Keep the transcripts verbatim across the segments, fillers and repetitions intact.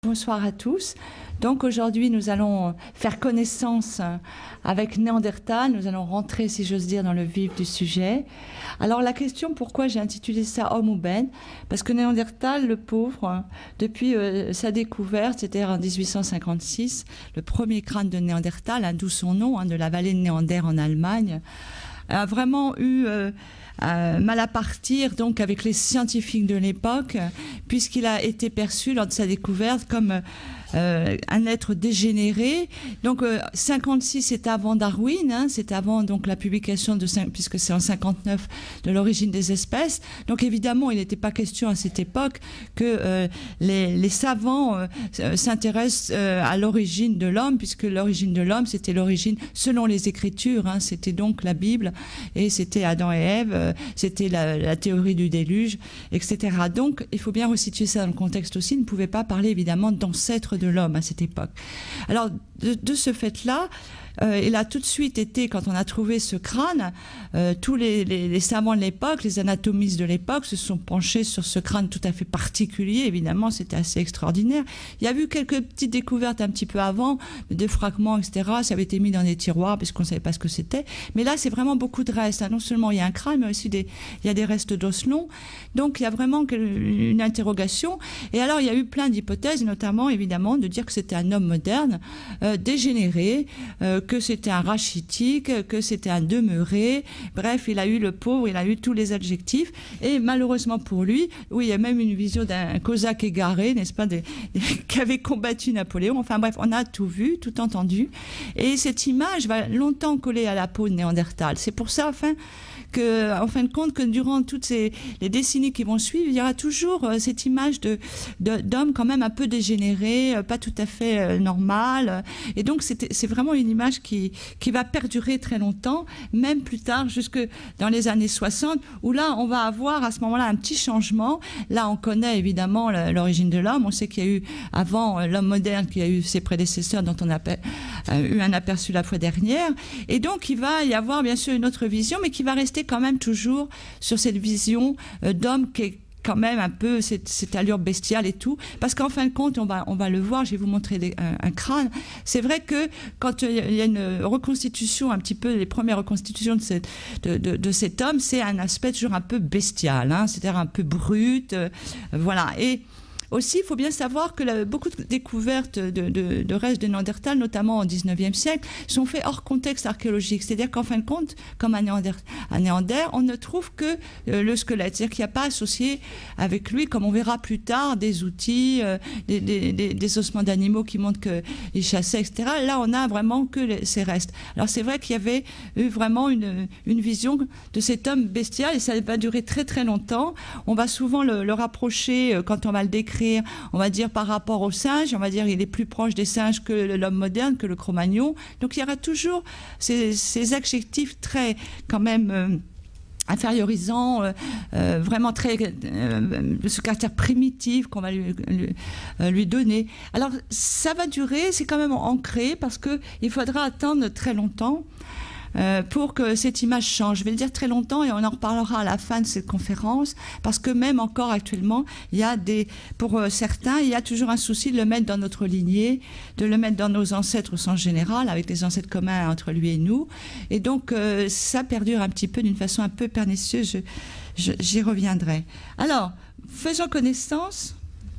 Bonsoir à tous. Donc aujourd'hui, nous allons faire connaissance avec Néandertal. Nous allons rentrer, si j'ose dire, dans le vif du sujet. Alors la question, pourquoi j'ai intitulé ça Homme ou bête? Parce que Néandertal, le pauvre, depuis euh, sa découverte, c'était en mille huit cent cinquante-six, le premier crâne de Néandertal, hein, d'où son nom, hein, de la vallée de Néander en Allemagne, a vraiment eu euh, euh, mal à partir donc avec les scientifiques de l'époque, puisqu'il a été perçu lors de sa découverte comme euh, un être dégénéré. Donc euh, cinquante-six, c'est avant Darwin, hein, c'est avant donc la publication de puisque c'est en cinquante-neuf de l'origine des espèces. Donc évidemment, il n'était pas question à cette époque que euh, les, les savants euh, s'intéressent euh, à l'origine de l'homme, puisque l'origine de l'homme, c'était l'origine selon les Écritures, hein, c'était donc la Bible. Et c'était Adam et Ève, euh, c'était la, la théorie du déluge, et cetera. Donc, il faut bien resituer ça dans le contexte aussi. Il ne pouvait pas parler évidemment d'ancêtre de l'homme à cette époque. Alors, de, de ce fait-là, euh, il a tout de suite été, quand on a trouvé ce crâne, euh, tous les, les, les savants de l'époque, les anatomistes de l'époque se sont penchés sur ce crâne tout à fait particulier. Évidemment, c'était assez extraordinaire. Il y a eu quelques petites découvertes un petit peu avant, des fragments, et cetera. Ça avait été mis dans des tiroirs parce qu'on ne savait pas ce que c'était. Mais là, c'est vraiment beaucoup de restes. Non seulement il y a un crâne, mais aussi des, il y a des restes d'os longs. Donc, il y a vraiment une interrogation. Et alors, il y a eu plein d'hypothèses, notamment, évidemment, de dire que c'était un homme moderne, euh, dégénéré, euh, que c'était un rachitique, que c'était un demeuré. Bref, il a eu le pauvre, il a eu tous les adjectifs. Et malheureusement pour lui, oui, il y a même une vision d'un cosaque égaré, n'est-ce pas, des, des, qui avait combattu Napoléon. Enfin bref, on a tout vu, tout entendu. Et cette image va longtemps coller à la peau de Néandertal. C'est pour ça, enfin, que, en fin de compte, que durant toutes ces, les décennies qui vont suivre, il y aura toujours euh, cette image de, de, d'homme quand même un peu dégénéré, euh, pas tout à fait euh, normal. Et donc, c'est, c'est vraiment une image qui, qui va perdurer très longtemps, même plus tard, jusque dans les années soixante, où là, on va avoir à ce moment-là un petit changement. Là, on connaît évidemment l'origine de l'homme. On sait qu'il y a eu, avant l'homme moderne, qu'il y a eu ses prédécesseurs dont on a euh, eu un aperçu la fois dernière. Et donc, il va y avoir bien sûr une autre vision, mais qui va rester quand même toujours sur cette vision euh, d'homme qui est quand même un peu cette, cette allure bestiale et tout, parce qu'en fin de compte, on va, on va le voir, je vais vous montrer des, un, un crâne. C'est vrai que quand il y a une reconstitution, un petit peu, les premières reconstitutions de, cette, de, de, de cet homme, c'est un aspect toujours un peu bestial, hein, c'est-à-dire un peu brut, euh, voilà. Et aussi, il faut bien savoir que la, beaucoup de découvertes de, de, de restes de Néandertal, notamment au dix-neuvième siècle, sont faites hors contexte archéologique. C'est-à-dire qu'en fin de compte, comme à Néander, à Néander, on ne trouve que euh, le squelette. C'est-à-dire qu'il n'y a pas associé avec lui, comme on verra plus tard, des outils, euh, des, des, des, des ossements d'animaux qui montrent qu'ils chassaient, et cetera. Là, on n'a vraiment que les, ces restes. Alors c'est vrai qu'il y avait eu vraiment une, une vision de cet homme bestial, et ça va durer très très longtemps. On va souvent le, le rapprocher, euh, quand on va le décrire, on va dire par rapport aux singes, on va dire il est plus proche des singes que l'homme moderne, que le Cro-Magnon. Donc il y aura toujours ces, ces adjectifs très quand même euh, infériorisant, euh, euh, vraiment très euh, ce caractère primitif qu'on va lui, lui, euh, lui donner. Alors ça va durer, c'est quand même ancré parce que il faudra attendre très longtemps Euh, pour que cette image change. Je vais le dire très longtemps et on en reparlera à la fin de cette conférence, parce que même encore actuellement, il y a des, pour euh, certains, il y a toujours un souci de le mettre dans notre lignée, de le mettre dans nos ancêtres au sens général, avec les ancêtres communs entre lui et nous. Et donc, euh, ça perdure un petit peu d'une façon un peu pernicieuse. Je, je, j'y reviendrai. Alors, faisons connaissance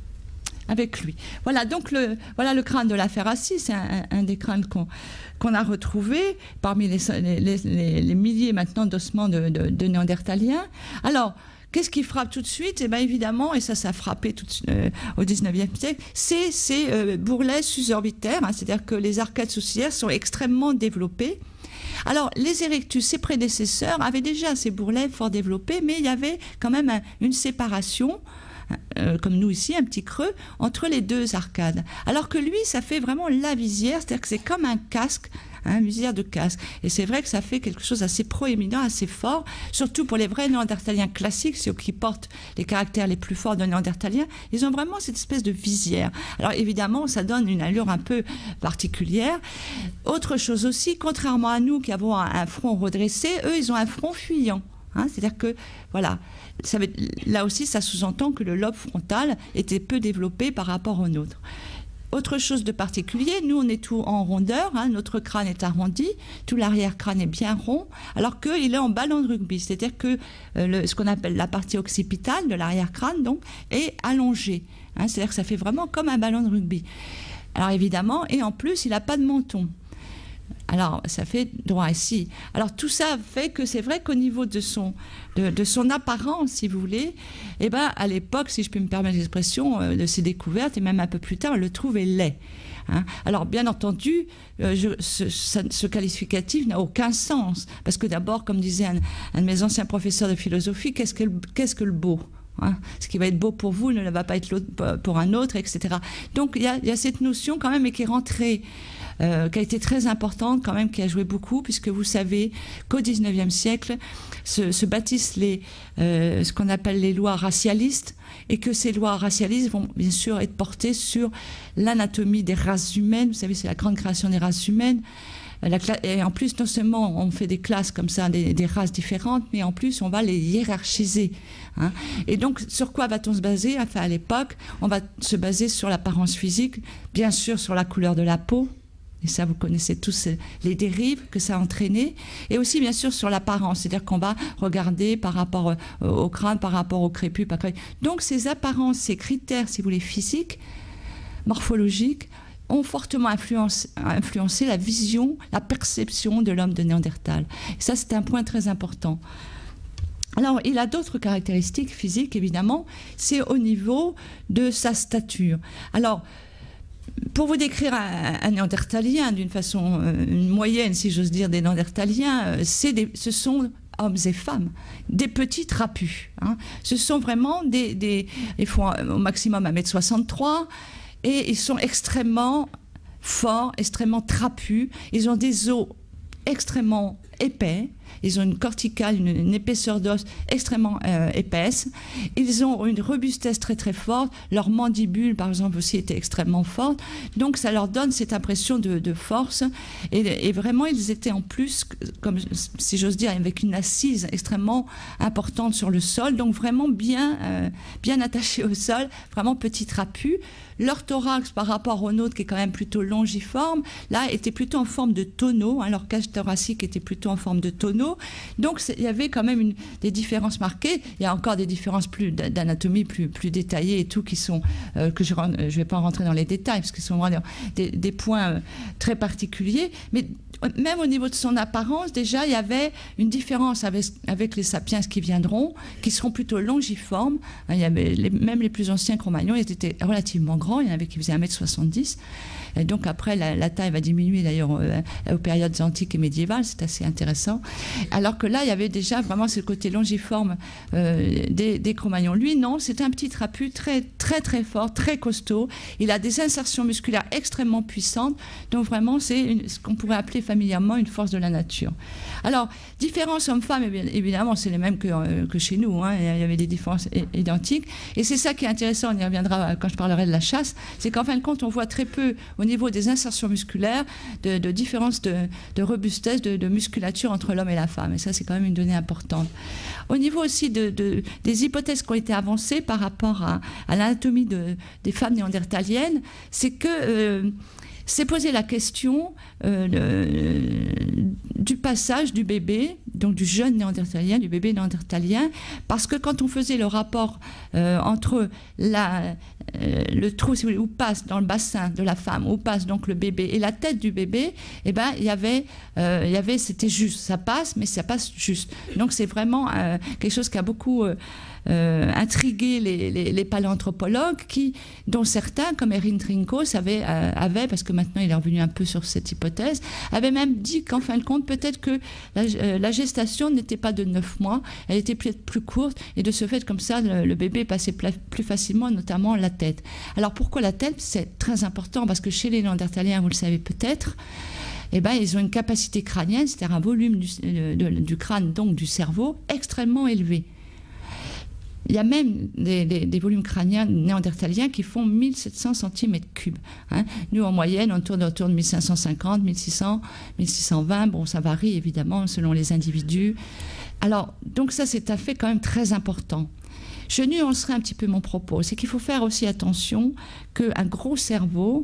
avec lui. Voilà, donc le, voilà le crâne de la Ferracie, c'est un, un des crânes qu'on qu'on a retrouvé parmi les, les, les, les milliers maintenant d'ossements de, de, de Néandertaliens. Alors, qu'est-ce qui frappe tout de suite? Eh bien, évidemment, et ça, ça a frappé tout, euh, au dix-neuvième siècle, c'est ces euh, bourrelets susorbitaires, hein, c'est-à-dire que les arcades sourcilières sont extrêmement développées. Alors, les Erectus, ses prédécesseurs, avaient déjà ces bourrelets fort développés, mais il y avait quand même un, une séparation, Euh, comme nous ici, un petit creux entre les deux arcades. Alors que lui, ça fait vraiment la visière, c'est-à-dire que c'est comme un casque, hein, une visière de casque. Et c'est vrai que ça fait quelque chose d'assez proéminent, assez fort, surtout pour les vrais Néandertaliens classiques, ceux qui portent les caractères les plus forts de Néandertaliens, ils ont vraiment cette espèce de visière. Alors évidemment, ça donne une allure un peu particulière. Autre chose aussi, contrairement à nous qui avons un, un front redressé, eux, ils ont un front fuyant. Hein, c'est-à-dire que, voilà, ça veut, là aussi, ça sous-entend que le lobe frontal était peu développé par rapport au nôtre. autre chose de particulier, nous on est tout en rondeur, hein, notre crâne est arrondi, tout l'arrière-crâne est bien rond, alors qu'il est en ballon de rugby, c'est-à-dire que euh, le, ce qu'on appelle la partie occipitale de l'arrière-crâne donc, est allongée, hein, c'est-à-dire que ça fait vraiment comme un ballon de rugby. Alors évidemment, et en plus il n'a pas de menton. Alors, ça fait droit ici. Alors, tout ça fait que c'est vrai qu'au niveau de son, de, de son apparence, si vous voulez, eh ben, à l'époque, si je peux me permettre l'expression, euh, de ses découvertes, et même un peu plus tard, on le trouvait laid. Hein. Alors, bien entendu, euh, je, ce, ce, ce qualificatif n'a aucun sens. Parce que d'abord, comme disait un, un de mes anciens professeurs de philosophie, qu'est-ce que, qu'est-ce que le beau ? Hein, ce qui va être beau pour vous ne va pas être pour un autre, et cetera. Donc, il y a, il y a cette notion quand même et qui est rentrée, euh, qui a été très importante quand même, qui a joué beaucoup, puisque vous savez qu'au dix-neuvième siècle se, se bâtissent les, euh, ce qu'on appelle les lois racialistes, et que ces lois racialistes vont bien sûr être portées sur l'anatomie des races humaines. Vous savez, c'est la grande création des races humaines. La et en plus, non seulement on fait des classes comme ça, des, des races différentes, mais en plus on va les hiérarchiser. Hein. Et donc, sur quoi va-t-on se baser? Enfin, à l'époque, on va se baser sur l'apparence physique, bien sûr sur la couleur de la peau, et ça vous connaissez tous les dérives que ça a entraîné, et aussi bien sûr sur l'apparence, c'est-à-dire qu'on va regarder par rapport au crâne, par rapport au crépus. Par... Donc ces apparences, ces critères, si vous voulez, physiques, morphologiques, ont fortement influencé, influencé la vision, la perception de l'homme de Néandertal. Et ça, c'est un point très important. Alors, il a d'autres caractéristiques physiques, évidemment, c'est au niveau de sa stature. Alors, pour vous décrire un, un néandertalien d'une façon euh, une moyenne, si j'ose dire, des néandertaliens, euh, c'est des, ce sont hommes et femmes, des petits trapus. Hein. Ce sont vraiment des, des... Ils font au maximum un mètre soixante-trois, et ils sont extrêmement forts, extrêmement trapus. Ils ont des os extrêmement épais. Ils ont une corticale, une, une épaisseur d'os extrêmement euh, épaisse. Ils ont une robustesse très très forte. Leur mandibule, par exemple, aussi était extrêmement forte. Donc ça leur donne cette impression de, de force. Et, et vraiment, ils étaient en plus, comme si j'ose dire, avec une assise extrêmement importante sur le sol. Donc vraiment bien, euh, bien attachés au sol, vraiment petit trapu. Leur thorax, par rapport au nôtre, qui est quand même plutôt longiforme, là, était plutôt en forme de tonneau. Hein, leur cage thoracique était plutôt en forme de tonneau. Donc, il y avait quand même une, des différences marquées. Il y a encore des différences plus d'anatomie plus, plus détaillées et tout, qui sont, euh, que je ne vais pas rentrer dans les détails, parce que ce sont vraiment des, des points euh, très particuliers. Mais même au niveau de son apparence, déjà, il y avait une différence avec, avec les sapiens qui viendront, qui seront plutôt longiformes. Il y avait les, même les plus anciens Cro-Magnons, ils étaient relativement grands. Il y en avait qui faisaient un mètre soixante-dix. Et donc après, la, la taille va diminuer d'ailleurs euh, aux périodes antiques et médiévales. C'est assez intéressant. Alors que là, il y avait déjà vraiment ce côté longiforme euh, des, des Cro-Magnons. Lui, non, c'est un petit trapu très, très, très fort, très costaud. Il a des insertions musculaires extrêmement puissantes. Donc vraiment, c'est ce qu'on pourrait appeler familièrement une force de la nature. Alors, différence homme-femme, évidemment, c'est les mêmes que, euh, que chez nous. Hein. Il y avait des différences identiques. Et c'est ça qui est intéressant, on y reviendra quand je parlerai de la chasse, c'est qu'en fin de compte, on voit très peu au niveau des insertions musculaires de, de différence de, de robustesse, de, de musculature entre l'homme et la femme. Et ça, c'est quand même une donnée importante. Au niveau aussi de, de, des hypothèses qui ont été avancées par rapport à, à l'anatomie de, des femmes néandertaliennes, c'est que... Euh, s'est posé la question euh, le, du passage du bébé, donc du jeune néandertalien, du bébé néandertalien, parce que quand on faisait le rapport euh, entre la, euh, le trou, si vous voulez, où passe dans le bassin de la femme, où passe donc le bébé, et la tête du bébé, eh ben, il y avait, euh, il y avait, c'était juste, ça passe, mais ça passe juste. Donc c'est vraiment euh, quelque chose qui a beaucoup... Euh, Euh, intriguer les, les, les paléanthropologues, qui, dont certains, comme Erin Trinkos, avaient, euh, avaient, parce que maintenant il est revenu un peu sur cette hypothèse, avaient même dit qu'en fin de compte, peut-être que la, euh, la gestation n'était pas de neuf mois, elle était peut-être plus courte, et de ce fait, comme ça, le, le bébé passait plus facilement, notamment la tête. Alors pourquoi la tête? C'est très important, parce que chez les Néandertaliens, vous le savez peut-être, eh ben, ils ont une capacité crânienne, c'est-à-dire un volume du, de, du crâne, donc du cerveau, extrêmement élevé. Il y a même des, des, des volumes crâniens néandertaliens qui font mille sept cents centimètres cubes. Hein. Nous, en moyenne, on tourne autour de mille cinq cent cinquante, mille six cents, mille six cent vingt. Bon, ça varie évidemment selon les individus. Alors, donc ça, c'est un fait quand même très important. Je nuancerai un petit peu mon propos. C'est qu'il faut faire aussi attention qu'un gros cerveau,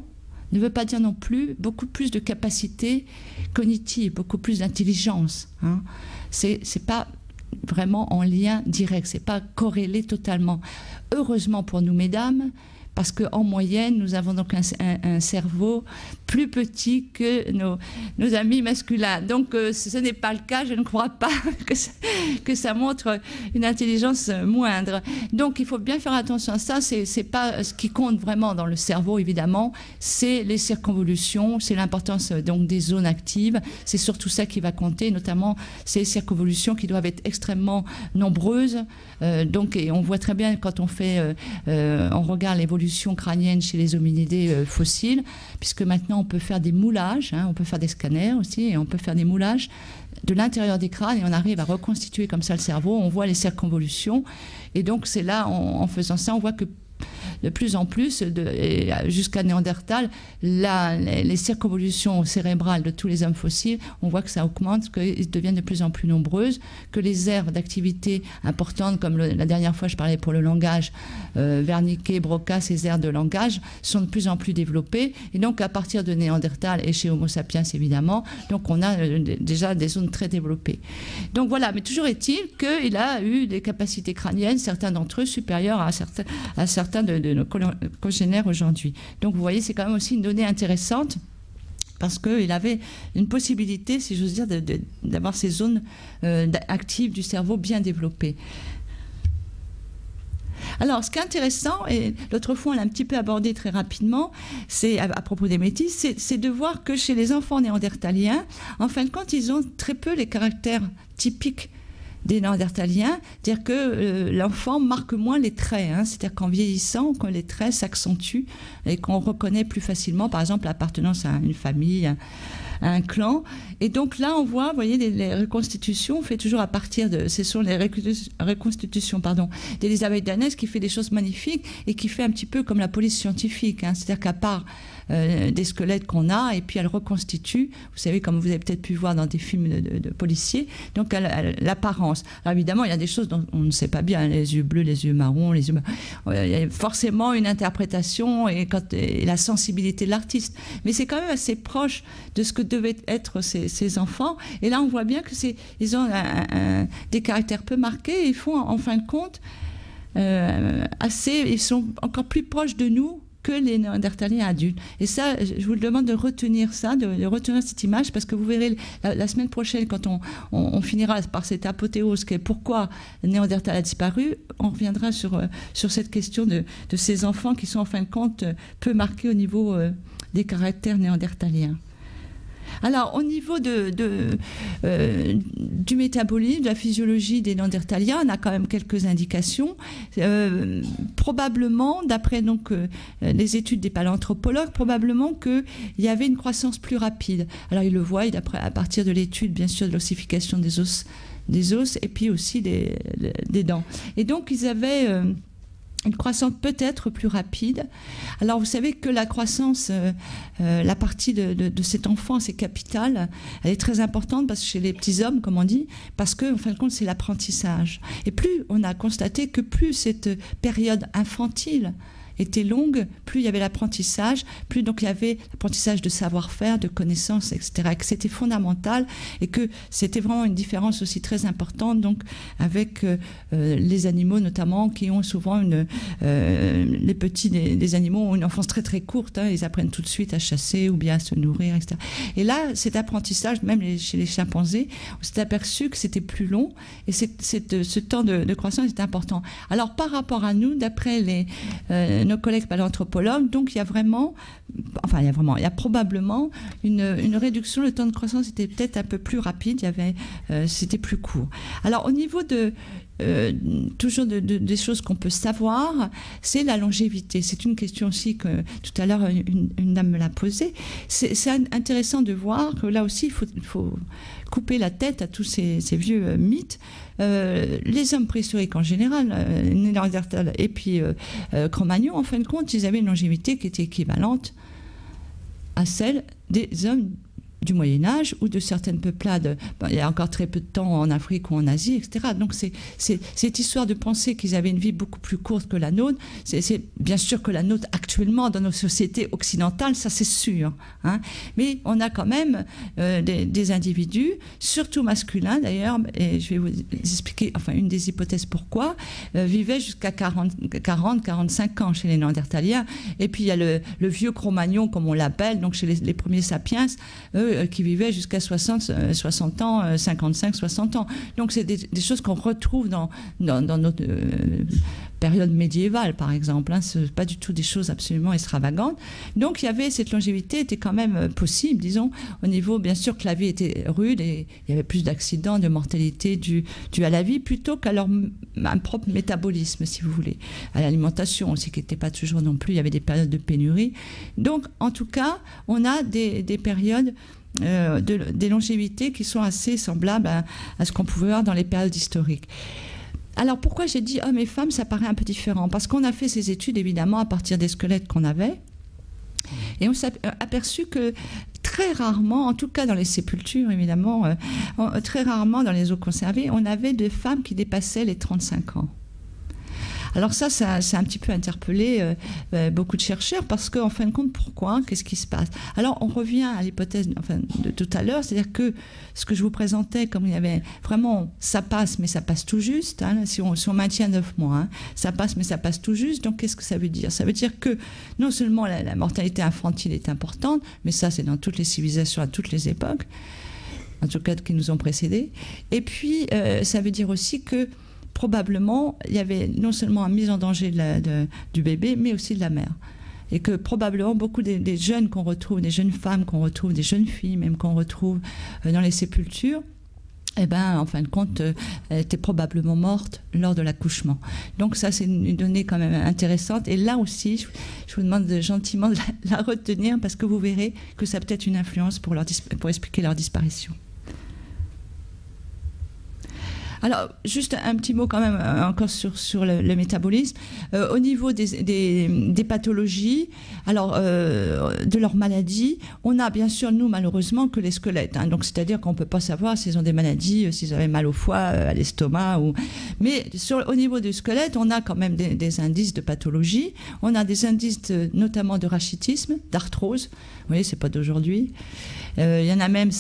ne veut pas dire non plus beaucoup plus de capacité cognitive, beaucoup plus d'intelligence. Hein. C'est c'est pas vraiment en lien direct, c'est pas corrélé totalement. Heureusement pour nous, mesdames, parce qu'en moyenne, nous avons donc un, un, un cerveau plus petit que nos, nos amis masculins. Donc, euh, ce n'est pas le cas. Je ne crois pas que ça, que ça montre une intelligence moindre. Donc, il faut bien faire attention à ça. C'est, c'est pas ce qui compte vraiment dans le cerveau, évidemment. C'est les circonvolutions, c'est l'importance donc des zones actives. C'est surtout ça qui va compter, notamment ces circonvolutions qui doivent être extrêmement nombreuses. Euh, donc, et on voit très bien quand on fait, euh, euh, on regarde l'évolution crânienne chez les hominidés euh, fossiles, puisque maintenant on peut faire des moulages, hein, on peut faire des scanners aussi, et on peut faire des moulages de l'intérieur des crânes, et on arrive à reconstituer comme ça le cerveau, on voit les circonvolutions, et donc c'est là, en, en faisant ça, on voit que de plus en plus, jusqu'à Néandertal, la, les, les circonvolutions cérébrales de tous les hommes fossiles, on voit que ça augmente, qu'elles deviennent de plus en plus nombreuses, que les aires d'activité importantes, comme le, la dernière fois je parlais pour le langage, euh, Wernicke, Broca, ces aires de langage sont de plus en plus développées. Et donc à partir de Néandertal et chez Homo sapiens évidemment, donc on a euh, déjà des zones très développées. Donc voilà, mais toujours est-il qu'il a eu des capacités crâniennes, certains d'entre eux supérieures à certains, à certains de, de nos congénères aujourd'hui. Donc vous voyez, c'est quand même aussi une donnée intéressante parce qu'il avait une possibilité, si j'ose dire, de, de, d'avoir ces zones euh, actives du cerveau bien développées. Alors, ce qui est intéressant, et l'autre fois on l'a un petit peu abordé très rapidement, c'est à, à propos des métis, c'est, c'est de voir que chez les enfants néandertaliens, en fin de compte, ils ont très peu les caractères typiques des Néandertaliens, c'est-à-dire que euh, l'enfant marque moins les traits, hein, c'est-à-dire qu'en vieillissant, quand les traits s'accentuent et qu'on reconnaît plus facilement, par exemple, l'appartenance à une famille, à, à un clan. Et donc là, on voit, vous voyez, les, les reconstitutions, on fait toujours à partir de, ce sont les reconstitutions, pardon, d'Elisabeth Danès qui fait des choses magnifiques et qui fait un petit peu comme la police scientifique, hein, c'est-à-dire qu'à part Euh, des squelettes qu'on a, et puis elle reconstitue, vous savez, comme vous avez peut-être pu voir dans des films de, de, de policiers, donc elle, elle, l'apparence. Alors évidemment, il y a des choses dont on ne sait pas bien, les yeux bleus, les yeux marrons, les yeux... il y a forcément une interprétation et, quand, et la sensibilité de l'artiste. Mais c'est quand même assez proche de ce que devaient être ces, ces enfants. Et là, on voit bien que c'est, ils ont un, un, des caractères peu marqués et ils font, en, en fin de compte, euh, assez... Ils sont encore plus proches de nous que les Néandertaliens adultes. Et ça, je vous demande de retenir ça, de, de retenir cette image, parce que vous verrez la, la semaine prochaine, quand on, on, on finira par cette apothéose qui est pourquoi le Néandertal a disparu, on reviendra sur, sur cette question de, de ces enfants qui sont en fin de compte peu marqués au niveau euh, des caractères néandertaliens. Alors, au niveau de, de, euh, du métabolisme, de la physiologie des Néandertaliens, on a quand même quelques indications. Euh, probablement, d'après donc euh, les études des paléanthropologues, probablement qu'il y avait une croissance plus rapide. Alors, ils le voient à partir de l'étude, bien sûr, de l'ossification des os, des os et puis aussi des, des dents. Et donc, ils avaient... Euh, une croissance peut-être plus rapide. Alors, vous savez que la croissance, euh, euh, la partie de, de, de cet enfant, c'est capital, elle est très importante parce que chez les petits hommes, comme on dit, parce que, en fin de compte, c'est l'apprentissage. Et plus on a constaté que plus cette période infantile était longue, plus il y avait l'apprentissage, plus donc il y avait l'apprentissage de savoir-faire, de connaissances, et cetera, et que c'était fondamental et que c'était vraiment une différence aussi très importante donc avec euh, les animaux notamment qui ont souvent une, euh, les petits des, des animaux ont une enfance très très courte, hein, ils apprennent tout de suite à chasser ou bien à se nourrir, et cetera. Et là, cet apprentissage, même les, chez les chimpanzés, on s'est aperçu que c'était plus long et c'est, c'est, ce temps de, de croissance est important. Alors par rapport à nous, d'après les euh, nos collègues paléanthropologues, donc il y a vraiment, enfin il y a vraiment, il y a probablement une, une réduction, le temps de croissance était peut-être un peu plus rapide, il y avait, euh, c'était plus court. Alors au niveau de, euh, toujours de, de, des choses qu'on peut savoir, c'est la longévité. C'est une question aussi que tout à l'heure une, une dame me l'a posée. C'est, c'est intéressant de voir que là aussi il faut, il faut couper la tête à tous ces, ces vieux euh, mythes. Euh, les hommes préhistoriques en général, euh, Néandertal et puis euh, euh, Cro-Magnon, en fin de compte, ils avaient une longévité qui était équivalente à celle des hommes du Moyen-Âge ou de certaines peuplades, ben, il y a encore très peu de temps en Afrique ou en Asie, et cetera. Donc c'est cette histoire de penser qu'ils avaient une vie beaucoup plus courte que la nôtre, c'est bien sûr que la nôtre actuellement dans nos sociétés occidentales, ça c'est sûr. Hein. Mais on a quand même euh, des, des individus, surtout masculins d'ailleurs, et je vais vous expliquer, enfin une des hypothèses pourquoi, euh, vivaient jusqu'à quarante, quarante-cinq ans chez les Néandertaliens. Et puis il y a le, le vieux Cro-Magnon, comme on l'appelle, donc chez les, les premiers sapiens, eux, euh, qui vivaient jusqu'à soixante, euh, soixante ans, euh, cinquante-cinq, soixante ans. Donc c'est des, des choses qu'on retrouve dans, dans, dans notre euh, période médiévale, par exemple. Hein. Ce n'est pas du tout des choses absolument extravagantes. Donc il y avait, cette longévité était quand même possible, disons, au niveau, bien sûr, que la vie était rude et il y avait plus d'accidents, de mortalité due due à la vie, plutôt qu'à leur un propre métabolisme, si vous voulez. À l'alimentation aussi, qui n'était pas toujours non plus, il y avait des périodes de pénurie. Donc, en tout cas, on a des, des périodes euh, de, des longévités qui sont assez semblables à, à ce qu'on pouvait voir dans les périodes historiques. Alors, pourquoi j'ai dit hommes et femmes, ça paraît un peu différent? Parce qu'on a fait ces études, évidemment, à partir des squelettes qu'on avait. Et on s'est aperçu que très rarement, en tout cas dans les sépultures évidemment, euh, très rarement dans les eaux conservées, on avait des femmes qui dépassaient les trente-cinq ans. Alors ça, ça, ça a un petit peu interpellé euh, euh, beaucoup de chercheurs parce qu'en fin de compte, pourquoi? Qu'est-ce qui se passe? Alors on revient à l'hypothèse enfin, de tout à l'heure, c'est-à-dire que ce que je vous présentais, comme il y avait vraiment, ça passe mais ça passe tout juste, hein, si, on, si on maintient neuf mois, hein, ça passe mais ça passe tout juste, donc qu'est-ce que ça veut dire? Ça veut dire que non seulement la, la mortalité infantile est importante, mais ça c'est dans toutes les civilisations à toutes les époques, en tout cas qui nous ont précédés, et puis euh, ça veut dire aussi que probablement, il y avait non seulement une mise en danger de la, de, du bébé, mais aussi de la mère. Et que probablement, beaucoup des, des jeunes qu'on retrouve, des jeunes femmes qu'on retrouve, des jeunes filles même qu'on retrouve dans les sépultures, eh ben, en fin de compte, euh, étaient probablement mortes lors de l'accouchement. Donc ça, c'est une donnée quand même intéressante. Et là aussi, je, je vous demande de, gentiment de la, la retenir parce que vous verrez que ça a peut-être une influence pour, leur, pour expliquer leur disparition. Alors, juste un petit mot quand même encore sur, sur le, le métabolisme. Euh, au niveau des, des, des pathologies, alors euh, de leurs maladies, on a bien sûr, nous, malheureusement, que les squelettes. Hein, donc, c'est-à-dire qu'on ne peut pas savoir s'ils ont des maladies, s'ils avaient mal au foie, à l'estomac. Ou... Mais sur, au niveau du squelette, on a quand même des, des indices de pathologie. On a des indices de, notamment de rachitisme, d'arthrose. Vous voyez, c'est pas d'aujourd'hui. Euh, il y en a même...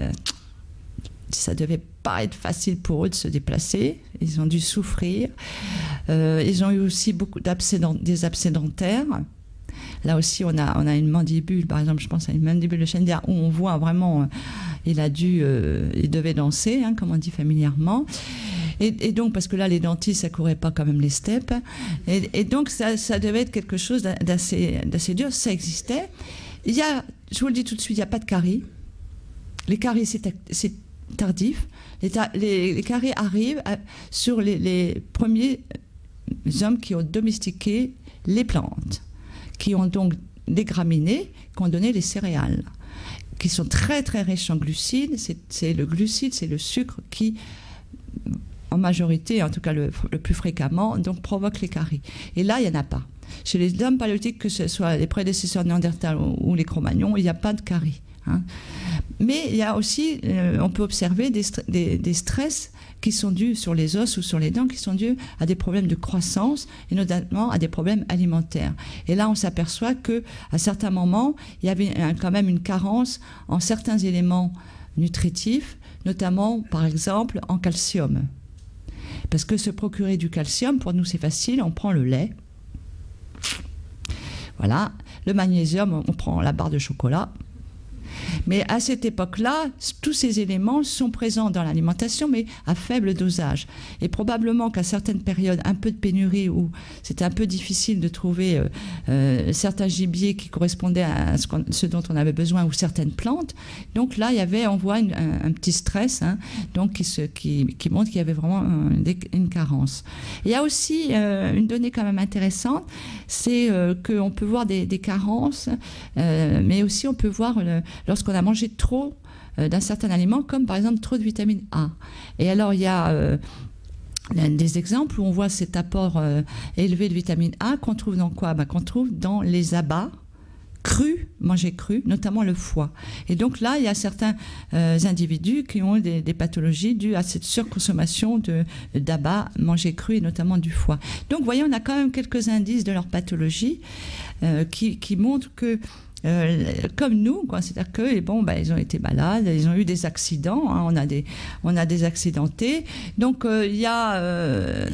Ça devait pas être facile pour eux de se déplacer. Ils ont dû souffrir. Euh, ils ont eu aussi beaucoup d'abcès, des abcès dentaires. Là aussi, on a, on a une mandibule, par exemple, je pense à une mandibule de chêne où on voit vraiment, euh, il a dû, euh, il devait danser, hein, comme on dit familièrement. Et, et donc, parce que là, les dentistes, ça courait pas quand même les steppes. Et, et donc, ça, ça devait être quelque chose d'assez, d'assez dur. Ça existait. Il y a, je vous le dis tout de suite, il n'y a pas de caries. Les caries, c'est tardif. Les, les, les caries arrivent à, sur les, les premiers hommes qui ont domestiqué les plantes, qui ont donc des graminées, qui ont donné les céréales, qui sont très très riches en glucides. C'est le glucide, c'est le sucre qui, en majorité, en tout cas le, le plus fréquemment, donc provoque les caries. Et là, il n'y en a pas. Chez les hommes paléolithiques, que ce soit les prédécesseurs néandertals ou, ou les Cro-Magnons, il n'y a pas de caries. Hein. Mais il y a aussi, euh, on peut observer des, des, des stress qui sont dus sur les os ou sur les dents, qui sont dus à des problèmes de croissance et notamment à des problèmes alimentaires. Et là, on s'aperçoit qu'à certains moments, il y avait un, quand même une carence en certains éléments nutritifs, notamment, par exemple, en calcium. Parce que se procurer du calcium, pour nous, c'est facile, on prend le lait. Voilà. Le magnésium, on prend la barre de chocolat. Mais à cette époque-là, tous ces éléments sont présents dans l'alimentation, mais à faible dosage. Et probablement qu'à certaines périodes, un peu de pénurie, où c'était un peu difficile de trouver euh, euh, certains gibiers qui correspondaient à ce, ce dont on avait besoin, ou certaines plantes. Donc là, il y avait, on voit une, un, un petit stress, hein, donc qui, se, qui, qui montre qu'il y avait vraiment un, une carence. Il y a aussi euh, une donnée quand même intéressante, c'est euh, qu'on peut voir des, des carences, euh, mais aussi on peut voir le, lorsqu'on a mangé trop euh, d'un certain aliment, comme par exemple trop de vitamine A. Et alors il y a euh, des exemples où on voit cet apport euh, élevé de vitamine A qu'on trouve dans quoi? Ben, qu'on trouve dans les abats cru, manger cru, notamment le foie. Et donc là, il y a certains euh, individus qui ont des, des pathologies dues à cette surconsommation de d'abat mangé cru et notamment du foie. Donc vous voyez, on a quand même quelques indices de leur pathologie euh, qui, qui montrent que Euh, comme nous, c'est-à-dire que bon, ben, ils ont été malades, ils ont eu des accidents, hein, on a des, on a des accidentés, donc euh, il y a euh,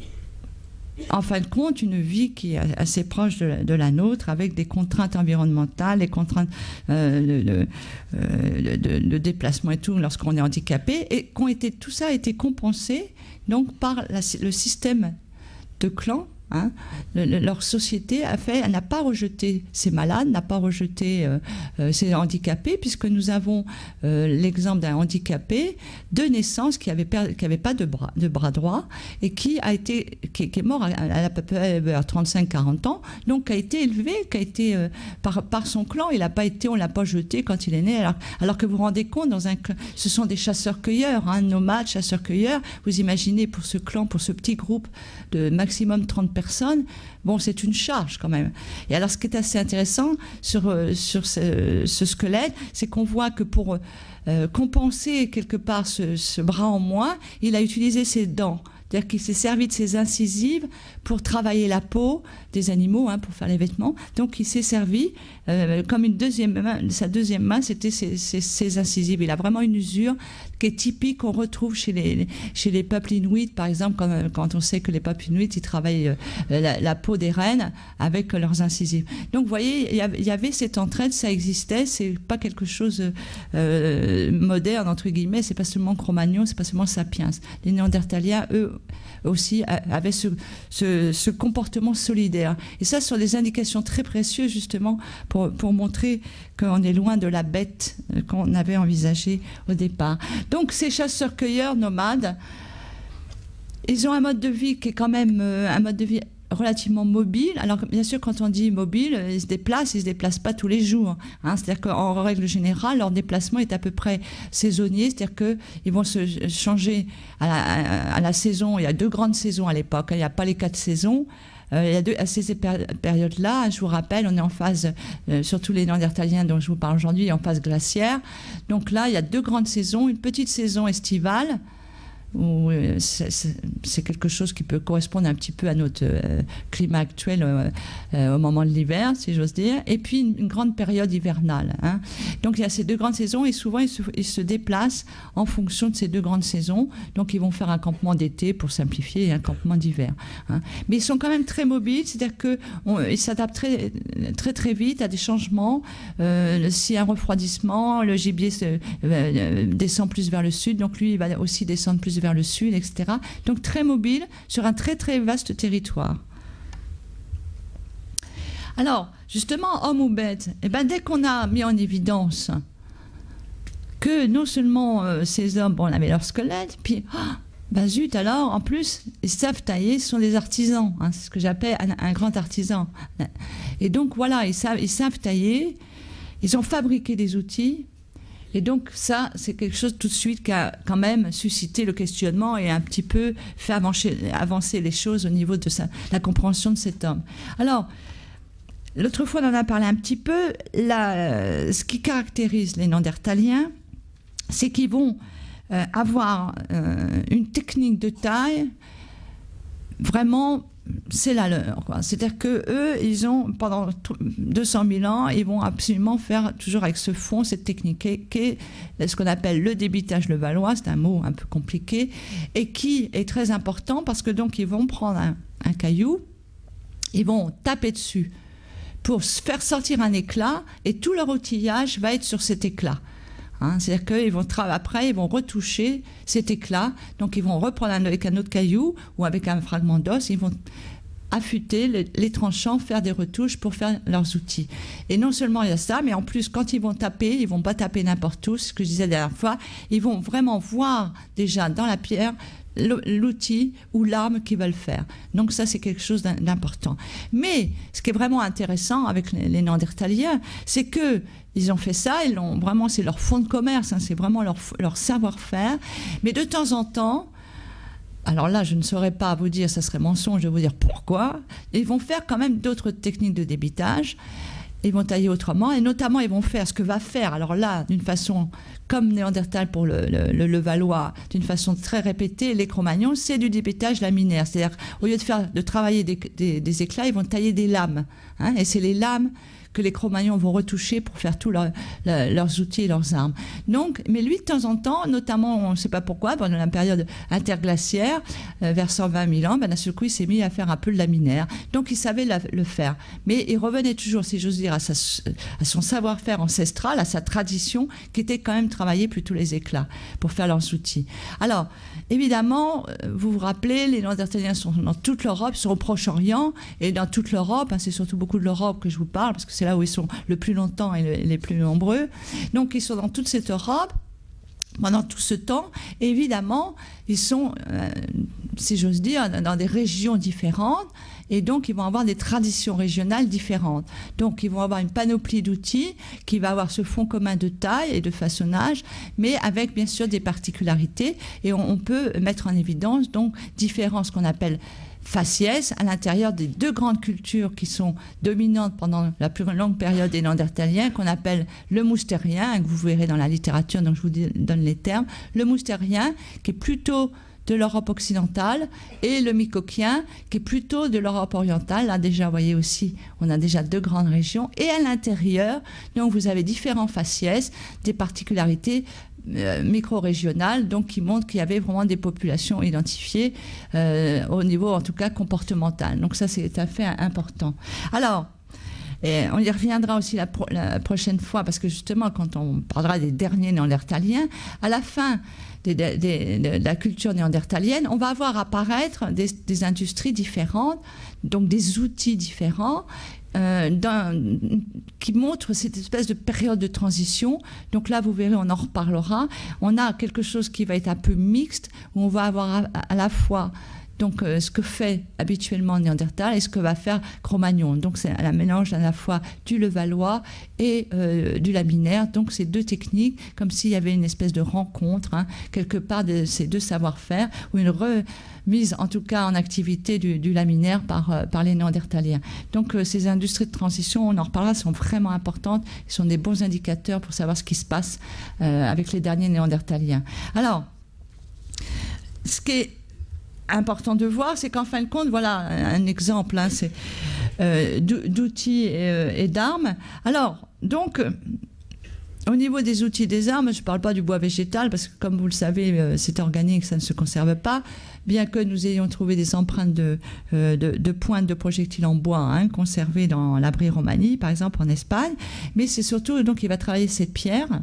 en fin de compte une vie qui est assez proche de la, de la nôtre, avec des contraintes environnementales, des contraintes euh, de, de, euh, de, de déplacement et tout lorsqu'on est handicapé, et qu'ont été, tout ça a été compensé donc par la, le système de clan. Hein, le, le, leur société a fait, elle n'a pas rejeté ces malades, n'a pas rejeté euh, euh, ces handicapés, puisque nous avons euh, l'exemple d'un handicapé de naissance qui avait qui avait pas de bras, de bras droit et qui a été, qui, qui est mort à, à, à peu près à trente-cinq à quarante ans, donc qui a été élevé, qui a été euh, par, par son clan. Il n'a pas été, on l'a pas jeté quand il est né. Alors, alors que vous vous rendez compte, dans un, ce sont des chasseurs-cueilleurs, hein, nomades, chasseurs-cueilleurs. Vous imaginez pour ce clan, pour ce petit groupe de maximum trente personnes, bon, c'est une charge quand même. Et alors, ce qui est assez intéressant sur, euh, sur ce, ce squelette, c'est qu'on voit que pour euh, compenser quelque part ce, ce bras en moins, il a utilisé ses dents. C'est-à-dire qu'il s'est servi de ses incisives pour travailler la peau des animaux, hein, pour faire les vêtements. Donc il s'est servi euh, comme une deuxième main. Sa deuxième main, c'était ses, ses, ses incisives. Il a vraiment une usure qui est typique, qu'on retrouve chez les, chez les peuples inuits, par exemple, quand, quand on sait que les peuples inuits, ils travaillent euh, la, la peau des rennes avec leurs incisives. Donc vous voyez, il y avait, il y avait cette entraide, ça existait, c'est pas quelque chose euh, moderne, entre guillemets, c'est pas seulement Cro-Magnon, c'est pas seulement Sapiens. Les Néandertaliens, eux, aussi avaient ce, ce, ce comportement solidaire. Et ça, ce sont des indications très précieuses, justement, pour, pour montrer qu'on est loin de la bête qu'on avait envisagée au départ. Donc, ces chasseurs-cueilleurs nomades, ils ont un mode de vie qui est quand même euh, un mode de vie relativement mobile. Alors, bien sûr, quand on dit mobile, ils se déplacent, ils ne se déplacent pas tous les jours. Hein. C'est-à-dire qu'en règle générale, leur déplacement est à peu près saisonnier. C'est-à-dire qu'ils vont se changer à la, à la saison. Il y a deux grandes saisons à l'époque. Il n'y a pas les quatre saisons. Euh, il y a deux, à ces périodes-là, je vous rappelle, on est en phase, euh, surtout les Néandertaliens dont je vous parle aujourd'hui, en phase glaciaire. Donc là, il y a deux grandes saisons. Une petite saison estivale, où c'est quelque chose qui peut correspondre un petit peu à notre euh, climat actuel euh, euh, au moment de l'hiver, si j'ose dire, et puis une, une grande période hivernale. Hein. Donc il y a ces deux grandes saisons, et souvent ils se, ils se déplacent en fonction de ces deux grandes saisons. Donc ils vont faire un campement d'été pour simplifier et un campement d'hiver. Hein. Mais ils sont quand même très mobiles, c'est-à-dire qu'ils s'adaptent très, très très vite à des changements. Euh, S'il y a un refroidissement, le gibier se, euh, descend plus vers le sud, donc lui il va aussi descendre plus vers le sud, et cetera. Donc très mobile sur un très très vaste territoire. Alors, justement, homme ou bête, eh ben, dès qu'on a mis en évidence que non seulement euh, ces hommes, bon, on avait leur squelette, puis, oh, ben zut, alors, en plus, ils savent tailler, ce sont des artisans, hein, c'est ce que j'appelle un, un grand artisan. Et donc, voilà, ils savent, ils savent tailler, ils ont fabriqué des outils. Et donc ça, c'est quelque chose tout de suite qui a quand même suscité le questionnement et un petit peu fait avancer, avancer les choses au niveau de sa, la compréhension de cet homme. Alors, l'autre fois, on en a parlé un petit peu. La, ce qui caractérise les Néandertaliens, c'est qu'ils vont euh, avoir euh, une technique de taille vraiment... c'est la leur. C'est-à-dire qu'eux, ils ont, pendant deux cent mille ans, ils vont absolument faire, toujours avec ce fond, cette technique qui est ce qu'on appelle le débitage levallois, c'est un mot un peu compliqué, et qui est très important parce que donc ils vont prendre un, un caillou, ils vont taper dessus pour faire sortir un éclat, et tout leur outillage va être sur cet éclat. Hein, c'est-à-dire qu'ils vont après, ils vont retoucher cet éclat, donc ils vont reprendre un, avec un autre caillou ou avec un fragment d'os, ils vont affûter les, les tranchants, faire des retouches pour faire leurs outils. Et non seulement il y a ça, mais en plus, quand ils vont taper, ils vont pas taper n'importe où, ce que je disais la dernière fois, ils vont vraiment voir déjà dans la pierre l'outil ou l'arme qu'ils veulent faire. Donc ça, c'est quelque chose d'important. Mais ce qui est vraiment intéressant avec les, les Néandertaliens, c'est que ils ont fait ça, ils ont vraiment, c'est leur fonds de commerce, hein, c'est vraiment leur, leur savoir-faire. Mais de temps en temps, alors là, je ne saurais pas vous dire, ça serait mensonge de vous dire pourquoi, ils vont faire quand même d'autres techniques de débitage. ils vont tailler autrement, et notamment ils vont faire ce que va faire, alors là, d'une façon comme Néandertal pour le, le, le, le Valois, d'une façon très répétée, les Cro-Magnons, c'est du débitage laminaire. C'est-à-dire, au lieu de, faire, de travailler des, des, des éclats, ils vont tailler des lames. Hein, et c'est les lames que les Cro-Magnons vont retoucher pour faire tous leur, leur, leurs outils et leurs armes. Donc, mais lui, de temps en temps, notamment, on ne sait pas pourquoi, pendant la période interglaciaire, euh, vers cent vingt mille ans, ben, d'un seul coup, il s'est mis à faire un peu de laminaire. Donc, il savait la, le faire. Mais il revenait toujours, si j'ose dire, à, sa, à son savoir-faire ancestral, à sa tradition, qui était quand même travailler plutôt les éclats pour faire leurs outils. Alors, évidemment, vous vous rappelez, les Néandertaliens sont dans toute l'Europe, sont au Proche-Orient, et dans toute l'Europe, hein, c'est surtout beaucoup de l'Europe que je vous parle, parce que c'est là où ils sont le plus longtemps et le, les plus nombreux. Donc, ils sont dans toute cette Europe pendant tout ce temps. Et évidemment, ils sont, euh, si j'ose dire, dans des régions différentes. Et donc, ils vont avoir des traditions régionales différentes. Donc, ils vont avoir une panoplie d'outils qui va avoir ce fond commun de taille et de façonnage, mais avec, bien sûr, des particularités. Et on, on peut mettre en évidence, donc, différents, ce qu'on appelle faciès, à l'intérieur des deux grandes cultures qui sont dominantes pendant la plus longue période des Néandertaliens, qu'on appelle le moustérien, que vous verrez dans la littérature, donc je vous donne les termes, le moustérien, qui est plutôt de l'Europe occidentale, et le micoquien, qui est plutôt de l'Europe orientale. Là, déjà, vous voyez aussi, on a déjà deux grandes régions. Et à l'intérieur, donc, vous avez différents faciès, des particularités euh, micro-régionales, donc, qui montrent qu'il y avait vraiment des populations identifiées euh, au niveau, en tout cas, comportemental. Donc, ça, c'est tout à fait important. Alors, et on y reviendra aussi la, pro la prochaine fois, parce que justement, quand on parlera des derniers néandertaliens, à la fin des, des, des, de la culture néandertalienne, on va voir apparaître des, des industries différentes, donc des outils différents, euh, qui montrent cette espèce de période de transition. Donc là, vous verrez, on en reparlera. On a quelque chose qui va être un peu mixte, où on va avoir à, à la fois donc euh, ce que fait habituellement Néandertal et ce que va faire Cro-Magnon. Donc c'est un mélange à la fois du levallois et euh, du laminaire. Donc c'est deux techniques, comme s'il y avait une espèce de rencontre, hein, quelque part de ces deux savoir-faire, ou une remise en tout cas en activité du, du laminaire par, euh, par les Néandertaliens. Donc euh, ces industries de transition, on en reparlera, sont vraiment importantes. Ils sont des bons indicateurs pour savoir ce qui se passe euh, avec les derniers Néandertaliens. Alors, ce qui est important de voir, c'est qu'en fin de compte, voilà un exemple, hein, c'est euh, d'outils et, euh, et d'armes. Alors, donc, euh, au niveau des outils et des armes, je ne parle pas du bois végétal, parce que comme vous le savez, euh, c'est organique, ça ne se conserve pas, bien que nous ayons trouvé des empreintes de, euh, de, de pointes de projectiles en bois, hein, conservées dans l'abri Romani, par exemple en Espagne, mais c'est surtout, donc, il va travailler cette pierre.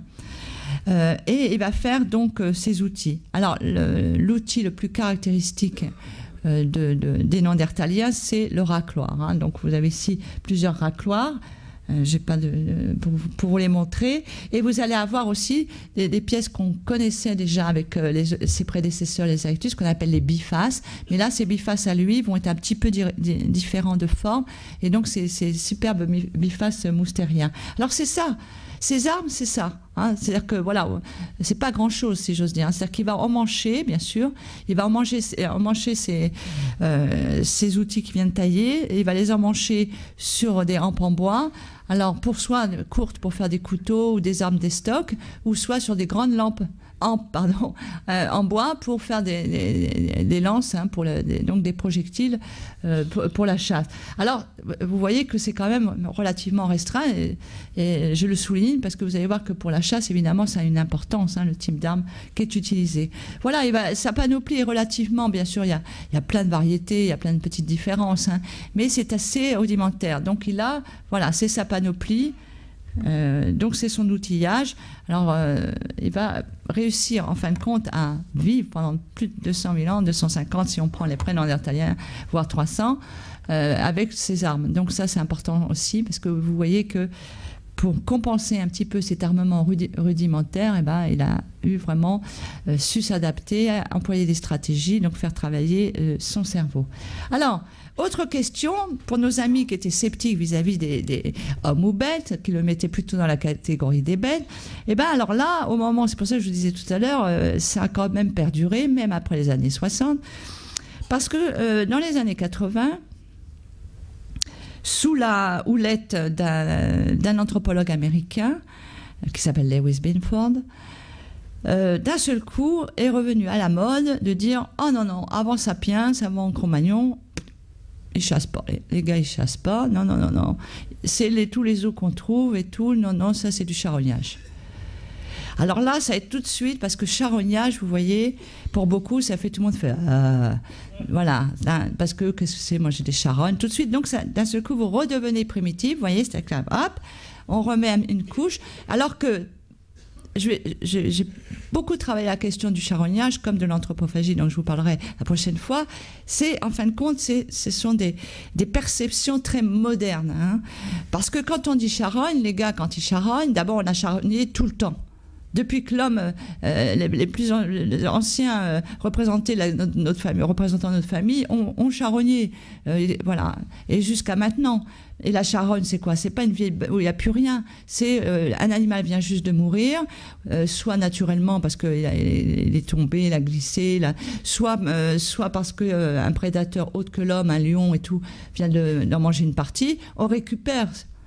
Euh, et il va faire donc euh, ces outils. Alors, l'outil le, le plus caractéristique euh, de, de, des Néandertaliens, c'est le racloir. Hein. Donc, vous avez ici plusieurs racloirs. Euh, j'ai pas de, pour, pour vous les montrer. Et vous allez avoir aussi des, des pièces qu'on connaissait déjà avec euh, les, ses prédécesseurs, les Erectus, qu'on appelle les bifaces. Mais là, ces bifaces à lui vont être un petit peu di di différents de forme. Et donc, c'est ces superbes bifaces moustériens. Alors, c'est ça. Ces armes, c'est ça. Hein, c'est-à-dire que, voilà, c'est pas grand-chose, si j'ose dire. C'est-à-dire qu'il va emmancher, bien sûr, il va emmancher, emmancher ses, euh, ses outils qu'il vient de tailler, et il va les emmancher sur des hampes en bois, alors pour soit courtes pour faire des couteaux ou des armes d'estoc, ou soit sur des grandes lampes en, pardon, euh, en bois pour faire des, des, des lances, hein, pour le, des, donc des projectiles euh, pour, pour la chasse. Alors, vous voyez que c'est quand même relativement restreint, et, et je le souligne parce que vous allez voir que pour la chasse, évidemment, ça a une importance, hein, le type d'arme qui est utilisé. Voilà, et ben, sa panoplie est relativement, bien sûr, il y a, il y a plein de variétés, il y a plein de petites différences, hein, mais c'est assez rudimentaire. Donc, il a, voilà, c'est sa panoplie. Euh, donc c'est son outillage. Alors euh, il va réussir en fin de compte à vivre pendant plus de deux cent mille ans, deux cent cinquante si on prend les pré-néandertaliens, voire trois cents, euh, avec ses armes. Donc ça c'est important aussi, parce que vous voyez que pour compenser un petit peu cet armement rudi rudimentaire, eh ben, il a eu vraiment euh, su s'adapter, employer des stratégies, donc faire travailler euh, son cerveau. Alors, autre question, pour nos amis qui étaient sceptiques vis-à-vis -vis des, des hommes ou bêtes, qui le mettaient plutôt dans la catégorie des bêtes, eh ben alors là, au moment, c'est pour ça que je vous disais tout à l'heure, euh, ça a quand même perduré, même après les années soixante, parce que euh, dans les années quatre-vingt, sous la houlette d'un anthropologue américain qui s'appelle Lewis Binford, euh, d'un seul coup est revenu à la mode de dire « Oh non, non, avant Sapiens, avant Cro-Magnon, ils chassent pas, les, les gars ils chassent pas, non, non, non, non, c'est les, tous les os qu'on trouve et tout, non, non, ça c'est du charognage. » Alors là, ça va être tout de suite, parce que charognage, vous voyez, pour beaucoup, ça fait tout le monde fait euh, voilà, parce que qu'est-ce que c'est, moi j'ai des charognes, tout de suite, donc d'un seul coup, vous redevenez primitif, vous voyez, c'est là, hop, on remet une couche, alors que j'ai beaucoup travaillé la question du charognage comme de l'anthropophagie, donc je vous parlerai la prochaine fois. C'est, en fin de compte, ce sont des, des perceptions très modernes. Hein, parce que quand on dit charogne, les gars, quand ils charognent, d'abord on a charogné tout le temps. Depuis que l'homme, euh, les, les plus an, les anciens euh, représentaient la, notre, notre famille, représentant notre famille, ont, ont charogné, euh, voilà, et jusqu'à maintenant. Et la charogne, c'est quoi? C'est pas une vieille où il n'y a plus rien. C'est euh, un animal vient juste de mourir, euh, soit naturellement parce qu'il est tombé, il a glissé, il a, soit, euh, soit parce que euh, un prédateur autre que l'homme, un lion et tout, vient d'en manger une partie. On récupère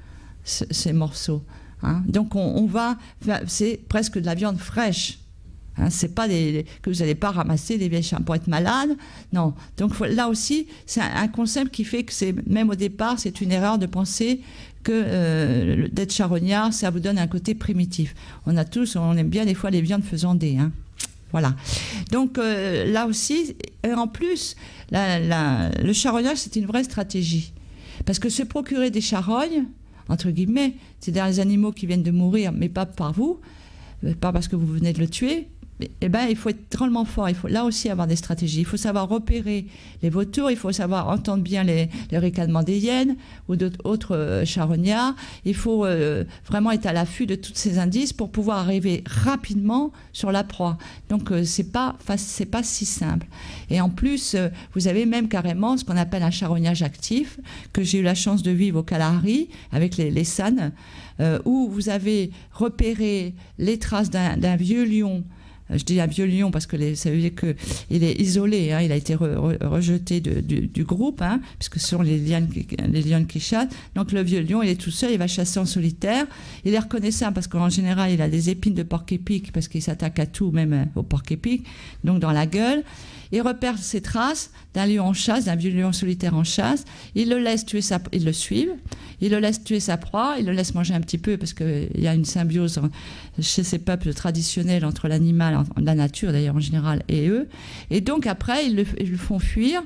ce, ces morceaux. Hein. Donc on, on va, c'est presque de la viande fraîche. Hein, c'est pas des, que vous n'allez pas ramasser des vieilles chambres pour être malade, non. Donc là aussi, c'est un, un concept qui fait que c'est, même au départ, c'est une erreur de penser que euh, d'être charognard, ça vous donne un côté primitif. On a tous, on aime bien des fois les viandes faisandées. Hein. Voilà. Donc euh, là aussi, et en plus, la, la, le charognage, c'est une vraie stratégie. Parce que se procurer des charognes, entre guillemets, c'est des animaux qui viennent de mourir, mais pas par vous, pas parce que vous venez de le tuer, eh ben, il faut être drôlement fort. Il faut là aussi avoir des stratégies. Il faut savoir repérer les vautours, il faut savoir entendre bien les, les ricanements des hyènes ou d'autres euh, charognards. Il faut euh, vraiment être à l'affût de tous ces indices pour pouvoir arriver rapidement sur la proie. Donc, euh, c'est pas, c'est pas si simple. Et en plus, euh, vous avez même carrément ce qu'on appelle un charognage actif, que j'ai eu la chance de vivre au Kalahari avec les, les SAN, euh, où vous avez repéré les traces d'un vieux lion. Je dis un vieux lion parce que les, ça veut dire qu'il est isolé, hein, il a été re, re, rejeté de, du, du groupe, hein, puisque ce sont les lions, les lions qui chassent. Donc le vieux lion, il est tout seul, il va chasser en solitaire. Il est reconnaissable parce qu'en général, il a des épines de porc-épic parce qu'il s'attaque à tout, même au porc-épic, donc dans la gueule. Il repère ses traces d'un lion en chasse, d'un vieux lion solitaire en chasse. Il le laisse tuer sa, il le suit. Il le laisse tuer sa proie. Il le laisse manger un petit peu parce qu'il y a une symbiose chez ces peuples traditionnels entre l'animal, la nature d'ailleurs en général, et eux. Et donc après, ils le, ils le font fuir.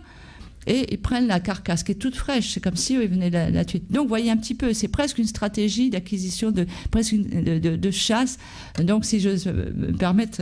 Et ils prennent la carcasse qui est toute fraîche, c'est comme si eux, ils venaient la, la tuer. Donc, vous voyez un petit peu, c'est presque une stratégie d'acquisition, de, presque une, de, de, de chasse. Donc, si je me permettre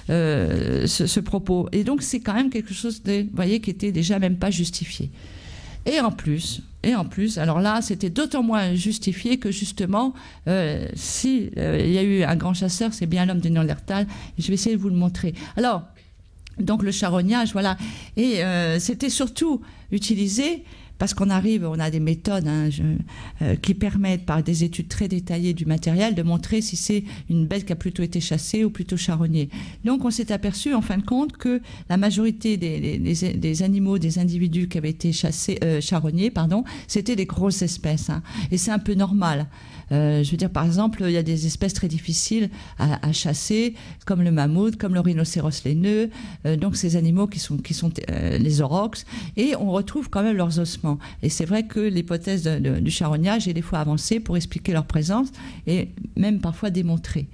euh, ce, ce propos. Et donc, c'est quand même quelque chose, de, vous voyez, qui était déjà même pas justifié. Et en plus, et en plus, alors là, c'était d'autant moins justifié que justement, euh, si euh, il y a eu un grand chasseur, c'est bien l'homme de Néandertal. Et je vais essayer de vous le montrer. Alors. Donc le charognage, voilà. Et euh, c'était surtout utilisé parce qu'on arrive, on a des méthodes hein, je, euh, qui permettent par des études très détaillées du matériel de montrer si c'est une bête qui a plutôt été chassée ou plutôt charognée. Donc on s'est aperçu en fin de compte que la majorité des, des, des animaux, des individus qui avaient été chassés, euh, charognés, pardon, c'était des grosses espèces. Hein. Et c'est un peu normal. Euh, je veux dire, par exemple, il y a des espèces très difficiles à, à chasser, comme le mammouth, comme le rhinocéros laineux, euh, donc ces animaux qui sont, qui sont euh, les aurochs, et on retrouve quand même leurs ossements. Et c'est vrai que l'hypothèse de, de, du charognage est des fois avancée pour expliquer leur présence et même parfois démontrer.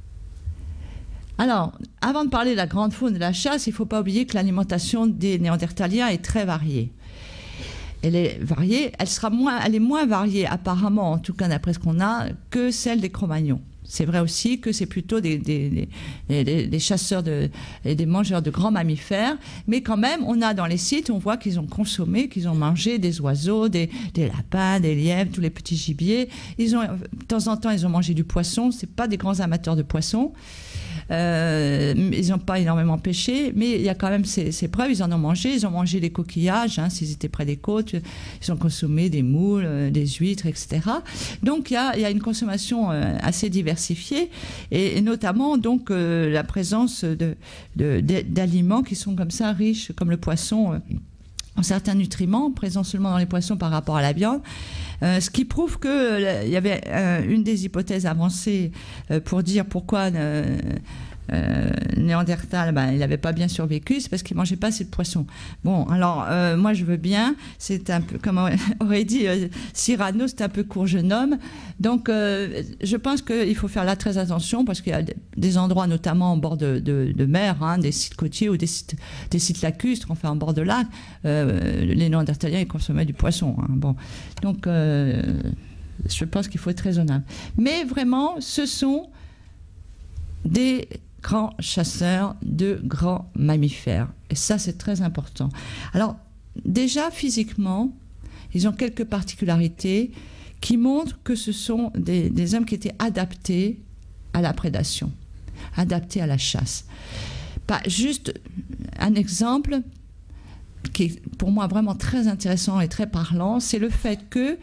Alors, avant de parler de la grande faune de la chasse, il ne faut pas oublier que l'alimentation des Néandertaliens est très variée. Elle est variée, elle sera moins, elle est moins variée apparemment, en tout cas d'après ce qu'on a, que celle des Cro-Magnons. C'est vrai aussi que c'est plutôt des, des, des, des, des chasseurs de, et des mangeurs de grands mammifères, mais quand même, on a dans les sites, on voit qu'ils ont consommé, qu'ils ont mangé des oiseaux, des, des lapins, des lièvres, tous les petits gibiers. Ils ont, de temps en temps, ils ont mangé du poisson. C'est pas des grands amateurs de poisson. Euh, ils n'ont pas énormément pêché, mais il y a quand même ces, ces preuves, ils en ont mangé, ils ont mangé des coquillages, hein, s'ils étaient près des côtes, ils ont consommé des moules, euh, des huîtres, et cetera. Donc il y a, il y a une consommation euh, assez diversifiée, et, et notamment donc euh, la présence de, de, de, d'aliments qui sont comme ça riches, comme le poisson, euh, ont certains nutriments présents seulement dans les poissons par rapport à la viande, euh, ce qui prouve qu'il euh, y avait euh, une des hypothèses avancées euh, pour dire pourquoi euh, euh, Néandertal, ben, il n'avait pas bien survécu, c'est parce qu'il ne mangeait pas assez de poissons. Bon, alors, euh, moi, je veux bien, c'est un peu, comme aurait dit euh, Cyrano, c'est un peu court jeune homme. Donc, euh, je pense qu'il faut faire là très attention, parce qu'il y a des endroits, notamment en bord de, de, de mer, hein, des sites côtiers ou des sites, des sites lacustres, enfin en bord de lac, euh, les Néandertaliens, ils consommaient du poisson. Hein, bon. Donc, euh, je pense qu'il faut être raisonnable. Mais vraiment, ce sont des grands chasseurs de grands mammifères. Et ça, c'est très important. Alors, déjà, physiquement, ils ont quelques particularités qui montrent que ce sont des, des hommes qui étaient adaptés à la prédation, adaptés à la chasse. Pas juste un exemple qui est pour moi vraiment très intéressant et très parlant, c'est le fait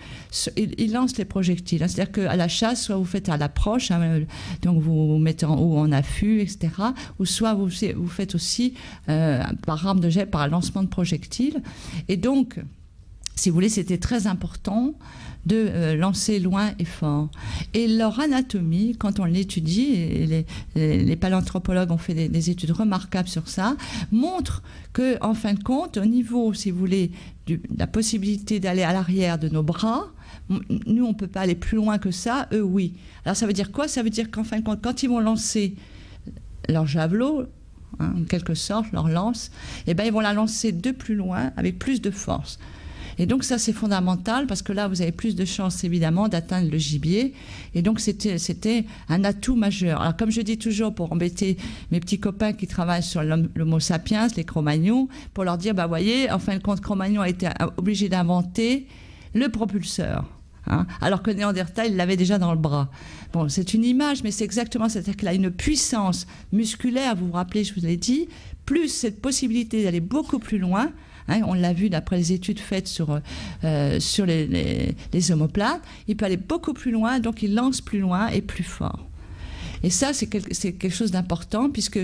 qu'ils lancent les projectiles. C'est-à-dire qu'à la chasse, soit vous faites à l'approche, hein, donc vous vous mettez en haut en affût, et cetera, ou soit vous, vous faites aussi euh, par arme de jet, par lancement de projectiles. Et donc, si vous voulez, c'était très important de euh, lancer loin et fort. Et leur anatomie, quand on l'étudie, et les, les, les paléanthropologues ont fait des, des études remarquables sur ça, montre que, en fin de compte, au niveau, si vous voulez, de la possibilité d'aller à l'arrière de nos bras, nous, on ne peut pas aller plus loin que ça, eux, oui. Alors, ça veut dire quoi? Ça veut dire qu'en fin de compte, quand ils vont lancer leur javelot, hein, en quelque sorte, leur lance, eh ben, ils vont la lancer de plus loin, avec plus de force. Et donc ça, c'est fondamental, parce que là, vous avez plus de chances, évidemment, d'atteindre le gibier. Et donc, c'était, c'était un atout majeur. Alors, comme je dis toujours, pour embêter mes petits copains qui travaillent sur l'Homo sapiens, les Cro-Magnons, pour leur dire, bah, voyez, en fin de compte, Cro-Magnon a été obligé d'inventer le propulseur. Hein, alors que Néandertal, il l'avait déjà dans le bras. Bon, c'est une image, mais c'est exactement, c'est-à-dire qu'il a une puissance musculaire, vous vous rappelez, je vous l'ai dit, plus cette possibilité d'aller beaucoup plus loin. Hein, on l'a vu d'après les études faites sur, euh, sur les, les, les omoplates, il peut aller beaucoup plus loin, donc il lance plus loin et plus fort. Et ça, c'est quelque, c'est quelque chose d'important, puisque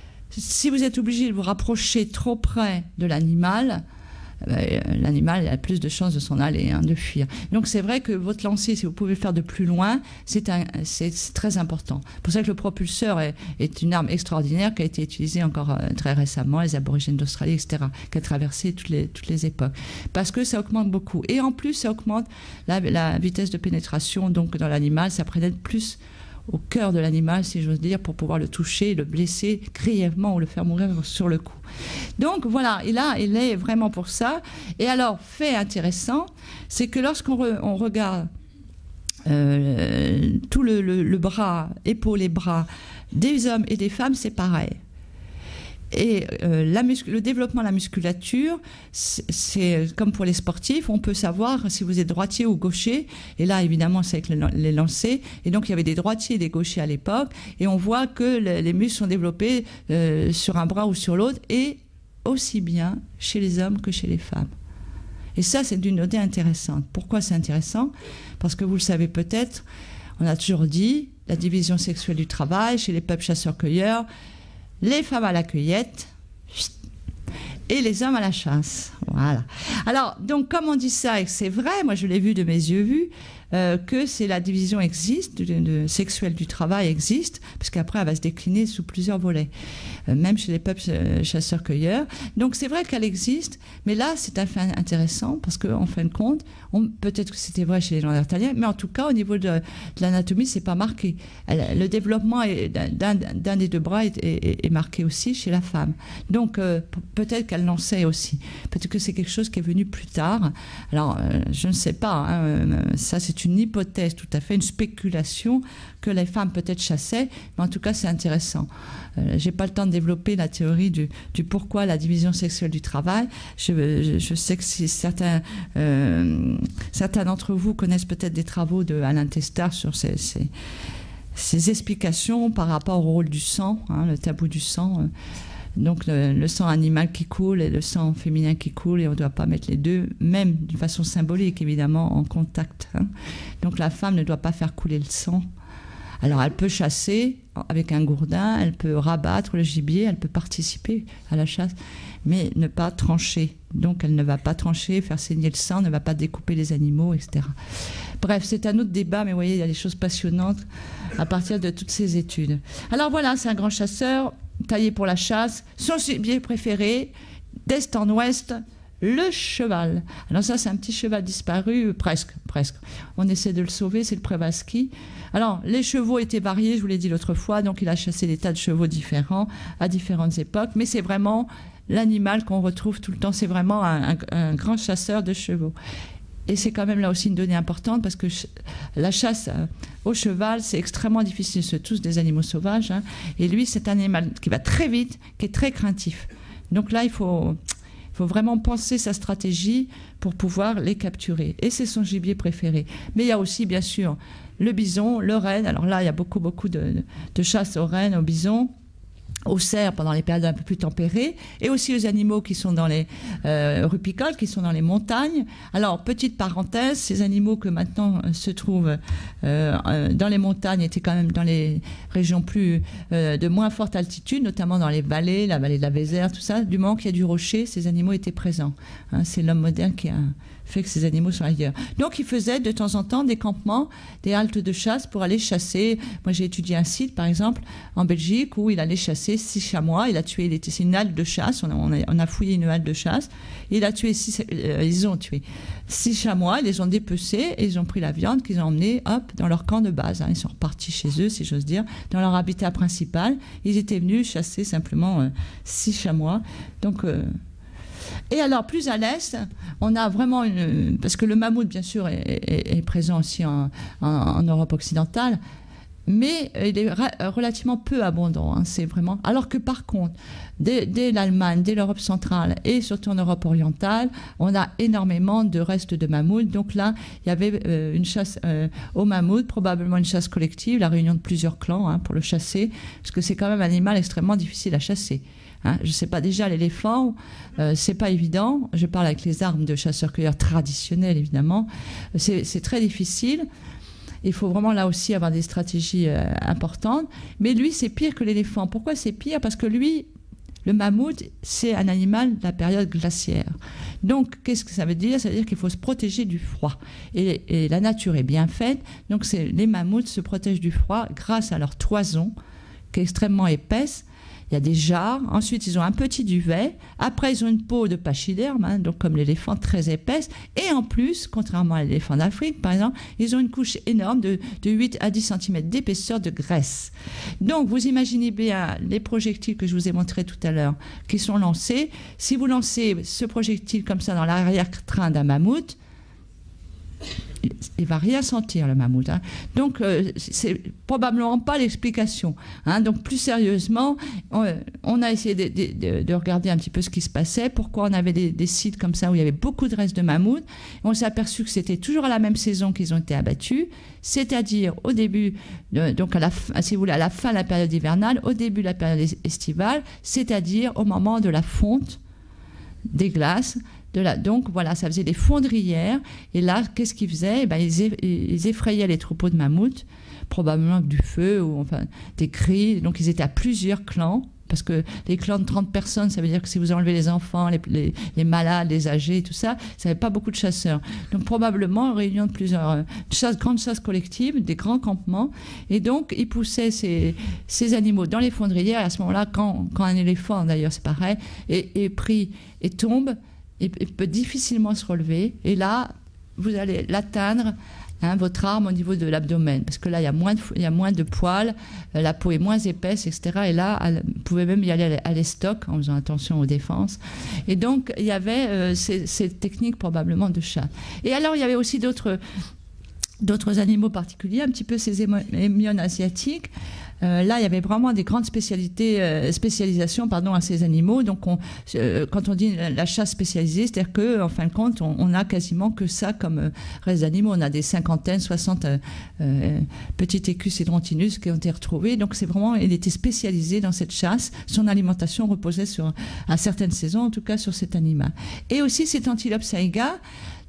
si vous êtes obligé de vous rapprocher trop près de l'animal, euh, l'animal a plus de chances de s'en aller, hein, de fuir. Donc c'est vrai que votre lancer, si vous pouvez le faire de plus loin, c'est, un, c'est, c'est très important. C'est pour ça que le propulseur est, est une arme extraordinaire qui a été utilisée encore euh, très récemment, les aborigènes d'Australie, et cetera, qui a traversé toutes les, toutes les époques. Parce que ça augmente beaucoup. Et en plus, ça augmente la, la vitesse de pénétration, donc dans l'animal, ça pénètre plus au cœur de l'animal, si j'ose dire, pour pouvoir le toucher, le blesser grièvement ou le faire mourir sur le coup. Donc voilà, et là, il est vraiment pour ça. Et alors, fait intéressant, c'est que lorsqu'on re, on regarde euh, tout le, le, le bras, épaules et bras des hommes et des femmes, c'est pareil. Et euh, la le développement de la musculature, c'est comme pour les sportifs, on peut savoir si vous êtes droitier ou gaucher. Et là, évidemment, c'est avec les lancers. Et donc, il y avait des droitiers et des gauchers à l'époque. Et on voit que les muscles sont développés euh, sur un bras ou sur l'autre, et aussi bien chez les hommes que chez les femmes. Et ça, c'est d'une donnée intéressante. Pourquoi c'est intéressant? Parce que vous le savez peut-être, on a toujours dit, la division sexuelle du travail chez les peuples chasseurs-cueilleurs, les femmes à la cueillette et les hommes à la chasse. Voilà. Alors, donc, comme on dit ça, et que c'est vrai, moi je l'ai vu de mes yeux vus, euh, que c'est la division existe, de, de, sexuelle du travail existe, parce qu'après elle va se décliner sous plusieurs volets, euh, même chez les peuples euh, chasseurs-cueilleurs. Donc c'est vrai qu'elle existe, mais là c'est un fait intéressant, parce qu'en fin de compte, on, peut-être que c'était vrai chez les Néandertaliens, mais en tout cas au niveau de, de l'anatomie, c'est pas marqué. Elle, le développement d'un, d'un des deux bras est, est, est marqué aussi chez la femme. Donc euh, peut-être qu'elle l'en sait aussi. Peut-être que c'est quelque chose qui est venu plus tard. Alors euh, je ne sais pas, hein, euh, ça c'est une hypothèse tout à fait, une spéculation que les femmes peut-être chassaient, mais en tout cas c'est intéressant. Euh, j'ai pas le temps de développer la théorie du, du pourquoi la division sexuelle du travail. Je, je, je sais que si certains, euh, certains d'entre vous connaissent peut-être des travaux de Alain Testard sur ces, ces, ces explications par rapport au rôle du sang, hein, le tabou du sang. Euh, Donc le, le sang animal qui coule et le sang féminin qui coule, et on ne doit pas mettre les deux, même d'une façon symbolique évidemment, en contact. Hein. Donc la femme ne doit pas faire couler le sang. Alors elle peut chasser avec un gourdin, elle peut rabattre le gibier, elle peut participer à la chasse, mais ne pas trancher. Donc elle ne va pas trancher, faire saigner le sang, ne va pas découper les animaux, et cetera. Bref, c'est un autre débat, mais vous voyez, il y a des choses passionnantes à partir de toutes ces études. Alors voilà, c'est un grand chasseur, taillé pour la chasse. Son gibier préféré, d'est en ouest, le cheval. Alors ça, c'est un petit cheval disparu, presque, presque. On essaie de le sauver, c'est le Przewalski. Alors, les chevaux étaient variés, je vous l'ai dit l'autre fois, donc il a chassé des tas de chevaux différents à différentes époques, mais c'est vraiment l'animal qu'on retrouve tout le temps, c'est vraiment un, un, un grand chasseur de chevaux. Et c'est quand même là aussi une donnée importante, parce que la chasse au cheval, c'est extrêmement difficile, c'est tous des animaux sauvages, hein, et lui, c'est un animal qui va très vite, qui est très craintif. Donc là, il faut... Il faut vraiment penser sa stratégie pour pouvoir les capturer. Et c'est son gibier préféré. Mais il y a aussi, bien sûr, le bison, le renne. Alors là, il y a beaucoup, beaucoup de, de chasse au renne, au bison, au cerf pendant les périodes un peu plus tempérées, et aussi aux animaux qui sont dans les euh, rupicoles, qui sont dans les montagnes. Alors, petite parenthèse, ces animaux que maintenant euh, se trouvent euh, dans les montagnes étaient quand même dans les régions plus euh, de moins forte altitude, notamment dans les vallées, la vallée de la Vézère, tout ça. Du moment qu'il y a du rocher, ces animaux étaient présents. Hein, c'est l'homme moderne qui a fait que ces animaux sont ailleurs. Donc, il faisait de temps en temps des campements, des haltes de chasse pour aller chasser. Moi, j'ai étudié un site, par exemple, en Belgique, où il allait chasser six chamois. Il a tué, il était, c'est une halte de chasse. On a, on a, on a fouillé une halte de chasse. Il a tué six, euh, ils ont tué six chamois, ils les ont dépecés et ils ont pris la viande qu'ils ont emmenée, hop, dans leur camp de base. Hein. Ils sont repartis chez eux, si j'ose dire, dans leur habitat principal. Ils étaient venus chasser simplement euh, six chamois. Donc, euh, et alors, plus à l'est, on a vraiment une... Parce que le mammouth, bien sûr, est, est, est présent aussi en, en, en Europe occidentale, mais il est relativement peu abondant. Hein, c'est vraiment... Alors que par contre, dès, dès l'Allemagne, dès l'Europe centrale et surtout en Europe orientale, on a énormément de restes de mammouths. Donc là, il y avait euh, une chasse euh, au mammouth, probablement une chasse collective, la réunion de plusieurs clans hein, pour le chasser, parce que c'est quand même un animal extrêmement difficile à chasser. Hein, je ne sais pas, déjà l'éléphant, euh, c'est pas évident. Je parle avec les armes de chasseurs-cueilleurs traditionnels, évidemment. C'est, c'est très difficile. Il faut vraiment là aussi avoir des stratégies euh, importantes. Mais lui, c'est pire que l'éléphant. Pourquoi c'est pire? Parce que lui, le mammouth, c'est un animal de la période glaciaire. Donc, qu'est-ce que ça veut dire? Ça veut dire qu'il faut se protéger du froid. Et, et la nature est bien faite. Donc, c'est, les mammouths se protègent du froid grâce à leur toison, qui est extrêmement épaisse. Il y a des jarres, ensuite ils ont un petit duvet, après ils ont une peau de pachyderme, hein, donc comme l'éléphant, très épaisse, et en plus, contrairement à l'éléphant d'Afrique par exemple, ils ont une couche énorme de, de huit à dix centimètres d'épaisseur de graisse. Donc vous imaginez bien les projectiles que je vous ai montrés tout à l'heure qui sont lancés. Si vous lancez ce projectile comme ça dans l'arrière-train d'un mammouth, il ne va rien sentir, le mammouth. Hein. Donc, euh, c'est probablement pas l'explication. Hein. Donc, plus sérieusement, on, on a essayé de, de, de regarder un petit peu ce qui se passait, pourquoi on avait des, des sites comme ça où il y avait beaucoup de restes de mammouth. On s'est aperçu que c'était toujours à la même saison qu'ils ont été abattus, c'est-à-dire au début, de, donc à la, si vous voulez, à la fin de la période hivernale, au début de la période estivale, c'est-à-dire au moment de la fonte des glaces. De la, donc voilà, ça faisait des fondrières. Et là, qu'est-ce qu'ils faisaient? Eh ben, ils, eff, ils effrayaient les troupeaux de mammouths, probablement du feu ou enfin des cris. Donc ils étaient à plusieurs clans, parce que les clans de trente personnes, ça veut dire que si vous enlevez les enfants, les, les, les malades, les âgés, tout ça, ça n'avait pas beaucoup de chasseurs. Donc probablement une réunion de plusieurs euh, chasse, grandes chasses collectives, des grands campements. Et donc ils poussaient ces, ces animaux dans les fondrières. Et à ce moment-là, quand, quand un éléphant, d'ailleurs c'est pareil, est, est pris et tombe, il peut difficilement se relever. Et là, vous allez l'atteindre, hein, votre arme au niveau de l'abdomen. Parce que là, il y a moins de, il y a moins de poils, la peau est moins épaisse, et cetera. Et là, vous pouvez même y aller à l'estoc en faisant attention aux défenses. Et donc, il y avait euh, ces, ces techniques probablement de chasse. Et alors, il y avait aussi d'autres, d'autres animaux particuliers, un petit peu ces hémiones asiatiques. Euh, là, il y avait vraiment des grandes spécialités, euh, spécialisations pardon, à ces animaux. Donc, on, euh, quand on dit la, la chasse spécialisée, c'est-à-dire qu'en fin de compte, on, on a quasiment que ça comme euh, reste d'animaux. On a des cinquantaines, soixante euh, euh, petits écus hydrontinus qui ont été retrouvés. Donc, c'est vraiment, il était spécialisé dans cette chasse. Son alimentation reposait sur, à certaines saisons, en tout cas, sur cet animal. Et aussi, cet antilope saïga.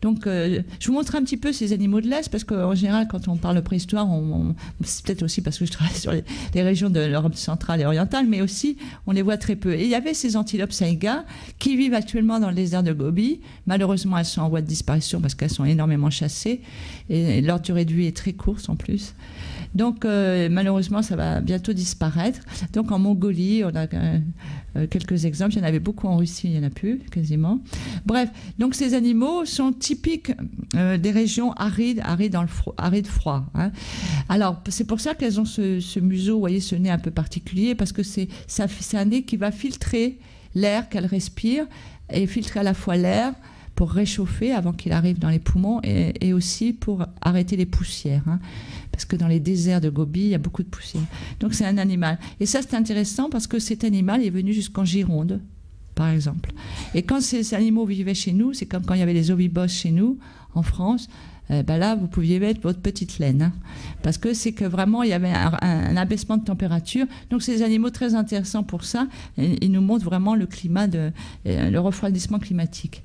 Donc, euh, je vous montre un petit peu ces animaux de l'Est, parce qu'en général, quand on parle de préhistoire, on, on, c'est peut-être aussi parce que je travaille sur les, les régions de l'Europe centrale et orientale, mais aussi, on les voit très peu. Et il y avait ces antilopes saïga qui vivent actuellement dans le désert de Gobi. Malheureusement, elles sont en voie de disparition parce qu'elles sont énormément chassées, et leur durée de vie est très courte en plus. Donc, euh, malheureusement, ça va bientôt disparaître. Donc, en Mongolie, on a euh, quelques exemples. Il y en avait beaucoup en Russie, il n'y en a plus, quasiment. Bref, donc ces animaux sont typiques euh, des régions arides, arides, dans le fro arides froid. Hein. Alors, c'est pour ça qu'elles ont ce, ce museau, vous voyez, ce nez un peu particulier, parce que c'est un nez qui va filtrer l'air qu'elles respirent, et filtrer à la fois l'air pour réchauffer avant qu'il arrive dans les poumons, et, et aussi pour arrêter les poussières. Hein. Parce que dans les déserts de Gobi, il y a beaucoup de poussière. Donc c'est un animal. Et ça, c'est intéressant parce que cet animal est venu jusqu'en Gironde, par exemple. Et quand ces animaux vivaient chez nous, c'est comme quand il y avait les ovibos chez nous, en France, euh, ben là, vous pouviez mettre votre petite laine. Hein, parce que c'est que vraiment, il y avait un, un, un abaissement de température. Donc c'est des animaux très intéressants pour ça. Et, ils nous montrent vraiment le climat, de, euh, le refroidissement climatique.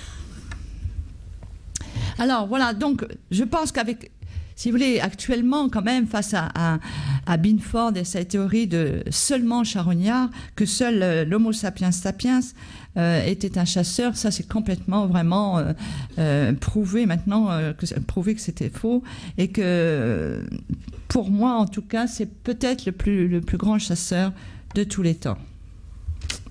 Alors voilà, donc je pense qu'avec... Si vous voulez, actuellement, quand même, face à, à, à Binford et sa théorie de seulement charognard, que seul euh, l'Homo sapiens sapiens euh, était un chasseur, ça c'est complètement vraiment euh, euh, prouvé maintenant, euh, que, prouvé que c'était faux, et que pour moi, en tout cas, c'est peut-être le plus, le plus grand chasseur de tous les temps. Pourquoi ?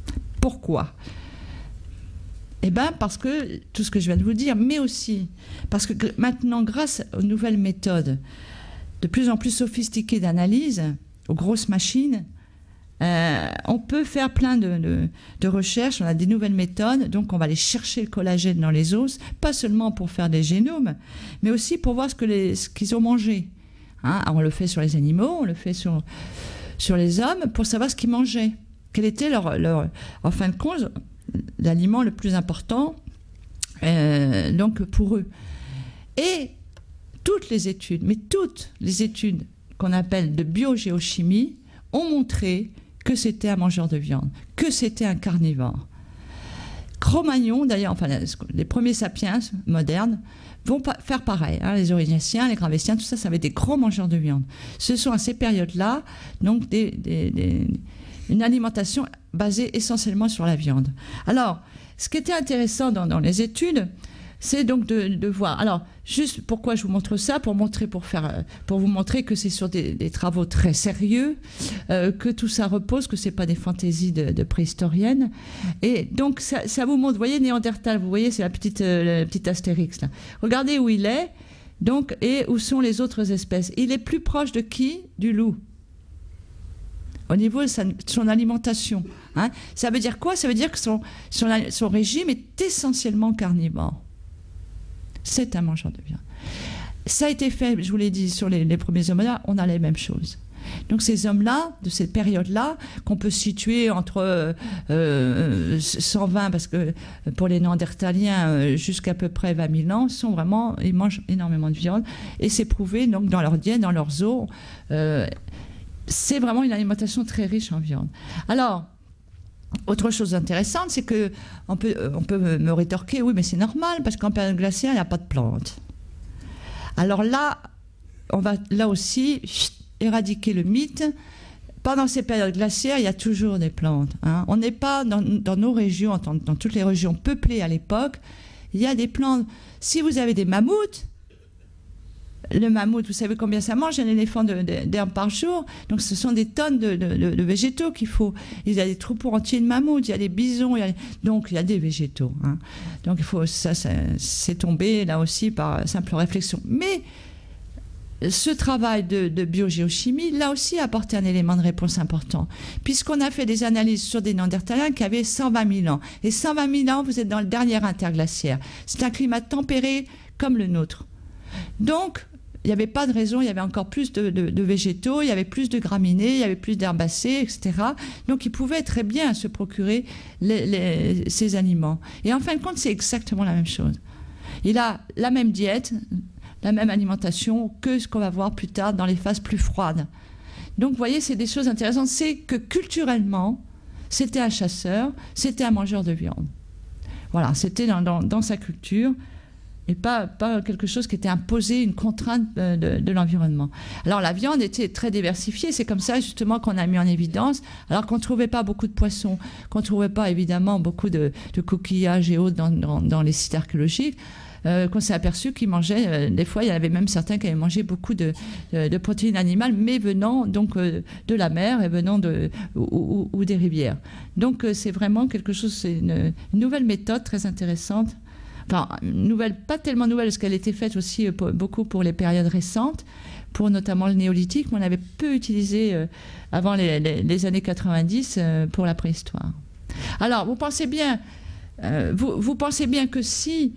Eh bien, parce que, tout ce que je viens de vous dire, mais aussi parce que maintenant, grâce aux nouvelles méthodes de plus en plus sophistiquées d'analyse, aux grosses machines, euh, on peut faire plein de, de, de recherches, on a des nouvelles méthodes, donc on va aller chercher le collagène dans les os, pas seulement pour faire des génomes, mais aussi pour voir ce qu'ils ce qu'ils ont mangé. Hein, on le fait sur les animaux, on le fait sur, sur les hommes, pour savoir ce qu'ils mangeaient. Quel était leur, leur... En fin de compte, l'aliment le plus important euh, donc pour eux. Et toutes les études, mais toutes les études qu'on appelle de biogéochimie ont montré que c'était un mangeur de viande, que c'était un carnivore. Cro-Magnon, d'ailleurs, enfin les premiers sapiens modernes vont faire pareil. Hein, les Aurignaciens, les Gravétiens, tout ça, ça avait des gros mangeurs de viande. Ce sont à ces périodes-là donc des, des, des une alimentation basée essentiellement sur la viande. Alors, ce qui était intéressant dans, dans les études, c'est donc de, de voir. Alors, juste pourquoi je vous montre ça, pour montrer, pour faire, pour vous montrer que c'est sur des, des travaux très sérieux, euh, que tout ça repose, que c'est pas des fantaisies de, de préhistoriennes. Et donc, ça, ça vous montre. Vous voyez Néandertal, vous voyez, c'est la petite, euh, la petite astérix là. Regardez où il est, donc, et où sont les autres espèces. Il est plus proche de qui? Du loup. Au niveau de sa, son alimentation. Hein. Ça veut dire quoi? Ça veut dire que son, son, son régime est essentiellement carnivore. C'est un mangeur de viande. Ça a été fait, je vous l'ai dit, sur les, les premiers hommes-là, on a les mêmes choses. Donc ces hommes-là, de cette période-là, qu'on peut situer entre euh, cent vingt, parce que pour les Néandertaliens, jusqu'à peu près vingt mille ans, sont vraiment, ils mangent énormément de viande, et c'est prouvé donc, dans leur diète, dans leurs os. Euh, c'est vraiment une alimentation très riche en viande. Alors, autre chose intéressante, c'est que on peut, on peut me rétorquer, oui, mais c'est normal, parce qu'en période glaciaire, il n'y a pas de plantes. Alors là, on va là aussi chut, éradiquer le mythe. Pendant ces périodes glaciaires, il y a toujours des plantes. Hein. On n'est pas dans, dans nos régions, dans, dans toutes les régions peuplées à l'époque, il y a des plantes. Si vous avez des mammouths, le mammouth, vous savez combien ça mange, un éléphant d'herbe par jour. Donc ce sont des tonnes de, de, de végétaux qu'il faut. Il y a des troupeaux entiers de mammouths, il y a des bisons, il y a, donc il y a des végétaux. Hein. Donc il faut, ça, ça c'est tombé là aussi par simple réflexion. Mais ce travail de, de biogéochimie, là aussi, a apporté un élément de réponse important. Puisqu'on a fait des analyses sur des Néandertaliens qui avaient cent vingt mille ans. Et cent vingt mille ans, vous êtes dans le dernier interglaciaire. C'est un climat tempéré comme le nôtre. Donc, il n'y avait pas de raison, il y avait encore plus de, de, de végétaux, il y avait plus de graminées, il y avait plus d'herbacées, et cetera. Donc ils pouvaient très bien se procurer les, les, ces aliments. Et en fin de compte, c'est exactement la même chose. Il a la même diète, la même alimentation que ce qu'on va voir plus tard dans les phases plus froides. Donc vous voyez, c'est des choses intéressantes. C'est que culturellement, c'était un chasseur, c'était un mangeur de viande. Voilà, c'était dans, dans, dans sa culture. et pas, pas quelque chose qui était imposé, une contrainte de, de, de l'environnement. Alors la viande était très diversifiée, c'est comme ça justement qu'on a mis en évidence, alors qu'on ne trouvait pas beaucoup de poissons, qu'on ne trouvait pas évidemment beaucoup de, de coquillages et autres dans, dans, dans les sites archéologiques, euh, qu'on s'est aperçu qu'ils mangeaient, euh, des fois il y en avait même certains qui avaient mangé beaucoup de, de, de protéines animales, mais venant donc euh, de la mer et venant de, ou, ou, ou des rivières. Donc euh, c'est vraiment quelque chose, c'est une, une nouvelle méthode très intéressante. Enfin, une nouvelle, pas tellement nouvelle, parce qu'elle était faite aussi pour, beaucoup pour les périodes récentes, pour notamment le néolithique, mais on avait peu utilisé euh, avant les, les, les années quatre-vingt-dix euh, pour la préhistoire. Alors, vous pensez bien, euh, vous, vous pensez bien que si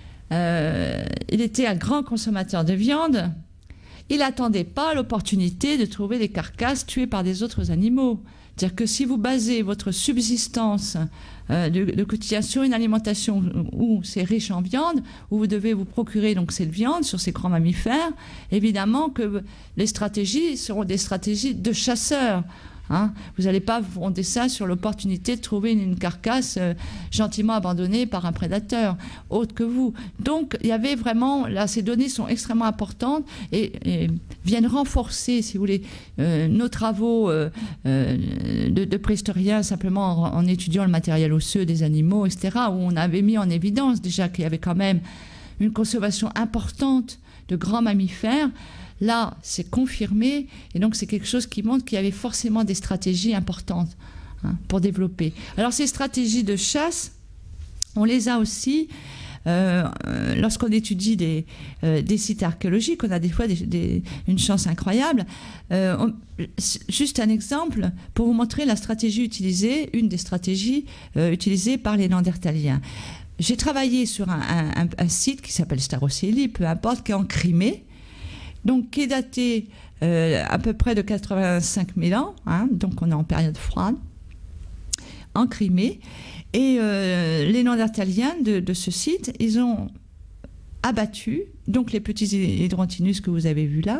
euh, il était un grand consommateur de viande, il n'attendait pas l'opportunité de trouver des carcasses tuées par des autres animaux. C'est-à-dire que si vous basez votre subsistance euh, de, de quotidien sur une alimentation où c'est riche en viande, où vous devez vous procurer donc cette viande sur ces grands mammifères, évidemment que les stratégies seront des stratégies de chasseurs. Hein, vous n'allez pas fonder ça sur l'opportunité de trouver une, une carcasse euh, gentiment abandonnée par un prédateur, autre que vous. Donc, il y avait vraiment, là, ces données sont extrêmement importantes et, et viennent renforcer, si vous voulez, euh, nos travaux euh, euh, de, de préhistoriens, simplement en, en étudiant le matériel osseux des animaux, et cetera, où on avait mis en évidence déjà qu'il y avait quand même une consommation importante de grands mammifères. Là, c'est confirmé, et donc c'est quelque chose qui montre qu'il y avait forcément des stratégies importantes hein, pour développer. Alors ces stratégies de chasse, on les a aussi euh, lorsqu'on étudie des, euh, des sites archéologiques, on a des fois des, des, une chance incroyable. Euh, on, juste un exemple pour vous montrer la stratégie utilisée, une des stratégies euh, utilisées par les Néandertaliens. J'ai travaillé sur un, un, un site qui s'appelle Starossélie, peu importe, qui est en Crimée, donc qui est daté euh, à peu près de quatre-vingt-cinq mille ans, hein, donc on est en période froide, en Crimée. Et euh, les Néandertaliens de, de ce site, ils ont abattu donc les petits hydrontinus que vous avez vus là.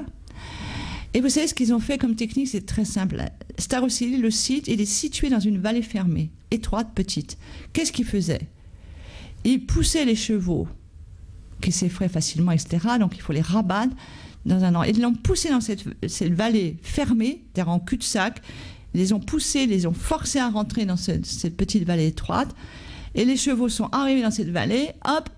Et vous savez ce qu'ils ont fait comme technique, c'est très simple. Starossélie, le site, il est situé dans une vallée fermée, étroite, petite. Qu'est-ce qu'ils faisaient? Ils poussaient les chevaux, qui s'effraient facilement, et cetera. Donc il faut les rabattre dans un endroit. Ils l'ont poussé dans cette, cette vallée fermée, c'est-à-dire en cul-de-sac. Ils les ont poussés, ils les ont forcés à rentrer dans ce, cette petite vallée étroite. Et les chevaux sont arrivés dans cette vallée, hop,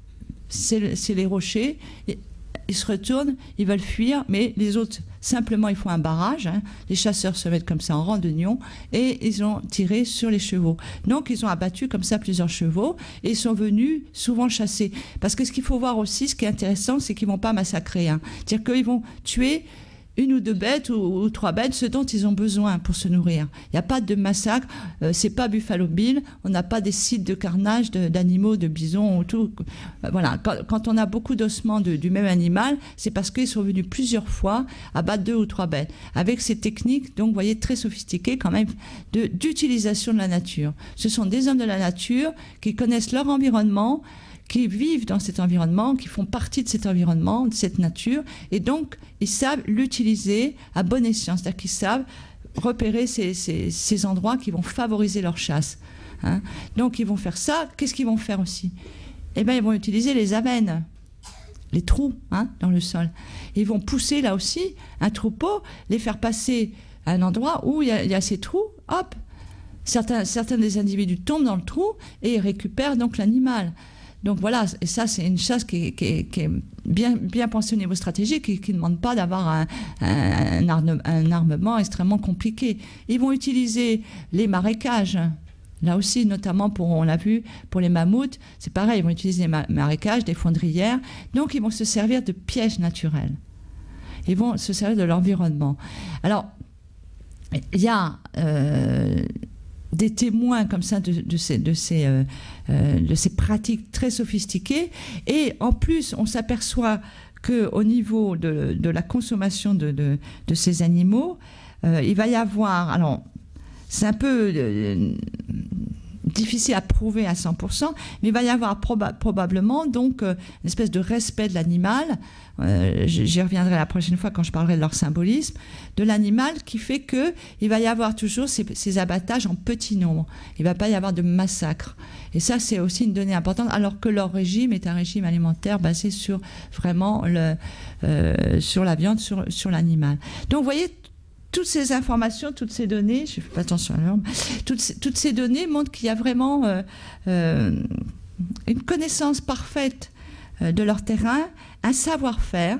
c'est les rochers. Et ils se retournent, ils veulent fuir, mais les autres, simplement, ils font un barrage. Hein. Les chasseurs se mettent comme ça en rang de nion et ils ont tiré sur les chevaux. Donc, ils ont abattu comme ça plusieurs chevaux et ils sont venus souvent chasser. Parce que ce qu'il faut voir aussi, ce qui est intéressant, c'est qu'ils ne vont pas massacrer. Hein. C'est-à-dire qu'ils vont tuer une ou deux bêtes ou, ou trois bêtes, ce dont ils ont besoin pour se nourrir. Il n'y a pas de massacre, euh, c'est pas Buffalo Bill, on n'a pas des sites de carnage d'animaux, de, de bisons ou tout. Euh, voilà, quand, quand on a beaucoup d'ossements du même animal, c'est parce qu'ils sont venus plusieurs fois abattre deux ou trois bêtes. Avec ces techniques, donc, vous voyez, très sophistiquées quand même, d'utilisation de, de la nature. Ce sont des hommes de la nature qui connaissent leur environnement, qui vivent dans cet environnement, qui font partie de cet environnement, de cette nature, et donc ils savent l'utiliser à bon escient, c'est-à-dire qu'ils savent repérer ces, ces, ces endroits qui vont favoriser leur chasse. Hein. Donc ils vont faire ça. Qu'est-ce qu'ils vont faire aussi? Eh bien, ils vont utiliser les avennes, les trous hein, dans le sol. Et ils vont pousser là aussi un troupeau, les faire passer à un endroit où il y a, il y a ces trous, hop, certains, certains des individus tombent dans le trou et récupèrent donc l'animal. Donc voilà, et ça c'est une chasse qui est, qui est, qui est bien, bien pensée au niveau stratégique et qui ne demande pas d'avoir un, un, un, arme, un armement extrêmement compliqué. Ils vont utiliser les marécages, là aussi notamment pour, on l'a vu, pour les mammouths, c'est pareil, ils vont utiliser les marécages, des fondrières, donc ils vont se servir de pièges naturels. Ils vont se servir de l'environnement. Alors, il y a... Euh, des témoins comme ça de, de, ces, de, ces, euh, euh, de ces pratiques très sophistiquées. Et en plus, on s'aperçoit qu'au niveau de, de la consommation de, de, de ces animaux, euh, il va y avoir... Alors, c'est un peu euh, difficile à prouver à cent pour cent, mais il va y avoir proba probablement donc euh, une espèce de respect de l'animal, euh, j'y reviendrai la prochaine fois quand je parlerai de leur symbolisme, de l'animal qui fait qu'il va y avoir toujours ces, ces abattages en petit nombre. Il ne va pas y avoir de massacre. Et ça, c'est aussi une donnée importante, alors que leur régime est un régime alimentaire basé sur vraiment le, euh, sur la viande, sur, sur l'animal. Donc, vous voyez, toutes ces informations, toutes ces données, je ne fais pas attention à l'heure, toutes, ces, toutes ces données montrent qu'il y a vraiment euh, euh, une connaissance parfaite euh, de leur terrain, un savoir-faire.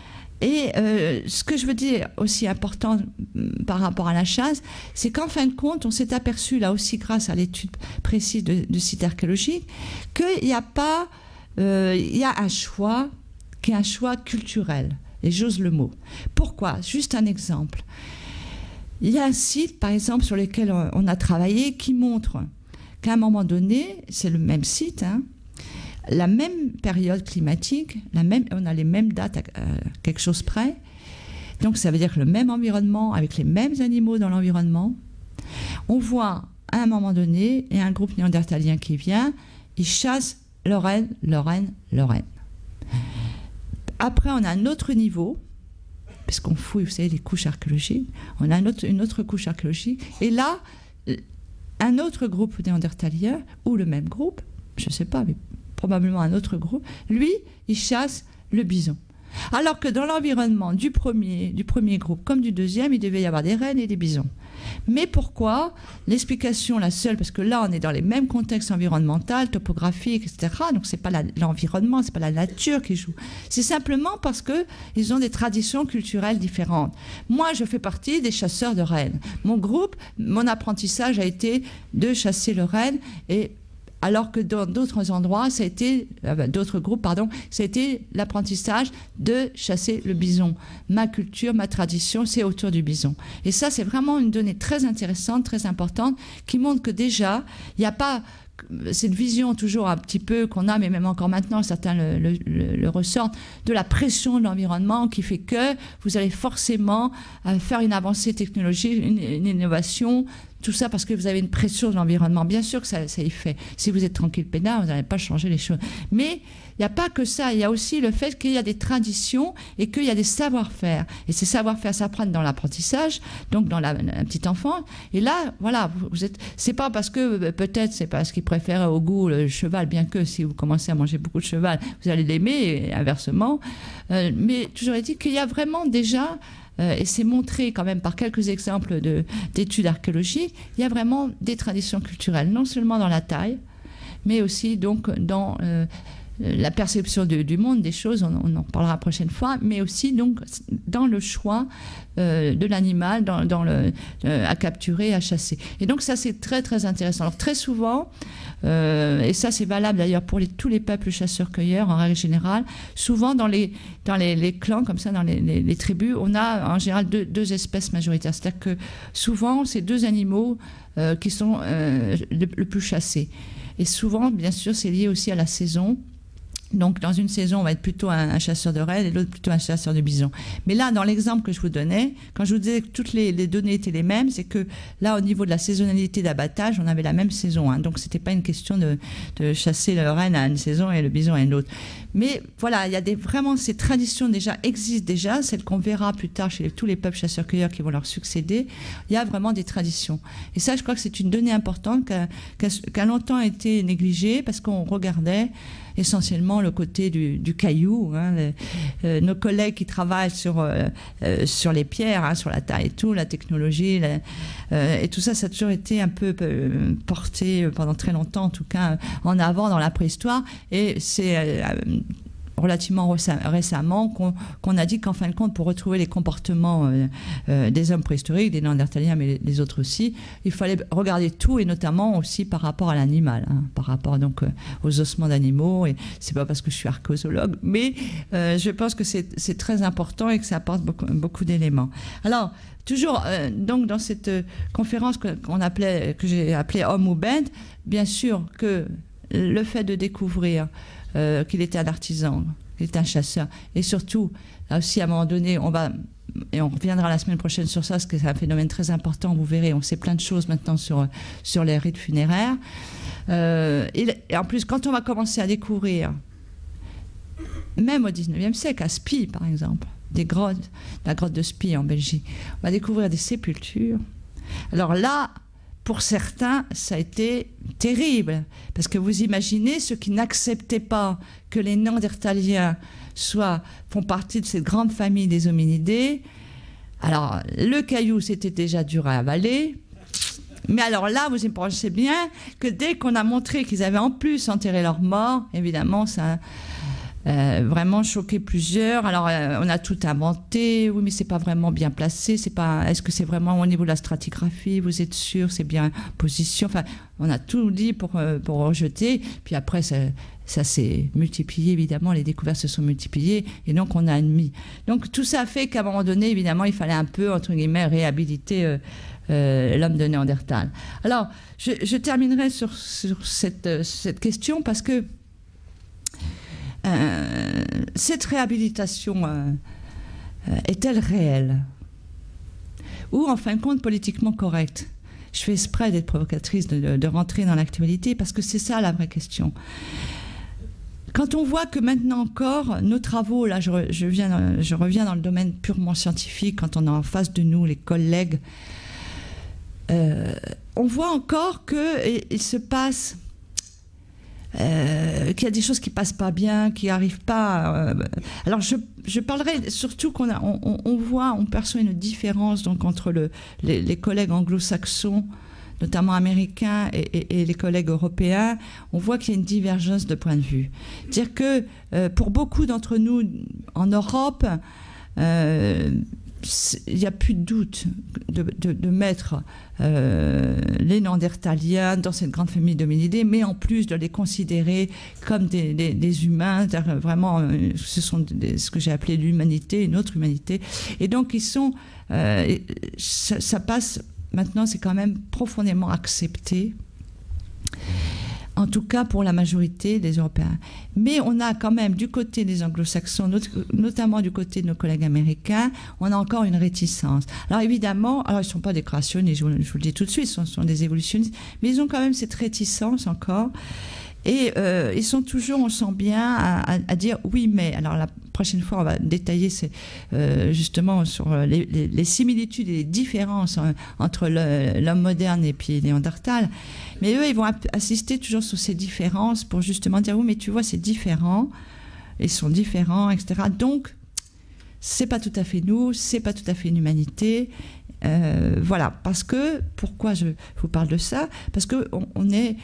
Et euh, ce que je veux dire aussi important par rapport à la chasse, c'est qu'en fin de compte, on s'est aperçu, là aussi grâce à l'étude précise de, de sites archéologiques, qu'il n'y a pas, euh, il y a un choix qui est un choix culturel. Et j'ose le mot. Pourquoi? Juste un exemple. Il y a un site, par exemple, sur lequel on a travaillé, qui montre qu'à un moment donné, c'est le même site, hein, la même période climatique, la même, on a les mêmes dates à euh, quelque chose près. Donc ça veut dire que le même environnement, avec les mêmes animaux dans l'environnement. On voit à un moment donné, il y a un groupe néandertalien qui vient, il chasse le renne, le renne, le renne. Après, on a un autre niveau, parce qu'on fouille, vous savez, les couches archéologiques. On a un autre, une autre couche archéologique. Et là, un autre groupe néandertalien, ou le même groupe, je ne sais pas, mais probablement un autre groupe, lui, il chasse le bison. Alors que dans l'environnement du premier, du premier groupe comme du deuxième, il devait y avoir des rennes et des bisons. Mais pourquoi? L'explication, la seule, parce que là, on est dans les mêmes contextes environnementaux, topographiques, et cetera. Donc, ce n'est pas l'environnement, ce n'est pas la nature qui joue. C'est simplement parce qu'ils ont des traditions culturelles différentes. Moi, je fais partie des chasseurs de rennes. Mon groupe, mon apprentissage a été de chasser le renne et alors que dans d'autres endroits, ça a été, euh, d'autres groupes, pardon, ça a été l'apprentissage de chasser le bison. Ma culture, ma tradition, c'est autour du bison. Et ça, c'est vraiment une donnée très intéressante, très importante, qui montre que déjà, il n'y a pas cette vision toujours un petit peu qu'on a, mais même encore maintenant, certains le, le, le, le ressortent, de la pression de l'environnement qui fait que vous allez forcément euh, faire une avancée technologique, une, une innovation, tout ça parce que vous avez une pression de l'environnement. Bien sûr que ça, ça y fait. Si vous êtes tranquille, peinard, vous n'allez pas changer les choses. Mais il n'y a pas que ça. Il y a aussi le fait qu'il y a des traditions et qu'il y a des savoir-faire. Et ces savoir-faire s'apprennent dans l'apprentissage, donc dans la, la petite enfance. Et là, voilà, vous, vous êtes. C'est pas parce que peut-être c'est parce qu'ils préfèrent au goût le cheval, bien que si vous commencez à manger beaucoup de cheval, vous allez l'aimer, et inversement. Euh, mais toujours est-il qu'il y a vraiment déjà. Euh, et c'est montré quand même par quelques exemples d'études archéologiques, il y a vraiment des traditions culturelles, non seulement dans la taille, mais aussi donc dans euh, la perception de, du monde, des choses, on, on en parlera la prochaine fois, mais aussi donc dans le choix euh, de l'animal, dans, dans le, euh, à capturer, à chasser. Et donc ça c'est très très intéressant. Alors très souvent, euh, et ça c'est valable d'ailleurs pour les, tous les peuples chasseurs-cueilleurs en règle générale, souvent dans les, dans les, les clans, comme ça, dans les, les, les tribus, on a en général deux, deux espèces majoritaires. C'est-à-dire que souvent c'est deux animaux euh, qui sont euh, le, le plus chassés. Et souvent, bien sûr, c'est lié aussi à la saison. Donc, dans une saison, on va être plutôt un, un chasseur de rennes et l'autre plutôt un chasseur de bisons. Mais là, dans l'exemple que je vous donnais, quand je vous disais que toutes les, les données étaient les mêmes, c'est que là, au niveau de la saisonnalité d'abattage, on avait la même saison. Hein. Donc, c'était pas une question de, de chasser le renne à une saison et le bison à une autre. Mais voilà, il y a des, vraiment ces traditions déjà existent déjà, celles qu'on verra plus tard chez les, tous les peuples chasseurs-cueilleurs qui vont leur succéder. Il y a vraiment des traditions. Et ça, je crois que c'est une donnée importante qui a, qui a, qui a longtemps été négligée parce qu'on regardait essentiellement le côté du, du caillou. Hein, les, euh, nos collègues qui travaillent sur, euh, euh, sur les pierres, hein, sur la taille et tout, la technologie, la, euh, et tout ça, ça a toujours été un peu euh, porté pendant très longtemps, en tout cas en avant dans la préhistoire. Et c'est euh, relativement récemment qu'on qu'on a dit qu'en fin de compte, pour retrouver les comportements euh, euh, des hommes préhistoriques, des Néandertaliens, mais les, les autres aussi, il fallait regarder tout, et notamment aussi par rapport à l'animal, hein, par rapport donc euh, aux ossements d'animaux. Et c'est pas parce que je suis archéologue, mais euh, je pense que c'est très important et que ça apporte beaucoup, beaucoup d'éléments. Alors, toujours euh, donc dans cette euh, conférence que, qu'on appelait, que j'ai appelée Homme ou Bête, bien sûr que le fait de découvrir Euh, qu'il était un artisan, qui est un chasseur. Et surtout, là aussi, à un moment donné, on va, et on reviendra la semaine prochaine sur ça, parce que c'est un phénomène très important, vous verrez, on sait plein de choses maintenant sur, sur les rites funéraires. Euh, et, et en plus, quand on va commencer à découvrir, même au dix-neuvième siècle, à Spie, par exemple, des grottes, la grotte de Spie en Belgique, on va découvrir des sépultures. Alors là, pour certains, ça a été terrible, parce que vous imaginez ceux qui n'acceptaient pas que les Néandertaliens soient, font partie de cette grande famille des hominidés. Alors, le caillou, c'était déjà dur à avaler. Mais alors là, vous pensez bien que dès qu'on a montré qu'ils avaient en plus enterré leurs morts, évidemment, ça a euh, vraiment choqué plusieurs. Alors, euh, on a tout inventé. Oui, mais c'est pas vraiment bien placé. C'est pas. Est-ce que c'est vraiment au niveau de la stratigraphie? Vous êtes sûr? C'est bien position? Enfin, on a tout dit pour euh, pour rejeter. Puis après, ça, ça s'est multiplié. Évidemment, les découvertes se sont multipliées, et donc on a admis. Donc tout ça fait qu'à un moment donné, évidemment, il fallait un peu entre guillemets réhabiliter. Euh, Euh, l'homme de Néandertal. Alors, je, je terminerai sur, sur cette, euh, cette question parce que euh, cette réhabilitation euh, est-elle réelle ou en fin de compte politiquement correcte? Je fais exprès d'être provocatrice, de, de rentrer dans l'actualité parce que c'est ça la vraie question. Quand on voit que maintenant encore, nos travaux, là je, je, viens, je reviens dans le domaine purement scientifique, quand on a en face de nous les collègues, Euh, on voit encore qu'il se passe, euh, qu'il y a des choses qui ne passent pas bien, qui n'arrivent pas. Euh, alors je, je parlerai surtout qu'on a, on, on voit, on perçoit une différence donc, entre le, les, les collègues anglo-saxons, notamment américains, et, et, et les collègues européens. On voit qu'il y a une divergence de point de vue. C'est-à-dire que euh, pour beaucoup d'entre nous en Europe, euh, il n'y a plus de doute de, de, de mettre euh, les Néandertaliens dans cette grande famille d'hominidés, mais en plus de les considérer comme des, des, des humains, vraiment, ce sont des, ce que j'ai appelé l'humanité, une autre humanité. Et donc, ils sont, euh, ça, ça passe, maintenant, c'est quand même profondément accepté. En tout cas pour la majorité des Européens. Mais on a quand même du côté des anglo-saxons, notamment du côté de nos collègues américains, on a encore une réticence. Alors évidemment, alors ils ne sont pas des créationnistes, je vous, je vous le dis tout de suite, ce sont, sont des évolutionnistes, mais ils ont quand même cette réticence encore. Et euh, ils sont toujours, on sent bien, à, à, à dire oui, mais. Alors la prochaine fois, on va détailler ces, euh, justement sur les, les, les similitudes et les différences hein, entre l'homme moderne et puis Néandertal. Mais eux, ils vont assister toujours sur ces différences pour justement dire oui, mais tu vois, c'est différent, ils sont différents, et cetera. Donc, c'est pas tout à fait nous, c'est pas tout à fait une humanité. Euh, voilà, parce que, pourquoi je vous parle de ça? Parce qu'on on est.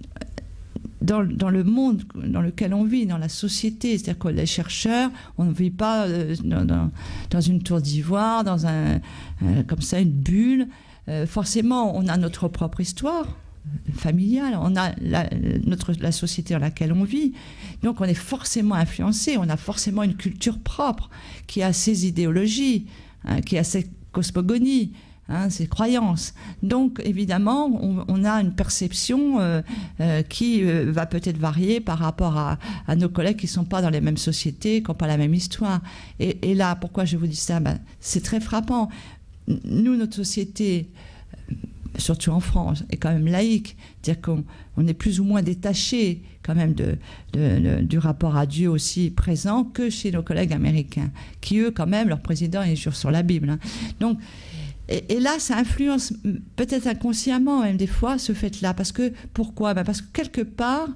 Dans, dans le monde dans lequel on vit, dans la société, c'est-à-dire que les chercheurs, on ne vit pas euh, dans, dans, dans une tour d'ivoire, dans un, euh, comme ça, une bulle. Euh, forcément, on a notre propre histoire familiale, on a la, notre, la société dans laquelle on vit. Donc, on est forcément influencé, on a forcément une culture propre qui a ses idéologies, hein, qui a ses cosmogonies. Hein, ces croyances. Donc, évidemment, on, on a une perception euh, euh, qui euh, va peut-être varier par rapport à, à nos collègues qui ne sont pas dans les mêmes sociétés, qui n'ont pas la même histoire. Et, et là, pourquoi je vous dis ça? Ben, c'est très frappant. Nous, notre société, surtout en France, est quand même laïque. C'est-à-dire qu'on on est plus ou moins détaché quand même de, de, de, du rapport à Dieu aussi présent que chez nos collègues américains, qui eux, quand même, leur président, ils jurent sur la Bible. Hein. Donc, Et, et là, ça influence peut-être inconsciemment même des fois ce fait-là. Parce que, pourquoi? Ben parce que quelque part,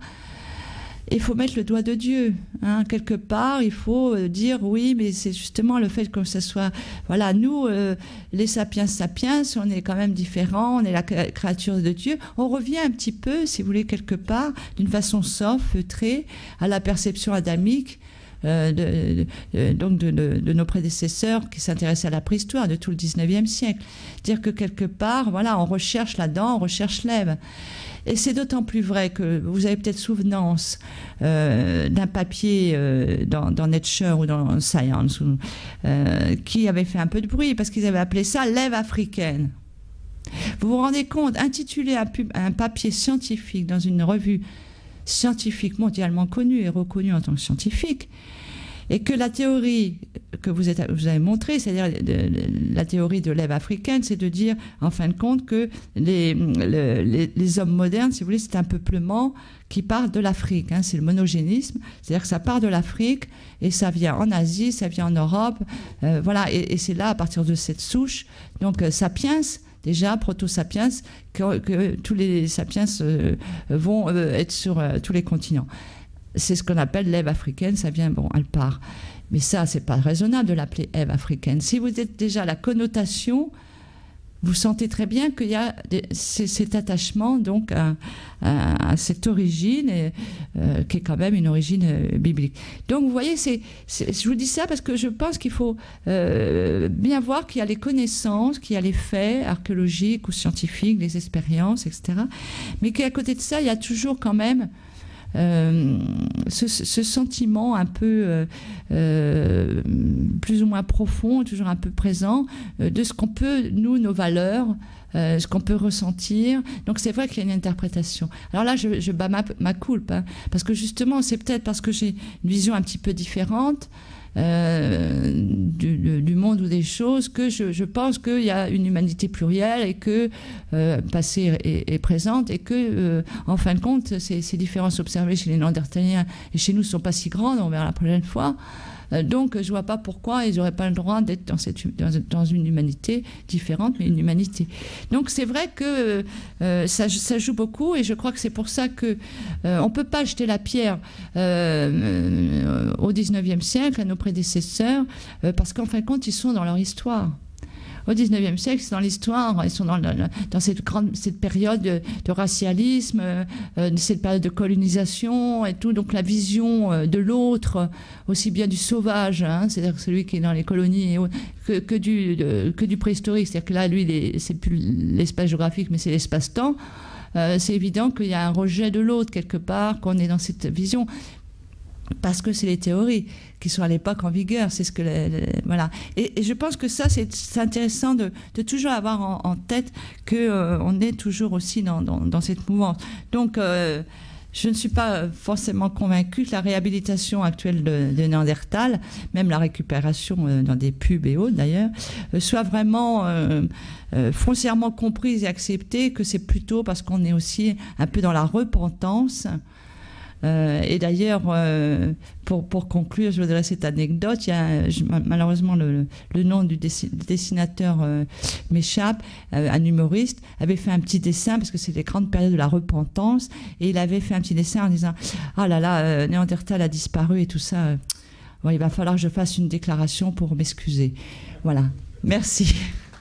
il faut mettre le doigt de Dieu. Hein. Quelque part, il faut dire oui, mais c'est justement le fait que ce soit... Voilà, nous, euh, les sapiens sapiens, on est quand même différents, on est la créature de Dieu. On revient un petit peu, si vous voulez, quelque part, d'une façon soft, feutrée, à la perception adamique. Euh, de, de, donc de, de, de nos prédécesseurs qui s'intéressaient à la préhistoire de tout le dix-neuvième siècle. Dire que quelque part, voilà, on recherche là-dedans, on recherche l'Ève. Et c'est d'autant plus vrai que vous avez peut-être souvenance euh, d'un papier euh, dans, dans Nature ou dans Science ou, euh, qui avait fait un peu de bruit parce qu'ils avaient appelé ça l'Ève africaine. Vous vous rendez compte, intituler un, pub, un papier scientifique dans une revue scientifique mondialement connu et reconnu en tant que scientifique, Et que la théorie que vous, êtes, vous avez montrée, c'est-à-dire la théorie de l'Ève africaine, c'est de dire, en fin de compte, que les, les, les hommes modernes, si vous voulez, c'est un peuplement qui part de l'Afrique. Hein, c'est le monogénisme, c'est-à-dire que ça part de l'Afrique et ça vient en Asie, ça vient en Europe. Euh, voilà, et, et c'est là, à partir de cette souche, donc euh, Sapiens, déjà, proto-sapiens, que, que tous les sapiens euh, vont euh, être sur euh, tous les continents. C'est ce qu'on appelle l'Ève africaine, ça vient, bon, elle part. Mais ça, c'est pas raisonnable de l'appeler Ève africaine. Si vous êtes déjà la connotation, vous sentez très bien qu'il y a des, cet attachement donc à, à, à cette origine et, euh, qui est quand même une origine euh, biblique. Donc vous voyez, c'est, c'est, je vous dis ça parce que je pense qu'il faut euh, bien voir qu'il y a les connaissances, qu'il y a les faits archéologiques ou scientifiques, les expériences, et cetera. Mais qu'à côté de ça, il y a toujours quand même Euh, ce, ce sentiment un peu euh, euh, plus ou moins profond, toujours un peu présent, euh, de ce qu'on peut, nous, nos valeurs, euh, ce qu'on peut ressentir. Donc c'est vrai qu'il y a une interprétation. Alors là, je, je bats ma, ma culpe, hein, parce que justement, c'est peut-être parce que j'ai une vision un petit peu différente Euh, du, du monde ou des choses, que je, je pense qu'il y a une humanité plurielle et que euh, passée et, et présente, et que euh, en fin de compte ces, ces différences observées chez les Néandertaliens et chez nous ne sont pas si grandes, on verra la prochaine fois. Euh, donc je ne vois pas pourquoi ils n'auraient pas le droit d'être dans, cette, dans, dans une humanité différente, mais une humanité. Donc c'est vrai que euh, ça, ça joue beaucoup, et je crois que c'est pour ça qu'on euh, ne peut pas jeter la pierre euh, euh, au dix-neuvième siècle, à nos prédécesseurs, euh, parce qu'en fin de compte, ils sont dans leur histoire. Au dix-neuvième siècle, c'est dans l'histoire, ils sont dans, dans cette, grande, cette période de, de racialisme, euh, cette période de colonisation et tout, donc la vision euh, de l'autre, aussi bien du sauvage, hein, c'est-à-dire celui qui est dans les colonies, et autres, que, que, du, de, que du préhistorique, c'est-à-dire que là, lui, les, c'est plus l'espace géographique, mais c'est l'espace-temps. Euh, c'est évident qu'il y a un rejet de l'autre quelque part, qu'on est dans cette vision. Parce que c'est les théories qui sont à l'époque en vigueur, c'est ce que les, les, voilà. Et, et je pense que ça, c'est, c'est intéressant de, de toujours avoir en, en tête que euh, on est toujours aussi dans, dans, dans cette mouvance. Donc, euh, je ne suis pas forcément convaincue que la réhabilitation actuelle de, de Néandertal, même la récupération euh, dans des pubs et autres d'ailleurs, euh, soit vraiment euh, euh, foncièrement comprise et acceptée, que c'est plutôt parce qu'on est aussi un peu dans la repentance. Euh, et d'ailleurs, euh, pour, pour conclure, je voudrais cette anecdote. Il y a, je, malheureusement, le, le nom du dessinateur euh, m'échappe. Euh, un humoriste avait fait un petit dessin, parce que c'est les grandes périodes de la repentance, et il avait fait un petit dessin en disant « Ah là là, euh, Néandertal a disparu et tout ça. Bon, il va falloir que je fasse une déclaration pour m'excuser. » Voilà. Merci.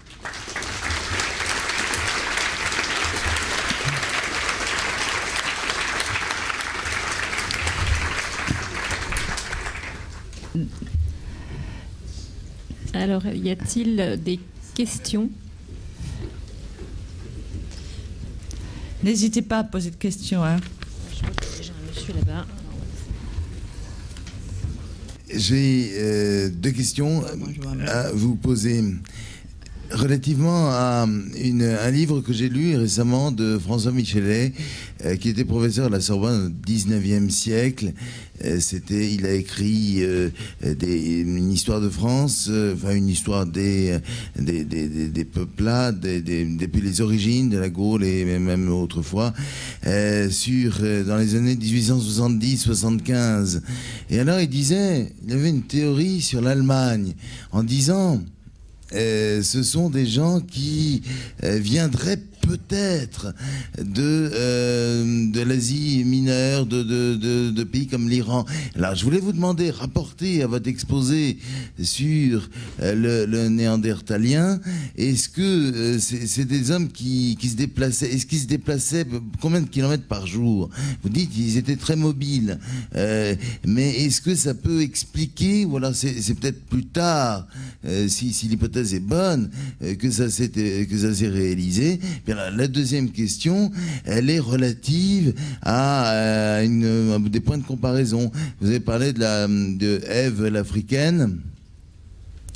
Alors, y a-t-il des questions? N'hésitez pas à poser de questions. Hein. Je vois qu'il y a déjà un monsieur là-bas. J'ai euh, deux questions à vous poser. Relativement à une, un livre que j'ai lu récemment de François Michelet, euh, qui était professeur à la Sorbonne au dix-neuvième siècle. Euh, c'était, il a écrit euh, des, une histoire de France, euh, enfin une histoire des, des, des, des, des peuplades, des, des, depuis les origines de la Gaule et même autrefois, euh, sur, euh, dans les années dix-huit cent soixante-dix soixante-quinze. Et alors il disait, il avait une théorie sur l'Allemagne, en disant... Euh, ce sont des gens qui euh, viendraient peut-être de, euh, de l'Asie mineure, de, de, de, de pays comme l'Iran. Alors je voulais vous demander, rapporter à votre exposé sur euh, le, le néandertalien, est-ce que euh, c'est, c'est des hommes qui, qui se déplaçaient, est-ce qu'ils se déplaçaient combien de kilomètres par jour? Vous dites qu'ils étaient très mobiles, euh, mais est-ce que ça peut expliquer, ou alors c'est, c'est peut-être plus tard, euh, si, si l'hypothèse est bonne, euh, que ça s'est, que ça s'est réalisé. Bien, la, la deuxième question, elle est relative à, euh, une, à des points de comparaison. Vous avez parlé de la de Ève l'africaine.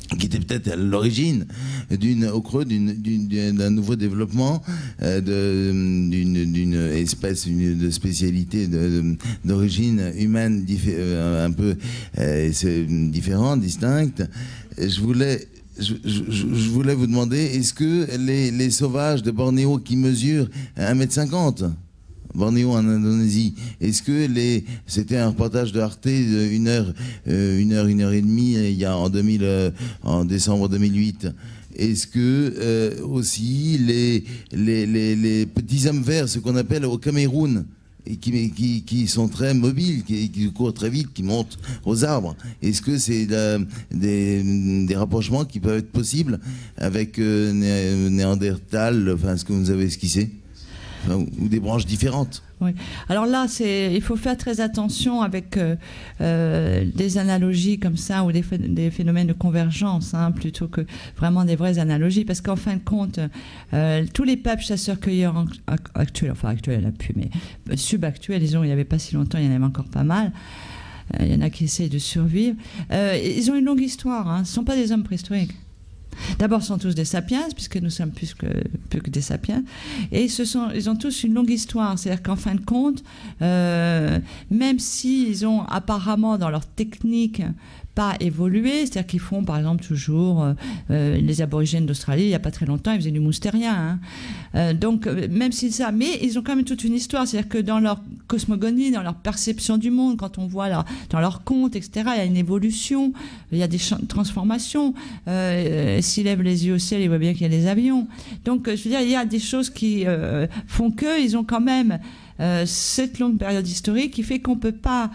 qui était peut-être à l'origine d'une, au creux d'une, d'une, d'un nouveau développement euh, de, d'une, d'une espèce une, de spécialité de, de, d'origine humaine diffé- euh, un peu euh, c'est différente, distincte. Je voulais Je, je, je voulais vous demander, est-ce que les, les sauvages de Bornéo qui mesurent un mètre cinquante, Bornéo en Indonésie, est-ce que les... C'était un reportage de Arte de une heure, euh, une heure, une heure et demie, il y a en, deux mille, euh, en décembre deux mille huit. Est-ce que euh, aussi les, les, les, les petits hommes verts, ce qu'on appelle au Cameroun, et qui, qui, qui sont très mobiles, qui, qui courent très vite, qui montent aux arbres. Est-ce que c'est la, des, des rapprochements qui peuvent être possibles avec euh, Né- Néandertal, enfin ce que vous avez esquissé, enfin, ou, ou des branches différentes? Oui. Alors là, c'est, il faut faire très attention avec euh, euh, des analogies comme ça ou des, ph- des phénomènes de convergence, hein, plutôt que vraiment des vraies analogies, parce qu'en fin de compte, euh, tous les peuples chasseurs-cueilleurs actuels, enfin actuels, il n'y en a plus, mais subactuels, disons, il n'y avait pas si longtemps, il y en avait encore pas mal. Euh, il y en a qui essayent de survivre. Euh, ils ont une longue histoire, hein, ce ne sont pas des hommes préhistoriques. D'abord, ce sont tous des sapiens, puisque nous sommes plus que, plus que des sapiens. Et ce sont, ils ont tous une longue histoire. C'est-à-dire qu'en fin de compte, euh, même s'ils ont apparemment dans leur technique pas évolué, c'est-à-dire qu'ils font par exemple toujours euh, euh, les aborigènes d'Australie, il n'y a pas très longtemps, ils faisaient du moustérien. Hein. Euh, donc, euh, même si ça, mais ils ont quand même toute une histoire, c'est-à-dire que dans leur cosmogonie, dans leur perception du monde, quand on voit leur, dans leurs contes, et cetera, il y a une évolution, il y a des transformations. Euh, s'ils lèvent les yeux au ciel, ils voient bien qu'il y a des avions. Donc, je veux dire, il y a des choses qui euh, font qu'ils ont quand même euh, cette longue période historique qui fait qu'on ne peut pas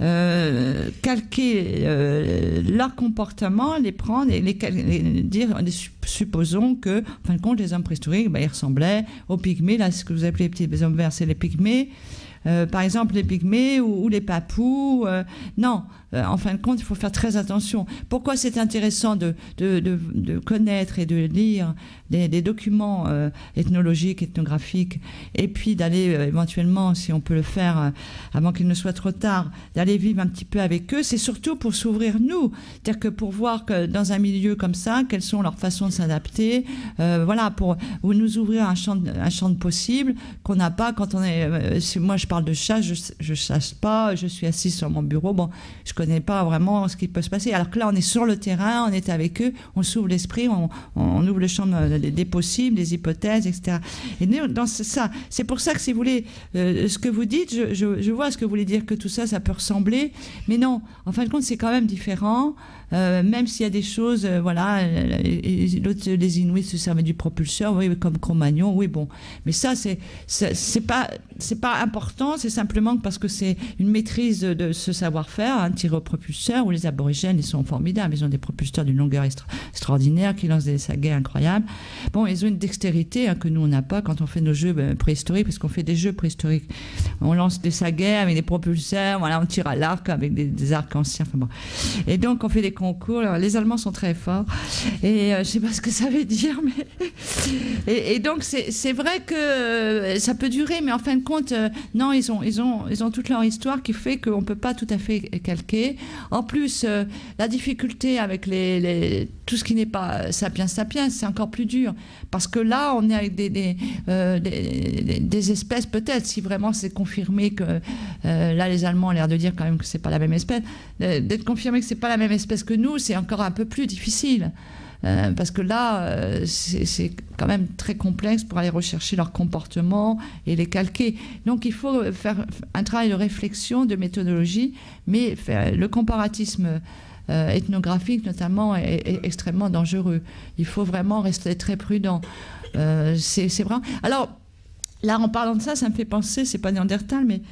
Euh, calquer euh, leur comportement, les prendre et les, les dire, les, supposons que, en fin de compte, les hommes préhistoriques, ben, ils ressemblaient aux pygmées. Là, ce que vous appelez les petits hommes verts, c'est les pygmées. Euh, par exemple, les pygmées ou, ou les papous. Euh, non, euh, en fin de compte, il faut faire très attention. Pourquoi c'est intéressant de, de, de, de connaître et de lire des, des documents euh, ethnologiques, ethnographiques, et puis d'aller euh, éventuellement, si on peut le faire euh, avant qu'il ne soit trop tard, d'aller vivre un petit peu avec eux, c'est surtout pour s'ouvrir nous. C'est-à-dire que pour voir que dans un milieu comme ça, quelles sont leurs façons de s'adapter, euh, voilà, pour nous ouvrir un champ de, un champ de possibles qu'on n'a pas quand on est... Euh, si moi, je parle de chasse, je, je chasse pas, je suis assise sur mon bureau, bon, je connais pas vraiment ce qui peut se passer. Alors que là, on est sur le terrain, on est avec eux, on s'ouvre l'esprit, on, on ouvre le champ des, des possibles, des hypothèses, et cetera. Et dans ça, c'est pour ça que si vous voulez, euh, ce que vous dites, je, je, je vois ce que vous voulez dire, que tout ça, ça peut ressembler, mais non, en fin de compte, c'est quand même différent. Euh, même s'il y a des choses, euh, voilà, l'autre, les Inuits se servaient du propulseur, oui, comme Cro-Magnon, oui, bon. Mais ça, c'est, c'est, c'est pas, c'est pas important, c'est simplement parce que c'est une maîtrise de, de ce savoir-faire, un tir au propulseur, où les aborigènes, ils sont formidables, ils ont des propulseurs d'une longueur extra, extraordinaire, qui lancent des saguets incroyables. Bon, ils ont une dextérité hein, que nous, on n'a pas quand on fait nos jeux ben, préhistoriques, parce qu'on fait des jeux préhistoriques. On lance des saguets avec des propulseurs, voilà, on tire à l'arc avec des, des arcs anciens, enfin bon. Et donc, on fait des concours. Alors, les Allemands sont très forts. Et euh, je ne sais pas ce que ça veut dire, mais... et, et donc, c'est, c'est vrai que euh, ça peut durer, mais en fin de compte, euh, non, ils ont, ils, ont, ils ont toute leur histoire qui fait qu'on ne peut pas tout à fait calquer. En plus, euh, la difficulté avec les, les, tout ce qui n'est pas sapiens sapiens, c'est encore plus dur. Parce que là, on est avec des, des, euh, des, des espèces, peut-être, si vraiment c'est confirmé que... Euh, là, les Allemands ont l'air de dire quand même que ce n'est pas la même espèce. Euh, d'être confirmé que ce n'est pas la même espèce que nous, c'est encore un peu plus difficile. Euh, parce que là, euh, c'est, c'est quand même très complexe pour aller rechercher leur comportement et les calquer. Donc, il faut faire un travail de réflexion, de méthodologie, mais faire le comparatisme euh, ethnographique, notamment, est, est extrêmement dangereux. Il faut vraiment rester très prudent. Euh, c'est, c'est vraiment... Alors, là, en parlant de ça, ça me fait penser, c'est pas Néandertal, mais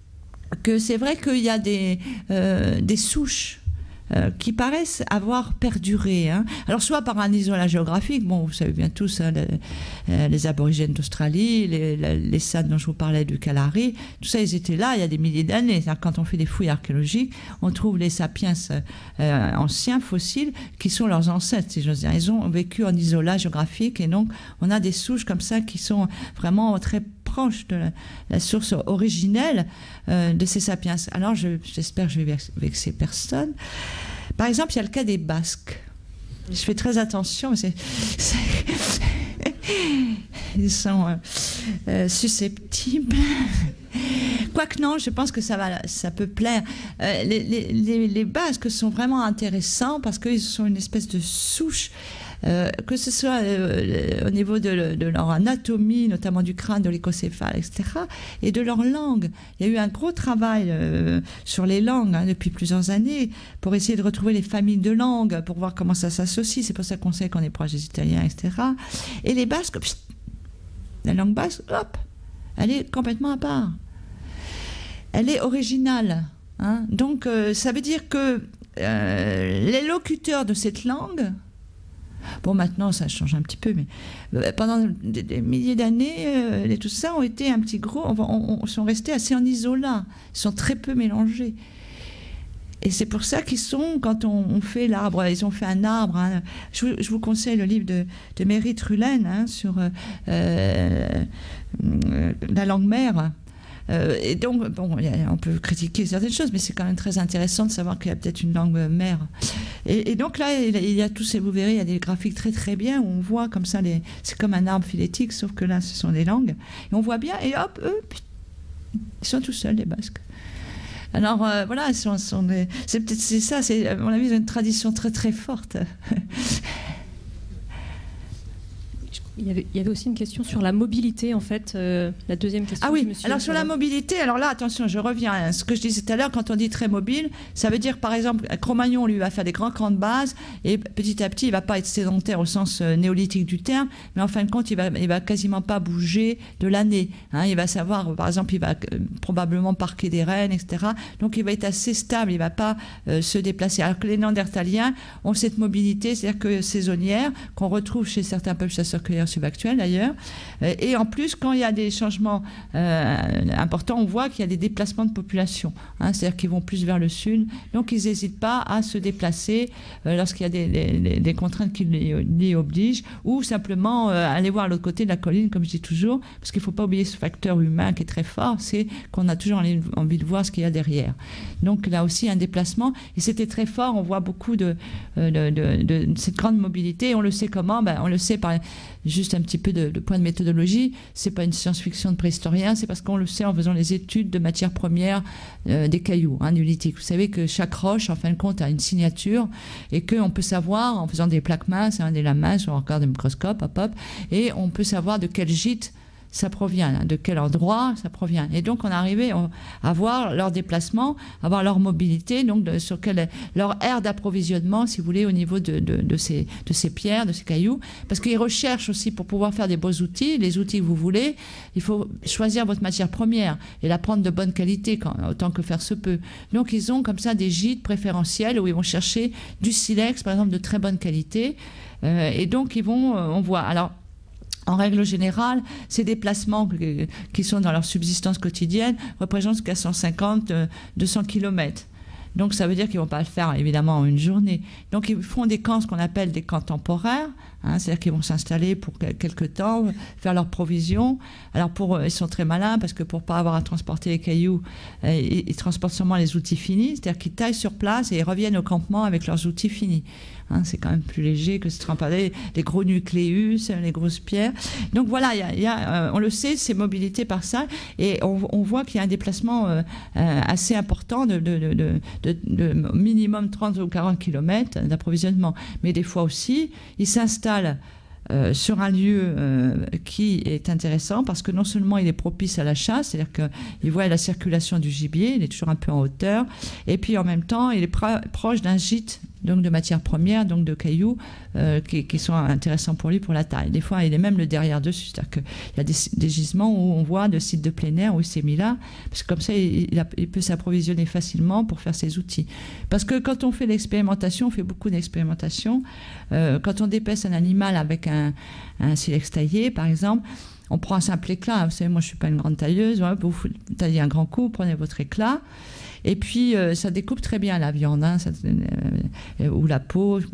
que c'est vrai qu'il y a des, euh, des souches Euh, qui paraissent avoir perduré. Hein. Alors, soit par un isolage géographique, bon, vous savez bien tous, hein, les, euh, les aborigènes d'Australie, les, les, les San dont je vous parlais du Kalahari, tout ça, ils étaient là il y a des milliers d'années. C'est-à-dire, quand on fait des fouilles archéologiques, on trouve les sapiens euh, anciens, fossiles, qui sont leurs ancêtres, si j'ose dire. Ils ont vécu en isolage géographique, et donc, on a des souches comme ça qui sont vraiment très proche de la, la source originelle euh, de ces sapiens. Alors, je, j'espère que je vais vexer personne. Par exemple, il y a le cas des Basques. Je fais très attention. C'est, c'est... Ils sont euh, euh, susceptibles. Quoique non, je pense que ça, va, ça peut plaire. Euh, les, les, les Basques sont vraiment intéressants parce qu'ils sont une espèce de souche. Euh, que ce soit euh, au niveau de, de leur anatomie, notamment du crâne, de l'écocéphale, et cetera, et de leur langue. Il y a eu un gros travail euh, sur les langues hein, depuis plusieurs années pour essayer de retrouver les familles de langues, pour voir comment ça s'associe. C'est pour ça qu'on sait qu'on est proche des Italiens, et cetera. Et les Basques, pst, la langue basque, hop, elle est complètement à part. Elle est originale. Hein. Donc, euh, ça veut dire que euh, les locuteurs de cette langue... Bon, maintenant, ça change un petit peu, mais euh, pendant des, des milliers d'années, euh, et tout ça ont été un petit gros... On, on, on sont restés assez en isolat. Ils sont très peu mélangés. Et c'est pour ça qu'ils sont, quand on, on fait l'arbre, ils ont fait un arbre. Hein, je, je vous conseille le livre de, de Mary Trullen hein, sur euh, euh, la langue mère. Euh, et donc, bon, on peut critiquer certaines choses, mais c'est quand même très intéressant de savoir qu'il y a peut-être une langue mère. Et, et donc là, il y a tous ces, vous verrez, il y a des graphiques très très bien où on voit comme ça, les, c'est comme un arbre phylétique, sauf que là, ce sont des langues. Et on voit bien, et hop, eux, ils sont tout seuls, les Basques. Alors euh, voilà, sont, sont des, c'est peut-être c'est ça, c'est, à mon avis, ils ont une tradition très très forte. Il y, avait, il y avait aussi une question sur la mobilité, en fait, euh, la deuxième question. Ah oui, alors sur la mobilité, alors là, attention, je reviens à ce que je disais tout à l'heure, quand on dit très mobile, ça veut dire, par exemple, Cro-Magnon, lui, va faire des grands camps de base, et petit à petit, il ne va pas être sédentaire au sens euh, néolithique du terme, mais en fin de compte, il ne va, il va quasiment pas bouger de l'année. Hein, il va savoir, par exemple, il va euh, probablement parquer des rennes, et cetera. Donc, il va être assez stable, il ne va pas euh, se déplacer. Alors que les Néandertaliens ont cette mobilité, c'est-à-dire que saisonnière, qu'on retrouve chez certains peuples chasseurs-cueilleurs subactuels d'ailleurs. Et en plus, quand il y a des changements euh, importants, on voit qu'il y a des déplacements de population. Hein, c'est-à-dire qu'ils vont plus vers le sud. Donc, ils n'hésitent pas à se déplacer euh, lorsqu'il y a des, des, des contraintes qui les obligent, ou simplement euh, aller voir l'autre côté de la colline, comme je dis toujours, parce qu'il ne faut pas oublier ce facteur humain qui est très fort, c'est qu'on a toujours envie de voir ce qu'il y a derrière. Donc, là aussi, un déplacement. Et c'était très fort. On voit beaucoup de, de, de, de, de cette grande mobilité. Et on le sait comment? Ben, on le sait par... Juste un petit peu de, de point de méthodologie, c'est pas une science-fiction de préhistorien, c'est parce qu'on le sait en faisant les études de matières premières euh, des cailloux hein, néolithiques. Vous savez que chaque roche, en fin de compte, a une signature et qu'on peut savoir, en faisant des plaques minces, hein, des lames minces, on regarde le microscope, hop, hop, et on peut savoir de quel gîte ça provient, hein, de quel endroit ça provient. Et donc, on arrivait à voir leur déplacement, à voir leur mobilité, donc de, sur quelle, leur aire d'approvisionnement, si vous voulez, au niveau de, de, de, ces, de ces pierres, de ces cailloux. Parce qu'ils recherchent aussi, pour pouvoir faire des beaux outils, les outils que vous voulez, il faut choisir votre matière première et la prendre de bonne qualité, quand, autant que faire se peut. Donc, ils ont comme ça des gîtes préférentiels où ils vont chercher du silex, par exemple, de très bonne qualité. Euh, et donc, ils vont, on voit... Alors, en règle générale, ces déplacements qui sont dans leur subsistance quotidienne représentent jusqu'à cent cinquante à deux cents kilomètres. Donc ça veut dire qu'ils ne vont pas le faire évidemment en une journée. Donc ils font des camps, ce qu'on appelle des camps temporaires, hein, c'est-à-dire qu'ils vont s'installer pour quelques temps, faire leurs provisions. Alors pour, ils sont très malins parce que pour ne pas avoir à transporter les cailloux, euh, ils, ils transportent seulement les outils finis, c'est-à-dire qu'ils taillent sur place et ils reviennent au campement avec leurs outils finis. Hein, c'est quand même plus léger que se tremper les gros nucléus, les grosses pierres. Donc voilà, y a, y a, euh, on le sait, c'est mobilité par ça, et on, on voit qu'il y a un déplacement euh, euh, assez important de, de, de, de, de, de minimum trente ou quarante kilomètres d'approvisionnement. Mais des fois aussi, ils s'installent Euh, sur un lieu euh, qui est intéressant parce que non seulement il est propice à la chasse, c'est-à-dire qu'il voit la circulation du gibier, il est toujours un peu en hauteur, et puis en même temps il est proche d'un gîte donc de matières premières, donc de cailloux euh, qui, qui sont intéressants pour lui pour la taille. Des fois il est même le derrière dessus, c'est-à-dire qu'il y a des, des gisements où on voit de sites de plein air où il s'est mis là, parce que comme ça il, il, a, il peut s'approvisionner facilement pour faire ses outils. Parce que quand on fait l'expérimentation, on fait beaucoup d'expérimentation, euh, quand on dépaisse un animal avec un Un, un silex taillé, par exemple, on prend un simple éclat. Vous savez, moi, je ne suis pas une grande tailleuse. Ouais, vous taillez un grand coup, prenez votre éclat. Et puis, euh, ça découpe très bien la viande, hein, ça, euh, ou la peau,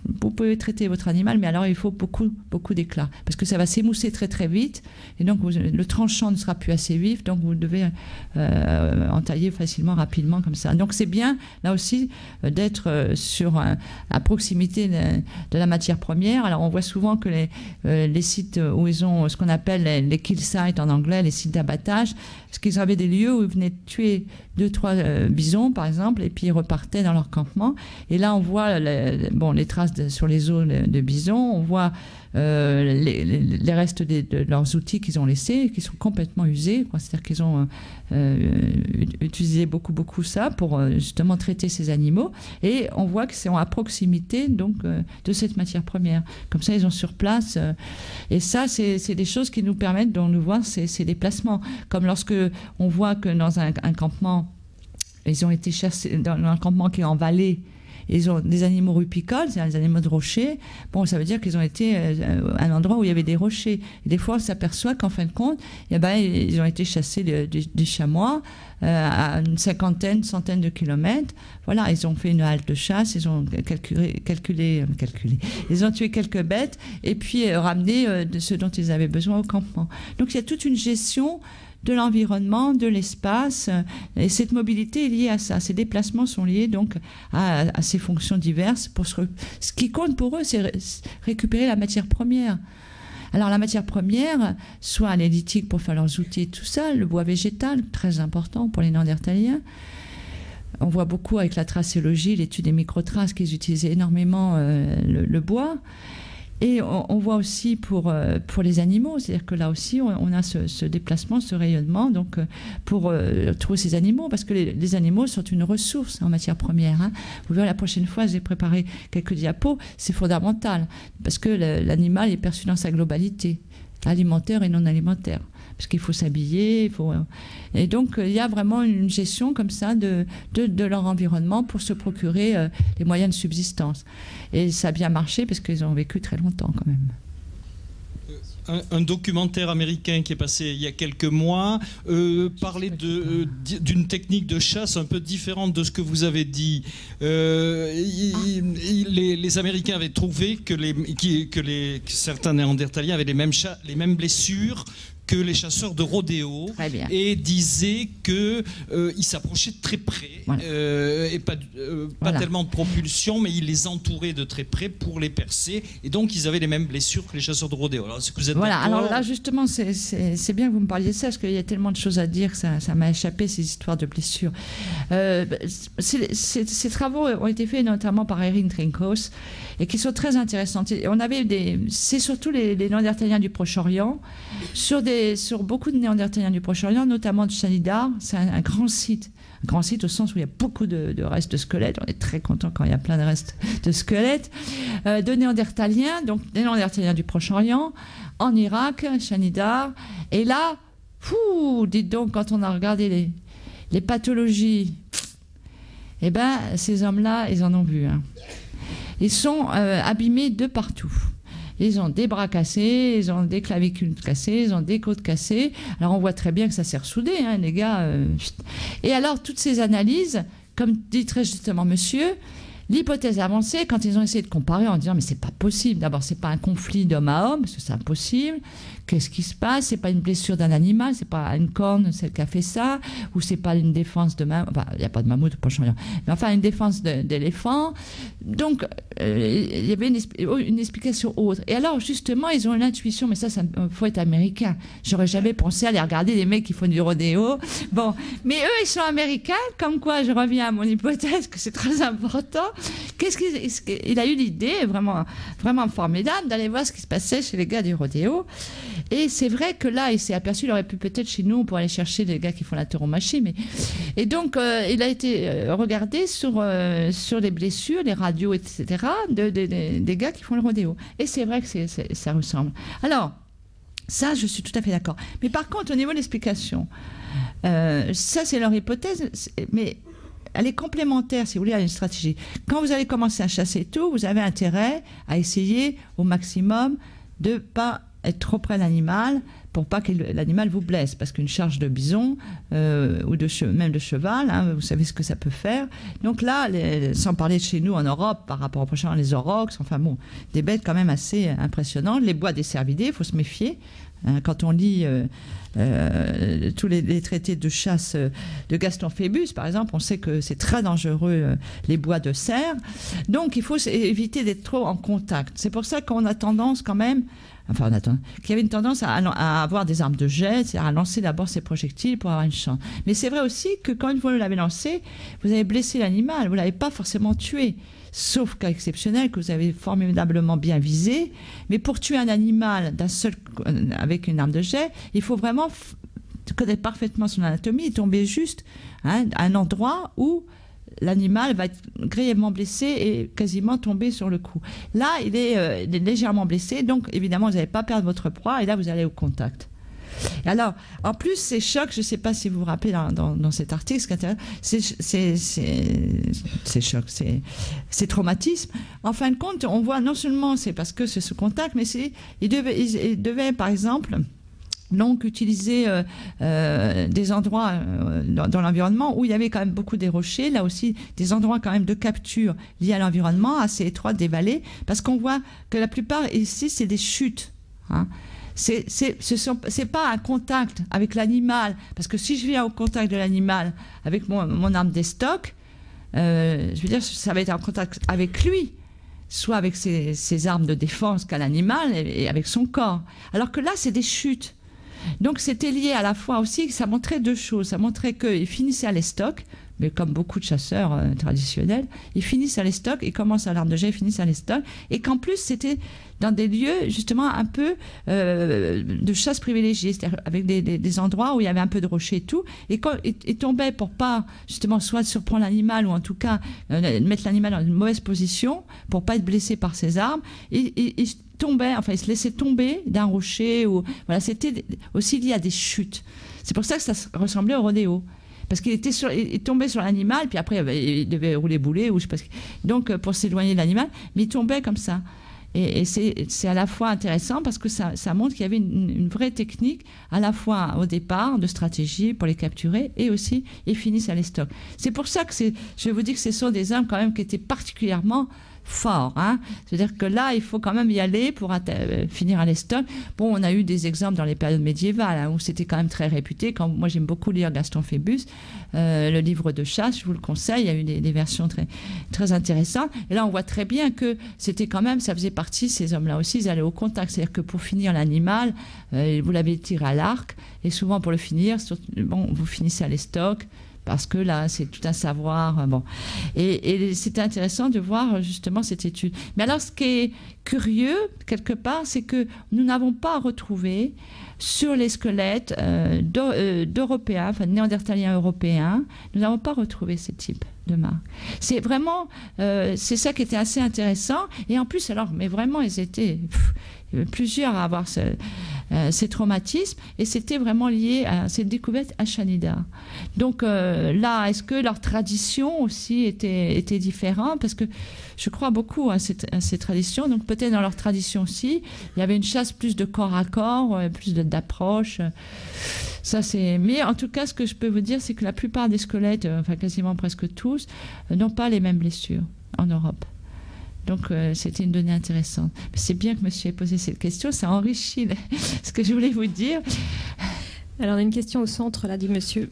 vous pouvez traiter votre animal, mais alors il faut beaucoup, beaucoup d'éclat, parce que ça va s'émousser très très vite, et donc vous, le tranchant ne sera plus assez vif, donc vous devez euh, entailler facilement, rapidement, comme ça. Donc c'est bien, là aussi, euh, d'être euh, sur un, à proximité de, de la matière première. Alors on voit souvent que les, euh, les sites où ils ont ce qu'on appelle les, les kill sites en anglais, les sites d'abattage, parce qu'ils avaient des lieux où ils venaient tuer deux, trois euh, bisons, par exemple, et puis ils repartaient dans leur campement. Et là, on voit les, bon, les traces de, sur les os de, de bisons, on voit euh, les, les, les restes des, de leurs outils qu'ils ont laissés, qui sont complètement usés. C'est-à-dire qu'ils ont euh, utilisé beaucoup, beaucoup ça pour euh, justement traiter ces animaux. Et on voit que c'est à proximité donc, euh, de cette matière première. Comme ça, ils ont sur place. Euh, et ça, c'est des choses qui nous permettent de nous voir ces, ces déplacements. Comme lorsque on voit que dans un, un campement, ils ont été chassés dans un campement qui est en vallée. Ils ont des animaux rupicoles, c'est-à-dire des animaux de rochers. Bon, ça veut dire qu'ils ont été à un endroit où il y avait des rochers. Et des fois, on s'aperçoit qu'en fin de compte, eh ben, ils ont été chassés des de, de chamois euh, à une cinquantaine, centaine de kilomètres. Voilà, ils ont fait une halte de chasse, ils ont calculé, calculé, calculé. Ils ont tué quelques bêtes et puis euh, ramené euh, de ce dont ils avaient besoin au campement. Donc, il y a toute une gestion de l'environnement, de l'espace, et cette mobilité est liée à ça. Ces déplacements sont liés donc à, à ces fonctions diverses. Pour ce, ce qui compte pour eux, c'est ré, récupérer la matière première. Alors la matière première, soit l'élitique pour faire leurs outils et tout ça, le bois végétal, très important pour les Néandertaliens. On voit beaucoup avec la tracéologie, l'étude des microtraces, qu'ils utilisaient énormément euh, le, le bois. Et on, on voit aussi pour, euh, pour les animaux, c'est-à-dire que là aussi, on, on a ce, ce déplacement, ce rayonnement donc, euh, pour euh, trouver ces animaux, parce que les, les animaux sont une ressource en matière première. Hein. Vous verrez, la prochaine fois, j'ai préparé quelques diapos, c'est fondamental, parce que l'animal est perçu dans sa globalité, alimentaire et non alimentaire. Parce qu'il faut s'habiller, il faut... Et donc, il y a vraiment une gestion comme ça de, de, de leur environnement pour se procurer euh, les moyens de subsistance. Et ça a bien marché parce qu'ils ont vécu très longtemps quand même. Un, un documentaire américain qui est passé il y a quelques mois euh, parlait de, euh, d'une technique de chasse un peu différente de ce que vous avez dit. Euh, il, il, les, les Américains avaient trouvé que, les, que, les, que certains Néandertaliens avaient les mêmes, les mêmes blessures que les chasseurs de rodéo et disaient qu'ils euh, s'approchaient de très près voilà. euh, et pas, euh, pas voilà. tellement de propulsion, mais ils les entouraient de très près pour les percer et donc ils avaient les mêmes blessures que les chasseurs de rodéo. Alors, est-ce que vous êtes voilà, alors là justement c'est bien que vous me parliez de ça parce qu'il y a tellement de choses à dire que ça m'a échappé ces histoires de blessures. Euh, c'est, c'est, ces travaux ont été faits notamment par Erin Trinkaus et qui sont très intéressants. On avait des, c'est surtout les, les Néandertaliens du Proche-Orient sur des sur beaucoup de Néandertaliens du Proche-Orient, notamment de Shanidar. C'est un, un grand site. Un grand site au sens où il y a beaucoup de, de restes de squelettes. On est très content quand il y a plein de restes de squelettes. Euh, de Néandertaliens, donc des Néandertaliens du Proche-Orient, en Irak, Shanidar. Et là, fou, dites donc, quand on a regardé les, les pathologies, eh ben, ces hommes-là, ils en ont vu. Hein. Ils sont euh, abîmés de partout. Ils ont des bras cassés, ils ont des clavicules cassées, ils ont des côtes cassées. Alors on voit très bien que ça s'est ressoudé, hein, les gars. Euh... Et alors toutes ces analyses, comme dit très justement monsieur, l'hypothèse avancée, quand ils ont essayé de comparer en disant mais c'est pas possible, d'abord c'est pas un conflit d'homme à homme, parce que c'est impossible. Qu'est-ce qui se passe? C'est pas une blessure d'un animal, c'est pas une corne, celle qui a fait ça, ou c'est pas une défense de mammouth, enfin il n'y a pas de mammouth, pas mais enfin une défense d'éléphant. Donc euh, il y avait une, une explication autre. Et alors justement ils ont une intuition, mais ça, ça faut être américain. J'aurais jamais pensé à aller regarder les mecs qui font du rodéo. Bon, mais eux ils sont américains, comme quoi je reviens à mon hypothèse que c'est très important. Qu'est-ce qu'il il a eu l'idée vraiment, vraiment formidable d'aller voir ce qui se passait chez les gars du rodéo. Et c'est vrai que là, il s'est aperçu, il aurait pu peut-être chez nous pour aller chercher les gars qui font la tauromachie. Mais... Et donc, euh, il a été euh, regardé sur, euh, sur les blessures, les radios, et cetera, de, de, de, des gars qui font le rodéo. Et c'est vrai que c'est, c'est, ça ressemble. Alors, ça, je suis tout à fait d'accord. Mais par contre, au niveau de l'explication, euh, ça, c'est leur hypothèse, mais elle est complémentaire, si vous voulez, à une stratégie. Quand vous allez commencer à chasser tout, vous avez intérêt à essayer au maximum de ne pas être trop près de l'animal pour pas que l'animal vous blesse, parce qu'une charge de bison euh, ou de même de cheval, hein, vous savez ce que ça peut faire. Donc là, les, sans parler de chez nous en Europe, par rapport au prochain, les aurochs, enfin bon, des bêtes quand même assez impressionnantes. Les bois des cervidés, il faut se méfier. Hein, quand on lit euh, euh, tous les, les traités de chasse de Gaston Phébus, par exemple, on sait que c'est très dangereux, euh, les bois de cerf. Donc il faut éviter d'être trop en contact. C'est pour ça qu'on a tendance quand même, enfin on attend, qu'il y avait une tendance à, à avoir des armes de jet, c'est-à-dire à lancer d'abord ses projectiles pour avoir une chance. Mais c'est vrai aussi que quand vous l'avez lancé, vous avez blessé l'animal, vous ne l'avez pas forcément tué. Sauf cas exceptionnel que vous avez formidablement bien visé. Mais pour tuer un animal d'un seul, avec une arme de jet, il faut vraiment connaître parfaitement son anatomie et tomber juste hein, à un endroit où l'animal va être grièvement blessé et quasiment tomber sur le cou. Là, il est, euh, il est légèrement blessé, donc évidemment, vous n'allez pas perdre votre proie et là, vous allez au contact. Et alors, en plus, ces chocs, je ne sais pas si vous vous rappelez dans, dans, dans cet article, ce qui est intéressant, c'est ces chocs, ces, ces traumatismes. En fin de compte, on voit non seulement c'est parce que c'est ce contact, mais il devait, il, il devait, par exemple, donc utiliser euh, euh, des endroits euh, dans, dans l'environnement où il y avait quand même beaucoup des rochers, là aussi des endroits quand même de capture liés à l'environnement, assez étroits, des vallées, parce qu'on voit que la plupart ici, c'est des chutes, hein. C'est, c'est, ce sont, c'est pas un contact avec l'animal, parce que si je viens au contact de l'animal avec mon, mon arme d'estoc, euh, je veux dire, ça va être en contact avec lui, soit avec ses, ses armes de défense qu'a l'animal et, et avec son corps. Alors que là, c'est des chutes. Donc c'était lié à la fois aussi, ça montrait deux choses. Ça montrait qu'ils finissaient à l'estoc, mais comme beaucoup de chasseurs euh, traditionnels, ils finissent à l'estoc, ils commencent à l'arme de jet, ils finissent à l'estoc, et qu'en plus c'était dans des lieux justement un peu euh, de chasse privilégiée, c'est-à-dire avec des, des, des endroits où il y avait un peu de rochers et tout, et quand ils, ils tombaient pour pas justement soit surprendre l'animal ou en tout cas euh, mettre l'animal dans une mauvaise position pour pas être blessé par ses armes, ils, ils, ils tombaient, enfin ils se laissaient tomber d'un rocher, ou voilà, c'était aussi lié à des chutes. C'est pour ça que ça ressemblait au rodéo. Parce qu'il était sur, il tombait sur l'animal, puis après il devait rouler boulet, ou je sais pas ce que, donc pour s'éloigner de l'animal, mais il tombait comme ça. Et, et c'est à la fois intéressant parce que ça, ça montre qu'il y avait une, une vraie technique, à la fois au départ de stratégie pour les capturer, et aussi ils finissent à l'estoc. C'est pour ça que je vous dis que ce sont des armes quand même qui étaient particulièrement fort, hein. C'est-à-dire que là, il faut quand même y aller pour euh, finir à l'estoc. Bon, on a eu des exemples dans les périodes médiévales hein, où c'était quand même très réputé. Quand, moi, j'aime beaucoup lire Gaston Phébus, euh, le livre de chasse, je vous le conseille. Il y a eu des, des versions très, très intéressantes. Et là, on voit très bien que c'était quand même, ça faisait partie, ces hommes-là aussi, ils allaient au contact. C'est-à-dire que pour finir l'animal, euh, vous l'avez tiré à l'arc, et souvent pour le finir, surtout, bon, vous finissez à l'estoc. Parce que là, c'est tout un savoir. Bon. Et, et c'était intéressant de voir justement cette étude. Mais alors, ce qui est curieux, quelque part, c'est que nous n'avons pas retrouvé sur les squelettes euh, d'Européens, enfin de néandertaliens européens, nous n'avons pas retrouvé ce type de marque. C'est vraiment, euh, c'est ça qui était assez intéressant. Et en plus, alors, mais vraiment, ils étaient pff, plusieurs à avoir ce, euh, ces traumatismes, et c'était vraiment lié à cette découverte achanida. Donc euh, là, est-ce que leur tradition aussi était, était différente? Parce que je crois beaucoup à ces, à ces traditions, donc peut-être dans leur tradition aussi, il y avait une chasse plus de corps à corps, plus d'approche. Ça, c'est... Mais en tout cas, ce que je peux vous dire, c'est que la plupart des squelettes, enfin quasiment presque tous, n'ont pas les mêmes blessures en Europe. Donc, euh, c'était une donnée intéressante. C'est bien que monsieur ait posé cette question, ça enrichit ce que je voulais vous dire. Alors, on a une question au centre, là, dit monsieur.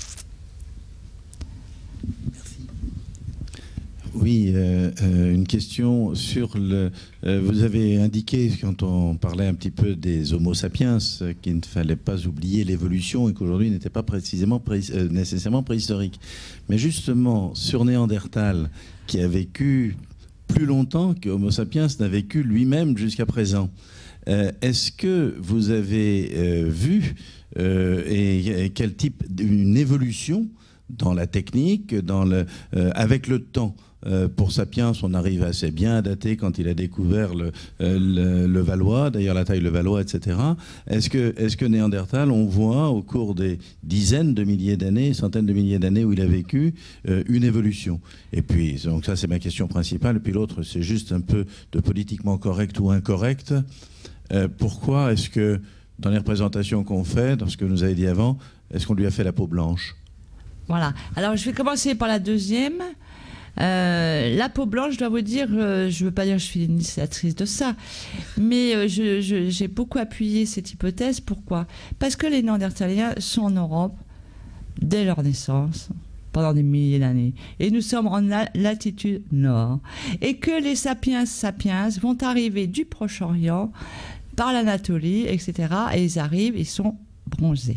Oui, euh, euh, une question sur le... Euh, vous avez indiqué, quand on parlait un petit peu des Homo sapiens, qu'il ne fallait pas oublier l'évolution et qu'aujourd'hui n'était pas précisément pré euh, nécessairement préhistorique. Mais justement, sur Néandertal, qui a vécu plus longtemps que Homo sapiens n'a vécu lui-même jusqu'à présent, euh, est-ce que vous avez euh, vu euh, et, et quel type d'une évolution dans la technique, dans le, euh, avec le temps euh, pour Sapiens, on arrive assez bien à dater quand il a découvert le, euh, le, le Valois, d'ailleurs la taille le Valois, et cetera. Est-ce que, est-ce que Néandertal, on voit au cours des dizaines de milliers d'années, centaines de milliers d'années où il a vécu, euh, une évolution? Et puis, donc ça c'est ma question principale. Et puis l'autre, c'est juste un peu de politiquement correct ou incorrect. Euh, pourquoi est-ce que, dans les représentations qu'on fait, dans ce que vous avez dit avant, est-ce qu'on lui a fait la peau blanche? Voilà. Alors, je vais commencer par la deuxième. Euh, la peau blanche, je dois vous dire, euh, je ne veux pas dire que je suis l'initiatrice de ça, mais euh, je, je, j'ai beaucoup appuyé cette hypothèse. Pourquoi? Parce que les Néandertaliens sont en Europe dès leur naissance, pendant des milliers d'années. Et nous sommes en latitude nord. Et que les sapiens sapiens vont arriver du Proche-Orient, par l'Anatolie, et cetera. Et ils arrivent, ils sont bronzés.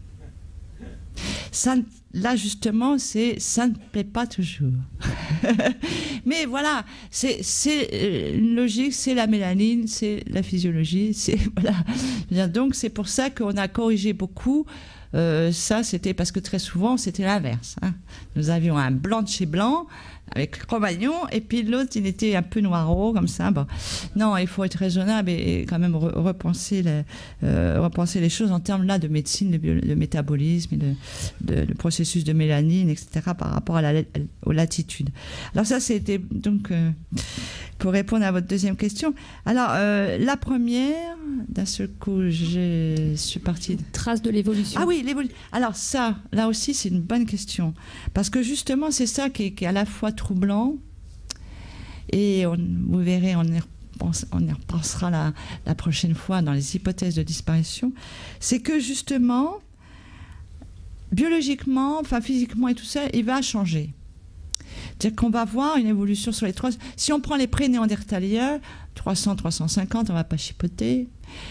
Ça, là, justement, c'est, ça ne plaît pas toujours. Mais voilà, c'est, c'est une logique, c'est la mélanine, c'est la physiologie. C'est, voilà. Donc, c'est pour ça qu'on a corrigé beaucoup. Euh, ça, c'était parce que très souvent, c'était l'inverse. Hein. Nous avions un blanc de chez blanc, avec Cro-Magnon, et puis l'autre, il était un peu noirot, comme ça. Bon. Non, il faut être raisonnable et, et quand même re repenser, les, euh, repenser les choses en termes là de médecine, de, bio, de métabolisme, et de, de, de processus de mélanine, et cetera par rapport à la, aux latitudes. Alors ça, c'était donc euh, pour répondre à votre deuxième question. Alors, euh, la première, d'un seul coup, je suis partie... Trace de l'évolution. Ah oui, l'évolution. Alors ça, là aussi, c'est une bonne question. Parce que justement, c'est ça qui est, qui est à la fois troublant, et on, vous verrez, on y, repense, on y repensera la, la prochaine fois dans les hypothèses de disparition, c'est que justement, biologiquement, enfin physiquement et tout ça, il va changer. C'est-à-dire qu'on va voir une évolution sur les trois... Si on prend les pré-néandertaliens, trois cents à trois cent cinquante, on ne va pas chipoter.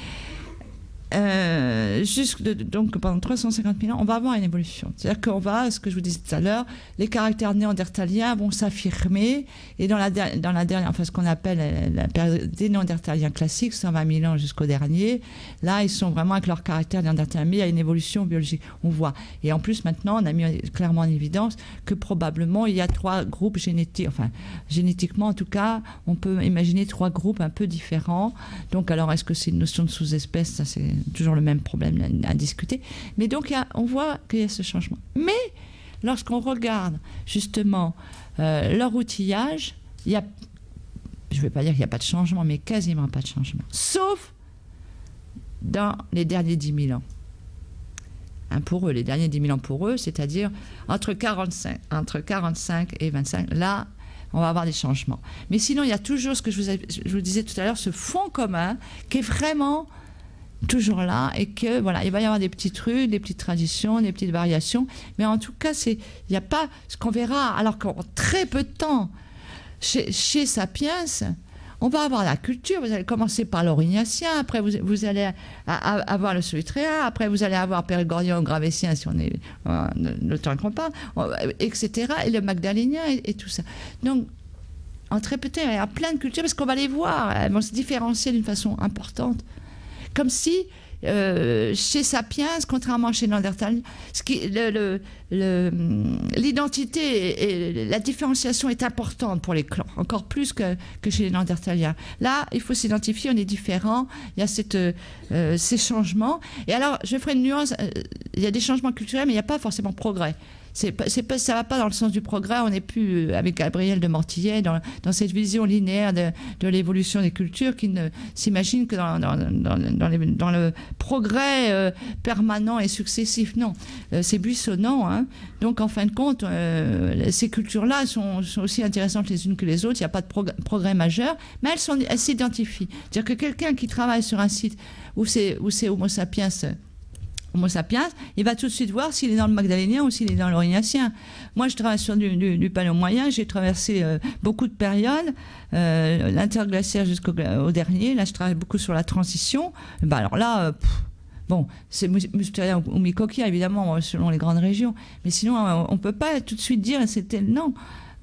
Euh, jusque de, donc pendant trois cent cinquante mille ans, on va avoir une évolution. C'est-à-dire qu'on va, ce que je vous disais tout à l'heure, les caractères néandertaliens vont s'affirmer, et dans la, dans la dernière, enfin ce qu'on appelle la période des néandertaliens classiques, cent vingt mille ans jusqu'au dernier, là ils sont vraiment avec leur caractère néandertalien, mais il y a une évolution biologique, on voit. Et en plus maintenant, on a mis clairement en évidence que probablement il y a trois groupes génétiques, enfin génétiquement en tout cas, on peut imaginer trois groupes un peu différents. Donc alors est-ce que c'est une notion de sous-espèce? Ça c'est toujours le même problème à, à discuter. Mais donc, y a, on voit qu'il y a ce changement. Mais, lorsqu'on regarde, justement, euh, leur outillage, il y a, je ne vais pas dire qu'il n'y a pas de changement, mais quasiment pas de changement. Sauf dans les derniers dix mille ans. Hein, pour eux, les derniers dix mille ans pour eux, c'est-à-dire entre quarante-cinq, entre quarante-cinq et vingt-cinq, là, on va avoir des changements. Mais sinon, il y a toujours ce que je vous, avais, je vous disais tout à l'heure, ce fond commun qui est vraiment toujours là, et que voilà, il va y avoir des petits trucs, des petites traditions, des petites variations, mais en tout cas, c'est, il n'y a pas ce qu'on verra, alors qu'en très peu de temps, chez, chez Sapiens, on va avoir la culture. Vous allez commencer par l'Aurignacien, après vous, vous allez à, à, avoir le Solutréen, après vous allez avoir Périgordien ou Gravétien, si on est euh, le temps qu'on parle, et cetera, et le Magdalénien, et, et tout ça. Donc, en très peu de temps, il y a plein de cultures, parce qu'on va les voir, elles vont se différencier d'une façon importante. Comme si, euh, chez Sapiens, contrairement à chez Néandertal, l'identité et la différenciation est importante pour les clans, encore plus que, que chez les Néandertaliens. Là, il faut s'identifier, on est différents, il y a cette, euh, ces changements. Et alors, je ferai une nuance, euh, il y a des changements culturels, mais il n'y a pas forcément progrès. C'est pas, c'est pas, ça ne va pas dans le sens du progrès. On n'est plus avec Gabriel de Mortillet dans, dans cette vision linéaire de, de l'évolution des cultures qui ne s'imagine que dans, dans, dans, dans, les, dans le progrès euh, permanent et successif. Non, euh, c'est buissonnant. Hein. Donc, en fin de compte, euh, ces cultures-là sont, sont aussi intéressantes les unes que les autres. Il n'y a pas de progrès, progrès majeur, mais elles, sont, elles s'identifient. C'est-à-dire que quelqu'un qui travaille sur un site où c'est, où c'est Homo sapiens, Homo sapiens, il va tout de suite voir s'il est dans le Magdalénien ou s'il est dans l'Aurignacien. Moi, je travaille sur du, du, du Paléo moyen, j'ai traversé euh, beaucoup de périodes, euh, l'interglaciaire jusqu'au au dernier. Là, je travaille beaucoup sur la transition. Ben, alors là, euh, pff, bon, c'est Musteria ou Mikokia, évidemment, selon les grandes régions. Mais sinon, on ne peut pas tout de suite dire c'était non.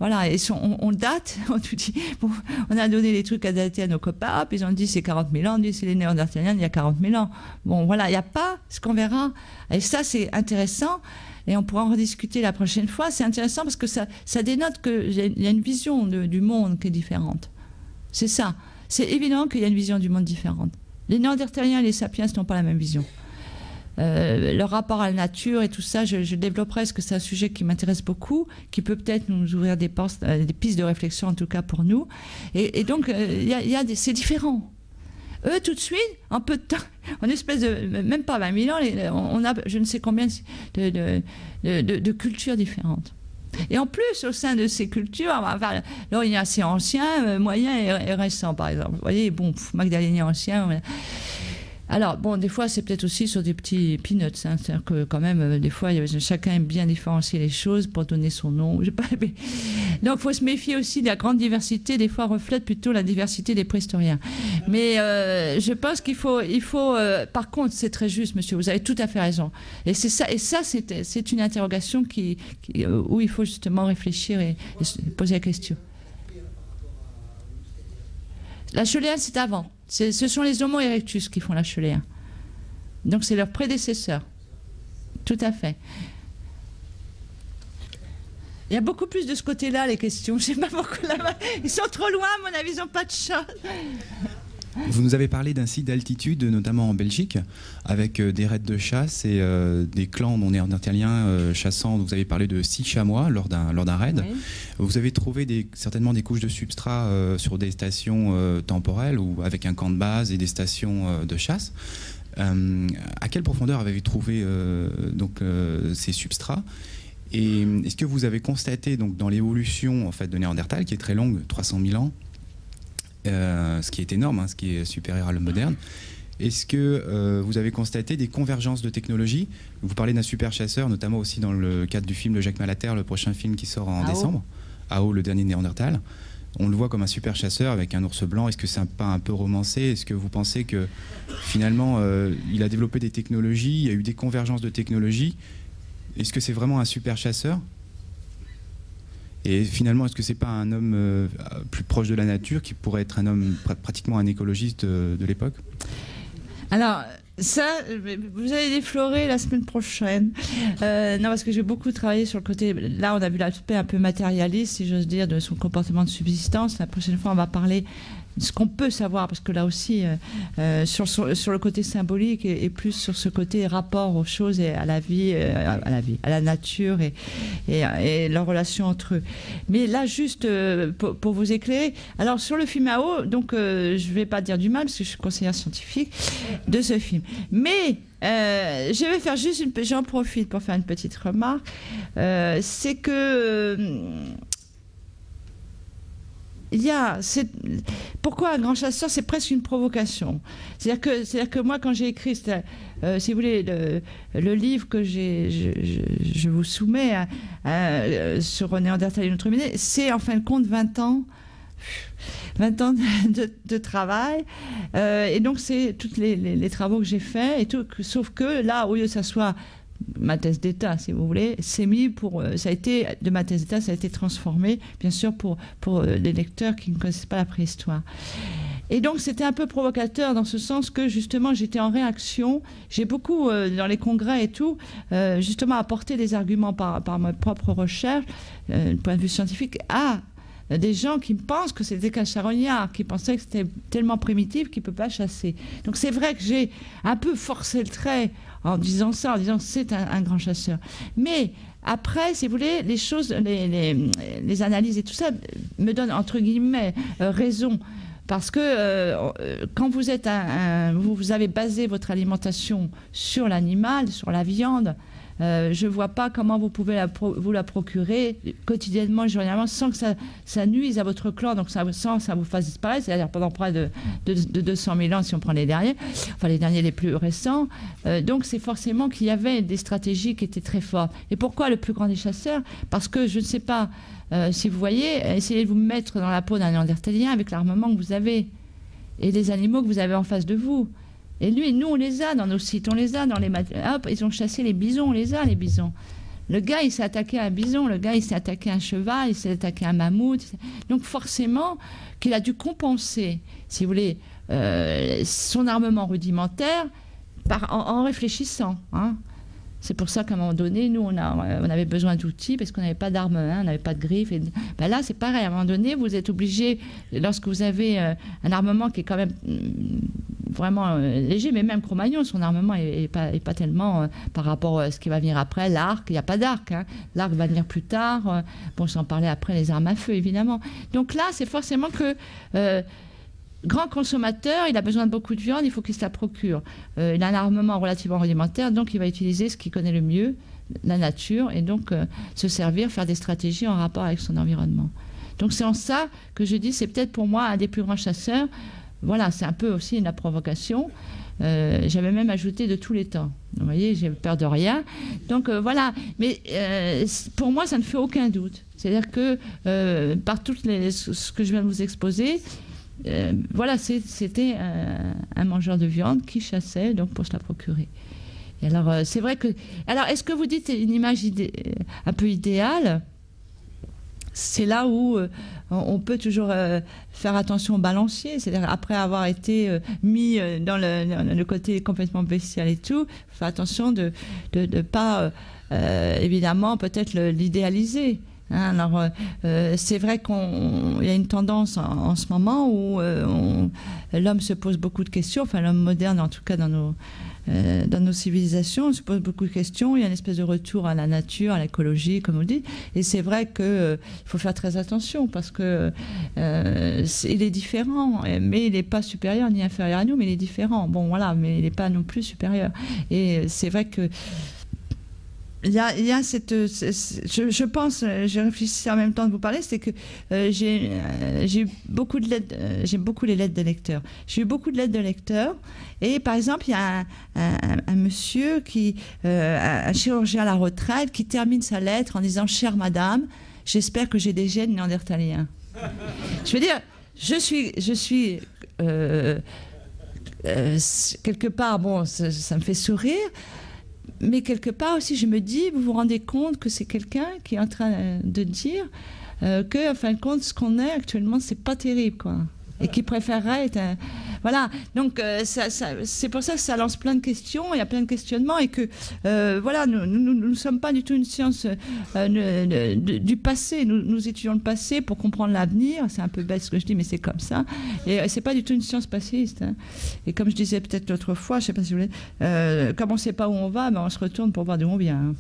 Voilà, et son, on, on date, on, tout dit, bon, on a donné les trucs à dater à nos copains, puis ils ont dit c'est quarante mille ans, on dit c'est les Néandertaliens, il y a quarante mille ans. Bon, voilà, il n'y a pas ce qu'on verra. Et ça, c'est intéressant, et on pourra en rediscuter la prochaine fois. C'est intéressant parce que ça, ça dénote qu'il y a une vision de, du monde qui est différente. C'est ça. C'est évident qu'il y a une vision du monde différente. Les Néandertaliens et les sapiens n'ont pas la même vision. Euh, leur rapport à la nature et tout ça, je, je développerai parce que c'est un sujet qui m'intéresse beaucoup, qui peut peut-être nous ouvrir des, postes, euh, des pistes de réflexion en tout cas pour nous. Et, et donc, euh, y a, y a des, c'est différent. Eux, tout de suite, en peu de temps, en espèce de, même pas vingt mille ans, les, on a je ne sais combien de, de, de, de, de cultures différentes. Et en plus, au sein de ces cultures, enfin, là, il y a assez ancien, moyen et, et récent, par exemple. Vous voyez, bon, magdalénien ancien. Alors, bon, des fois, c'est peut-être aussi sur des petits peanuts. Hein, c'est-à-dire que, quand même, euh, des fois, y a, chacun aime bien différencier les choses pour donner son nom. Je sais pas, mais... Donc, il faut se méfier aussi de la grande diversité. Des fois, reflète plutôt la diversité des préhistoriens. Mais euh, je pense qu'il faut... Il faut euh, par contre, c'est très juste, monsieur. Vous avez tout à fait raison. Et, c'est ça, et ça, c'est, c'est une interrogation qui, qui, où il faut justement réfléchir et, et poser la question. La Choléenne, c'est avant. C'est, ce sont les Homo erectus qui font la Choléenne. Donc c'est leur prédécesseur. Tout à fait. Il y a beaucoup plus de ce côté-là, les questions. Je ne sais pas pourquoi là-bas. Ils sont trop loin, à mon avis, ils n'ont pas de chance. Vous nous avez parlé d'un site d'altitude, notamment en Belgique, avec euh, des raids de chasse et euh, des clans non néandertaliens euh, chassant. Vous avez parlé de six chamois lors d'un lors d'un raid. Oui. Vous avez trouvé des, certainement des couches de substrat euh, sur des stations euh, temporelles ou avec un camp de base et des stations euh, de chasse. Euh, à quelle profondeur avez-vous trouvé euh, donc, euh, ces substrats? Et est-ce que vous avez constaté donc, dans l'évolution en fait, de Néandertal, qui est très longue, trois cent mille ans, Euh, ce qui est énorme, hein, ce qui est supérieur à l'homme moderne. Est-ce que euh, vous avez constaté des convergences de technologies? Vous parlez d'un super chasseur, notamment aussi dans le cadre du film de Jacques Malater, le prochain film qui sort en décembre, Ao, le dernier Néandertal. On le voit comme un super chasseur avec un ours blanc. Est-ce que c'est pas un peu romancé? Est-ce que vous pensez que finalement euh, il a développé des technologies, il y a eu des convergences de technologies? Est-ce que c'est vraiment un super chasseur? Et finalement, est-ce que c'est pas un homme euh, plus proche de la nature qui pourrait être un homme pr pratiquement un écologiste de, de l'époque? Alors, ça, vous allez déflorer la semaine prochaine. Euh, non, parce que j'ai beaucoup travaillé sur le côté... Là, on a vu l'aspect un peu matérialiste, si j'ose dire, de son comportement de subsistance. La prochaine fois, on va parler de ce qu'on peut savoir, parce que là aussi, euh, euh, sur, sur, sur le côté symbolique et, et plus sur ce côté rapport aux choses et à la vie, euh, à la vie, à la nature et, et, et leur relation entre eux. Mais là, juste euh, pour, pour vous éclairer, alors sur le film Ao, donc euh, je ne vais pas dire du mal, parce que je suis conseillère scientifique de ce film. Mais euh, je vais faire juste une... J'en profite pour faire une petite remarque. Euh, c'est que... Euh, Il y a, pourquoi un grand chasseur? C'est presque une provocation. C'est-à-dire que, c'est-à-dire que moi, quand j'ai écrit, euh, si vous voulez, le, le livre que j'ai, je, je, je vous soumets hein, euh, sur Néandertal et notre humanité, c'est en fin de compte vingt ans, vingt ans de, de travail. Euh, et donc, c'est tous les, les, les travaux que j'ai faits, et tout, sauf que là, au lieu que ça soit ma thèse d'État, si vous voulez, c'est mis pour, ça a été, de ma thèse d'État, ça a été transformé, bien sûr, pour, pour les lecteurs qui ne connaissent pas la préhistoire. Et donc, c'était un peu provocateur dans ce sens que, justement, j'étais en réaction. J'ai beaucoup, euh, dans les congrès et tout, euh, justement, apporté des arguments par, par ma propre recherche, euh, du point de vue scientifique, à des gens qui pensent que c'était qu'un charognard, qui pensaient que c'était tellement primitif qu'il ne peut pas chasser. Donc, c'est vrai que j'ai un peu forcé le trait en disant ça, en disant que c'est un, un grand chasseur. Mais après, si vous voulez, les choses, les, les, les analyses et tout ça me donnent, entre guillemets, euh, raison. Parce que euh, quand vous, êtes un, un, vous, vous avez basé votre alimentation sur l'animal, sur la viande, euh, je ne vois pas comment vous pouvez la pro, vous la procurer quotidiennement, journalièrement, sans que ça, ça nuise à votre clan, donc ça, sans que ça vous fasse disparaître, c'est-à-dire pendant près de, de, de deux cent mille ans, si on prend les derniers, enfin les derniers les plus récents. Euh, donc c'est forcément qu'il y avait des stratégies qui étaient très fortes. Et pourquoi le plus grand des chasseurs? Parce que, je ne sais pas, euh, si vous voyez, essayez de vous mettre dans la peau d'un Néandertalien avec l'armement que vous avez et les animaux que vous avez en face de vous. Et lui, nous, on les a dans nos sites, on les a dans les... Hop, ils ont chassé les bisons, on les a, les bisons. Le gars, il s'est attaqué à un bison, le gars, il s'est attaqué à un cheval, il s'est attaqué à un mammouth. Donc forcément, qu'il a dû compenser, si vous voulez, euh, son armement rudimentaire par, en, en réfléchissant. Hein. C'est pour ça qu'à un moment donné, nous, on, a, on avait besoin d'outils parce qu'on n'avait pas d'armes, hein, on n'avait pas de griffes. Et, ben là, c'est pareil. À un moment donné, vous êtes obligé, lorsque vous avez euh, un armement qui est quand même euh, vraiment euh, léger, mais même Cro-Magnon, son armement n'est pas, est pas tellement euh, par rapport à ce qui va venir après. L'arc, il n'y a pas d'arc. Hein. L'arc va venir plus tard. Euh, bon, sans parler après les armes à feu, évidemment. Donc là, c'est forcément que... Euh, grand consommateur, il a besoin de beaucoup de viande, il faut qu'il se la procure. Euh, il a un armement relativement rudimentaire, donc il va utiliser ce qu'il connaît le mieux, la nature, et donc euh, se servir, faire des stratégies en rapport avec son environnement. Donc c'est en ça que je dis, c'est peut-être pour moi un des plus grands chasseurs. Voilà, c'est un peu aussi une provocation. Euh, J'avais même ajouté de tous les temps. Vous voyez, j'ai peur de rien. Donc euh, voilà, mais euh, pour moi, ça ne fait aucun doute. C'est-à-dire que euh, par tout ce que je viens de vous exposer, Euh, voilà, c'était un, un mangeur de viande qui chassait donc pour se la procurer. Et alors, euh, c'est vrai que... Alors, est-ce que vous dites une image idé... un peu idéale? C'est là où euh, on peut toujours euh, faire attention au balancier, c'est-à-dire après avoir été euh, mis euh, dans, le, dans le côté complètement bestial et tout, faire attention de ne de, de pas, euh, évidemment, peut-être l'idéaliser. Hein, alors, euh, c'est vrai qu'il y a une tendance en, en ce moment où euh, l'homme se pose beaucoup de questions, enfin l'homme moderne en tout cas dans nos, euh, dans nos civilisations, on se pose beaucoup de questions, il y a une espèce de retour à la nature, à l'écologie, comme on dit, et c'est vrai qu'il euh, faut faire très attention parce que euh, est, il est différent, mais il n'est pas supérieur ni inférieur à nous, mais il est différent. Bon voilà, mais il n'est pas non plus supérieur. Et c'est vrai que Il y, a, il y a cette, je, je pense, je réfléchissais en même temps de vous parler, c'est que euh, j'ai euh, j'ai eu beaucoup de lettres, euh, j'aime beaucoup les lettres de lecteurs. J'ai eu beaucoup de lettres de lecteurs, et par exemple, il y a un, un, un monsieur qui, euh, un chirurgien à la retraite, qui termine sa lettre en disant « Chère Madame, j'espère que j'ai des gènes néandertaliens. » Je veux dire, je suis, je suis euh, euh, quelque part, bon, ça, ça me fait sourire. Mais quelque part aussi, je me dis, vous vous rendez compte que c'est quelqu'un qui est en train de dire euh, que, en fin de compte, ce qu'on est actuellement, c'est pas terrible, quoi. Et qui préférerait être un... Voilà. Donc, euh, ça, ça, c'est pour ça que ça lance plein de questions, il y a plein de questionnements, et que, euh, voilà, nous ne sommes pas du tout une science euh, de, de, du passé. Nous, nous étudions le passé pour comprendre l'avenir. C'est un peu bête ce que je dis, mais c'est comme ça. Et euh, c'est pas du tout une science passéiste. Hein. Et comme je disais peut-être l'autre fois, je sais pas si vous voulez, euh, comme on sait pas où on va, ben on se retourne pour voir d'où on vient. Hein.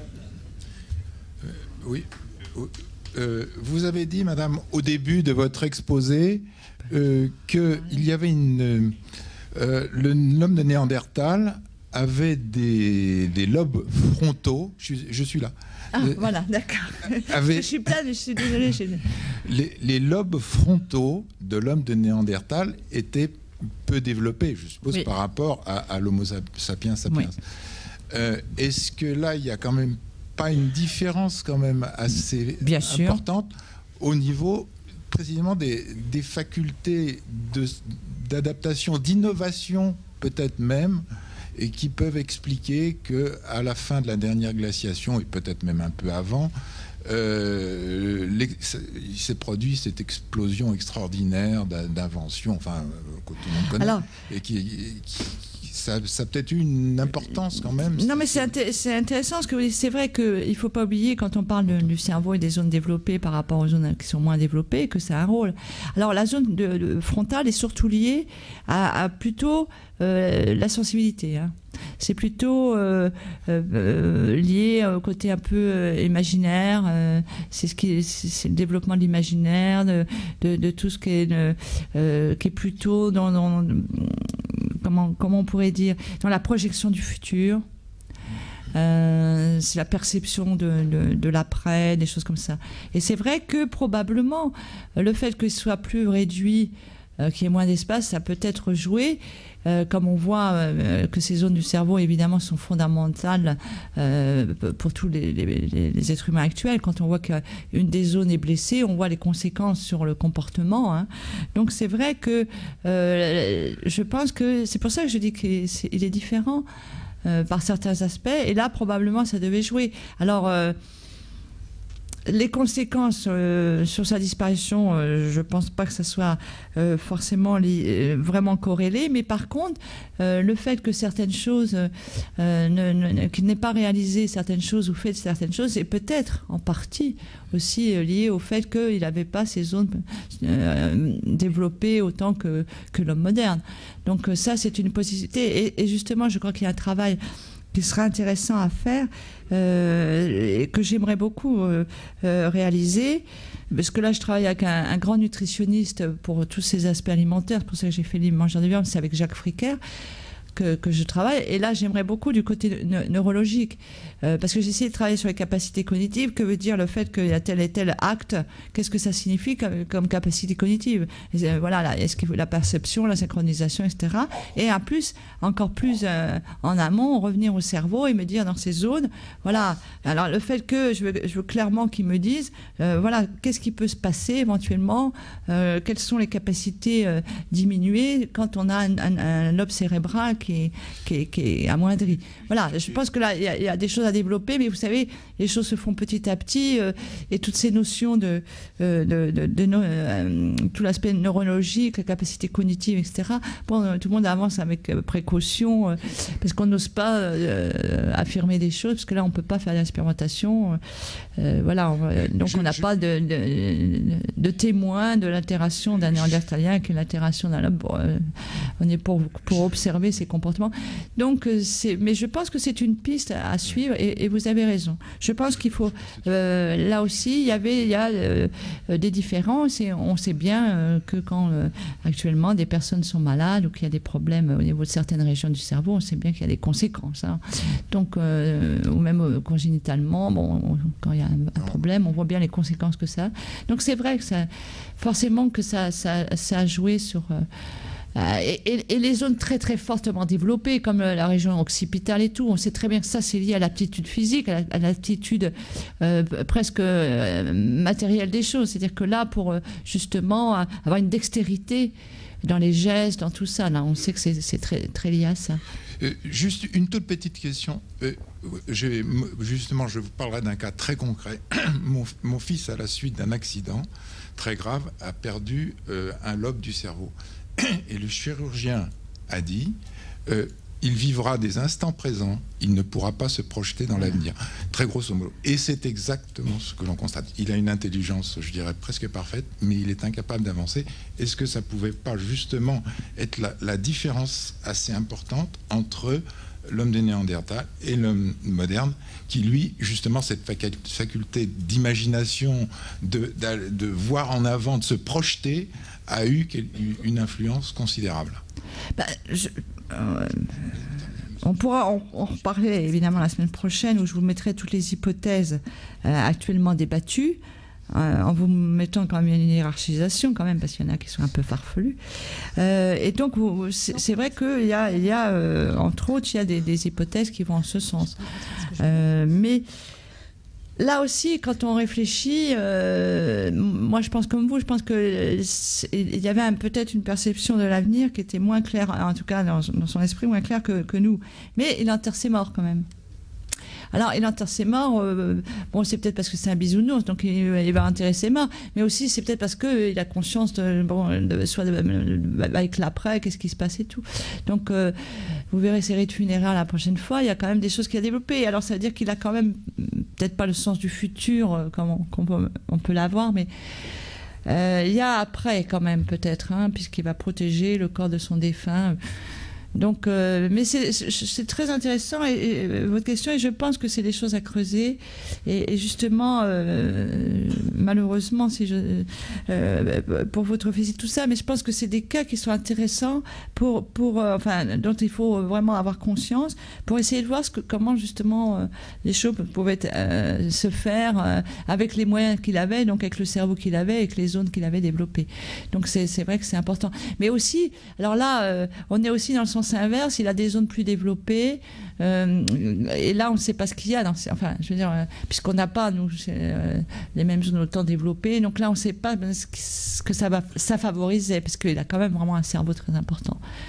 Euh, oui. Euh, vous avez dit, madame, au début de votre exposé, Euh, qu'il y avait une... Euh, l'homme de Néandertal avait des, des lobes frontaux. Je, je suis là. Ah, euh, voilà, d'accord. Avait, je suis plate, je suis désolée. Je... Les, les lobes frontaux de l'homme de Néandertal étaient peu développés, je suppose, oui. par rapport à, à l'Homo sapiens sapiens. Oui. Euh, Est-ce que là, il n'y a quand même pas une différence quand même assez Bien importante sûr. Au niveau... précisément des, des facultés d'adaptation, d'innovation peut-être même, et qui peuvent expliquer qu'à la fin de la dernière glaciation, et peut-être même un peu avant, euh, il s'est produit cette explosion extraordinaire d'inventions, enfin, que tout le monde connaît, Alors, et qui... qui Ça, ça a peut-être eu une importance quand même. Non, mais c'est inté intéressant parce que c'est vrai qu'il ne faut pas oublier quand on parle de, du cerveau et des zones développées par rapport aux zones qui sont moins développées que ça a un rôle. Alors la zone de, de frontale est surtout liée à, à plutôt euh, la sensibilité. Hein. C'est plutôt euh, euh, lié au côté un peu euh, imaginaire. Euh, c'est ce qui, c'est le développement de l'imaginaire, de, de, de tout ce qui est, de, euh, qui est plutôt dans, dans Comment, comment on pourrait dire, dans la projection du futur. Euh, c'est la perception de, de, de l'après, des choses comme ça. Et c'est vrai que probablement, le fait que ce soit plus réduit, euh, qu'il y ait moins d'espace, ça peut être joué. Euh, comme on voit euh, que ces zones du cerveau, évidemment, sont fondamentales euh, pour tous les, les, les êtres humains actuels. Quand on voit qu'une des zones est blessée, on voit les conséquences sur le comportement. Hein. Donc c'est vrai que euh, je pense que c'est pour ça que je dis qu'il est, est différent. euh, par certains aspects. Et là, probablement, ça devait jouer. Alors... Euh, les conséquences euh, sur sa disparition, euh, je ne pense pas que ça soit euh, forcément li- euh, vraiment corrélé, mais par contre, euh, le fait que certaines choses, euh, ne, ne, qu'il n'ait pas réalisé certaines choses ou fait certaines choses, c'est peut-être en partie aussi euh, lié au fait qu'il n'avait pas ces zones euh, développées autant que, que l'homme moderne. Donc euh, ça, c'est une possibilité. Et, et justement, je crois qu'il y a un travail qui sera intéressant à faire euh, et que j'aimerais beaucoup euh, euh, réaliser, parce que là je travaille avec un, un grand nutritionniste pour tous ces aspects alimentaires, c'est pour ça que j'ai fait l'I Mangeur de viande, c'est avec Jacques Fricker que, que je travaille, et là j'aimerais beaucoup du côté ne- neurologique, euh, parce que j'ai essayé de travailler sur les capacités cognitives. Que veut dire le fait qu'il y a tel et tel acte, qu'est-ce que ça signifie comme, comme capacité cognitive, et, euh, voilà, là, est-ce que la perception, la synchronisation, et cetera. Et en plus, encore plus euh, en amont, revenir au cerveau et me dire dans ces zones, voilà, alors le fait que je veux, je veux clairement qu'ils me disent, euh, voilà, qu'est-ce qui peut se passer éventuellement, euh, quelles sont les capacités euh, diminuées quand on a un, un, un lobe cérébral qui est, qui est, qui est amoindri. Voilà, je pense que là, il y, y a des choses à développer, mais vous savez, les choses se font petit à petit, euh, et toutes ces notions de, euh, de, de, de, de euh, tout l'aspect neurologique, la capacité cognitive, et cetera. Bon, euh, tout le monde avance avec euh, précaution, euh, parce qu'on n'ose pas euh, affirmer des choses, parce que là, on ne peut pas faire l'expérimentation. Euh, voilà, on, euh, donc je, on n'a je... pas de, de, de témoin de l'altération d'un néandertalien avec une altération d'un lobe. Bon, euh, on est pour, pour observer ces comportements. Donc, c'est, mais je pense que c'est une piste à suivre, et, et vous avez raison. Je pense qu'il faut, euh, là aussi, il y avait, il y a euh, des différences, et on sait bien euh, que quand euh, actuellement des personnes sont malades ou qu'il y a des problèmes au niveau de certaines régions du cerveau, on sait bien qu'il y a des conséquences. Hein. Donc, euh, ou même euh, congénitalement, bon, on, quand il y a un, un problème, on voit bien les conséquences que ça a. Donc, c'est vrai que ça, forcément que ça, ça, ça a joué sur... Euh, Et, et, et les zones très très fortement développées, comme la région occipitale et tout, on sait très bien que ça c'est lié à l'aptitude physique, à, la, à l'aptitude euh, presque euh, matérielle des choses. C'est-à-dire que là, pour euh, justement avoir une dextérité dans les gestes, dans tout ça, là, on sait que c'est, c'est très, très lié à ça. Euh, juste une toute petite question. Euh, je, justement, je vous parlerai d'un cas très concret. mon, mon fils, à la suite d'un accident très grave, a perdu euh, un lobe du cerveau. Et le chirurgien a dit, euh, il vivra des instants présents, il ne pourra pas se projeter dans l'avenir. Très grosso modo. Et c'est exactement ce que l'on constate. Il a une intelligence, je dirais, presque parfaite, mais il est incapable d'avancer. Est-ce que ça ne pouvait pas justement être la, la différence assez importante entre l'homme des Néandertals et l'homme moderne, qui lui, justement, cette faculté d'imagination, de, de, de voir en avant, de se projeter, a eu une influence considérable. Bah, je, euh, on pourra en, en reparler évidemment la semaine prochaine, où je vous mettrai toutes les hypothèses euh, actuellement débattues, euh, en vous mettant quand même une hiérarchisation quand même, parce qu'il y en a qui sont un peu farfelus. Euh, et donc vous, c'est, c'est vrai qu'il y a, il y a euh, entre autres, il y a des, des hypothèses qui vont en ce sens. Euh, mais là aussi, quand on réfléchit, euh, moi je pense comme vous, je pense qu'il y avait un, peut-être une perception de l'avenir qui était moins claire, en tout cas dans, dans son esprit, moins claire que, que nous. Mais il enterre ses morts quand même. Alors, il enterre ses morts, euh, bon, c'est peut-être parce que c'est un bisounours, donc il, il va enterrer ses morts, mais aussi c'est peut-être parce qu'il a conscience de, bon, de, soit de, de, avec l'après, qu'est-ce qui se passe et tout. Donc, euh, vous verrez ses rites funéraires la prochaine fois, il y a quand même des choses qu'il a développées. Alors, ça veut dire qu'il a quand même, peut-être pas le sens du futur, comme on, comme on, on peut l'avoir, mais euh, il y a après quand même, peut-être, hein, puisqu'il va protéger le corps de son défunt. Donc, euh, mais c'est, c'est très intéressant et, et, votre question, et je pense que c'est des choses à creuser. Et, et justement, euh, malheureusement, si je, euh, pour votre visite, tout ça, mais je pense que c'est des cas qui sont intéressants pour, pour, euh, enfin, dont il faut vraiment avoir conscience pour essayer de voir ce que, comment justement euh, les choses pouvaient euh, se faire euh, avec les moyens qu'il avait, donc avec le cerveau qu'il avait, avec les zones qu'il avait développées. Donc c'est, c'est vrai que c'est important. Mais aussi, alors là, euh, on est aussi dans le sens inverse, il a des zones plus développées, euh, et là on ne sait pas ce qu'il y a dans ces, enfin je veux dire euh, puisqu'on n'a pas nous euh, les mêmes zones autant développées, donc là on ne sait pas ce que ça va ça favorisait, parce qu'il a quand même vraiment un cerveau très important.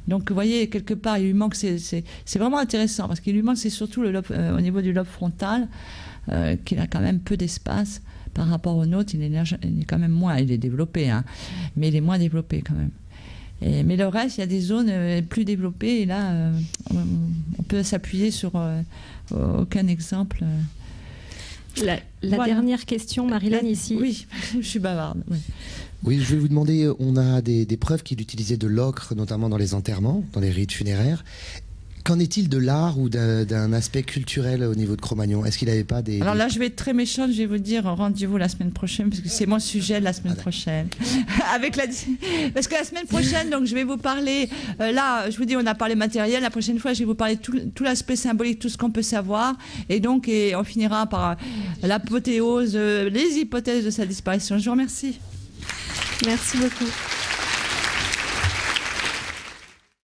Donc, vous voyez, quelque part, il lui manque, c'est vraiment intéressant, parce qu'il lui manque, c'est surtout le lobe, euh, au niveau du lobe frontal, euh, qu'il a quand même peu d'espace par rapport au nôtre. Il est, il est quand même moins, il est développé, hein, mais il est moins développé quand même. Et, mais le reste, il y a des zones euh, plus développées, et là, euh, on, on peut s'appuyer sur euh, aucun exemple. Euh. La, la voilà. dernière question, Marilyn, ici. Oui, je suis bavarde. Oui. Oui, je vais vous demander, on a des, des preuves qu'il utilisait de l'ocre, notamment dans les enterrements, dans les rites funéraires. Qu'en est-il de l'art ou d'un aspect culturel au niveau de Cro-Magnon? Est-ce qu'il n'avait pas des... Alors là, je vais être très méchante, je vais vous dire rendez-vous la semaine prochaine, parce que c'est mon sujet la semaine ah, prochaine. Avec la... Parce que la semaine prochaine, donc, je vais vous parler... Euh, là, je vous dis, on a parlé matériel. La prochaine fois, je vais vous parler de tout, tout l'aspect symbolique, tout ce qu'on peut savoir. Et donc, et on finira par l'apothéose, euh, les hypothèses de sa disparition. Je vous remercie. Merci beaucoup.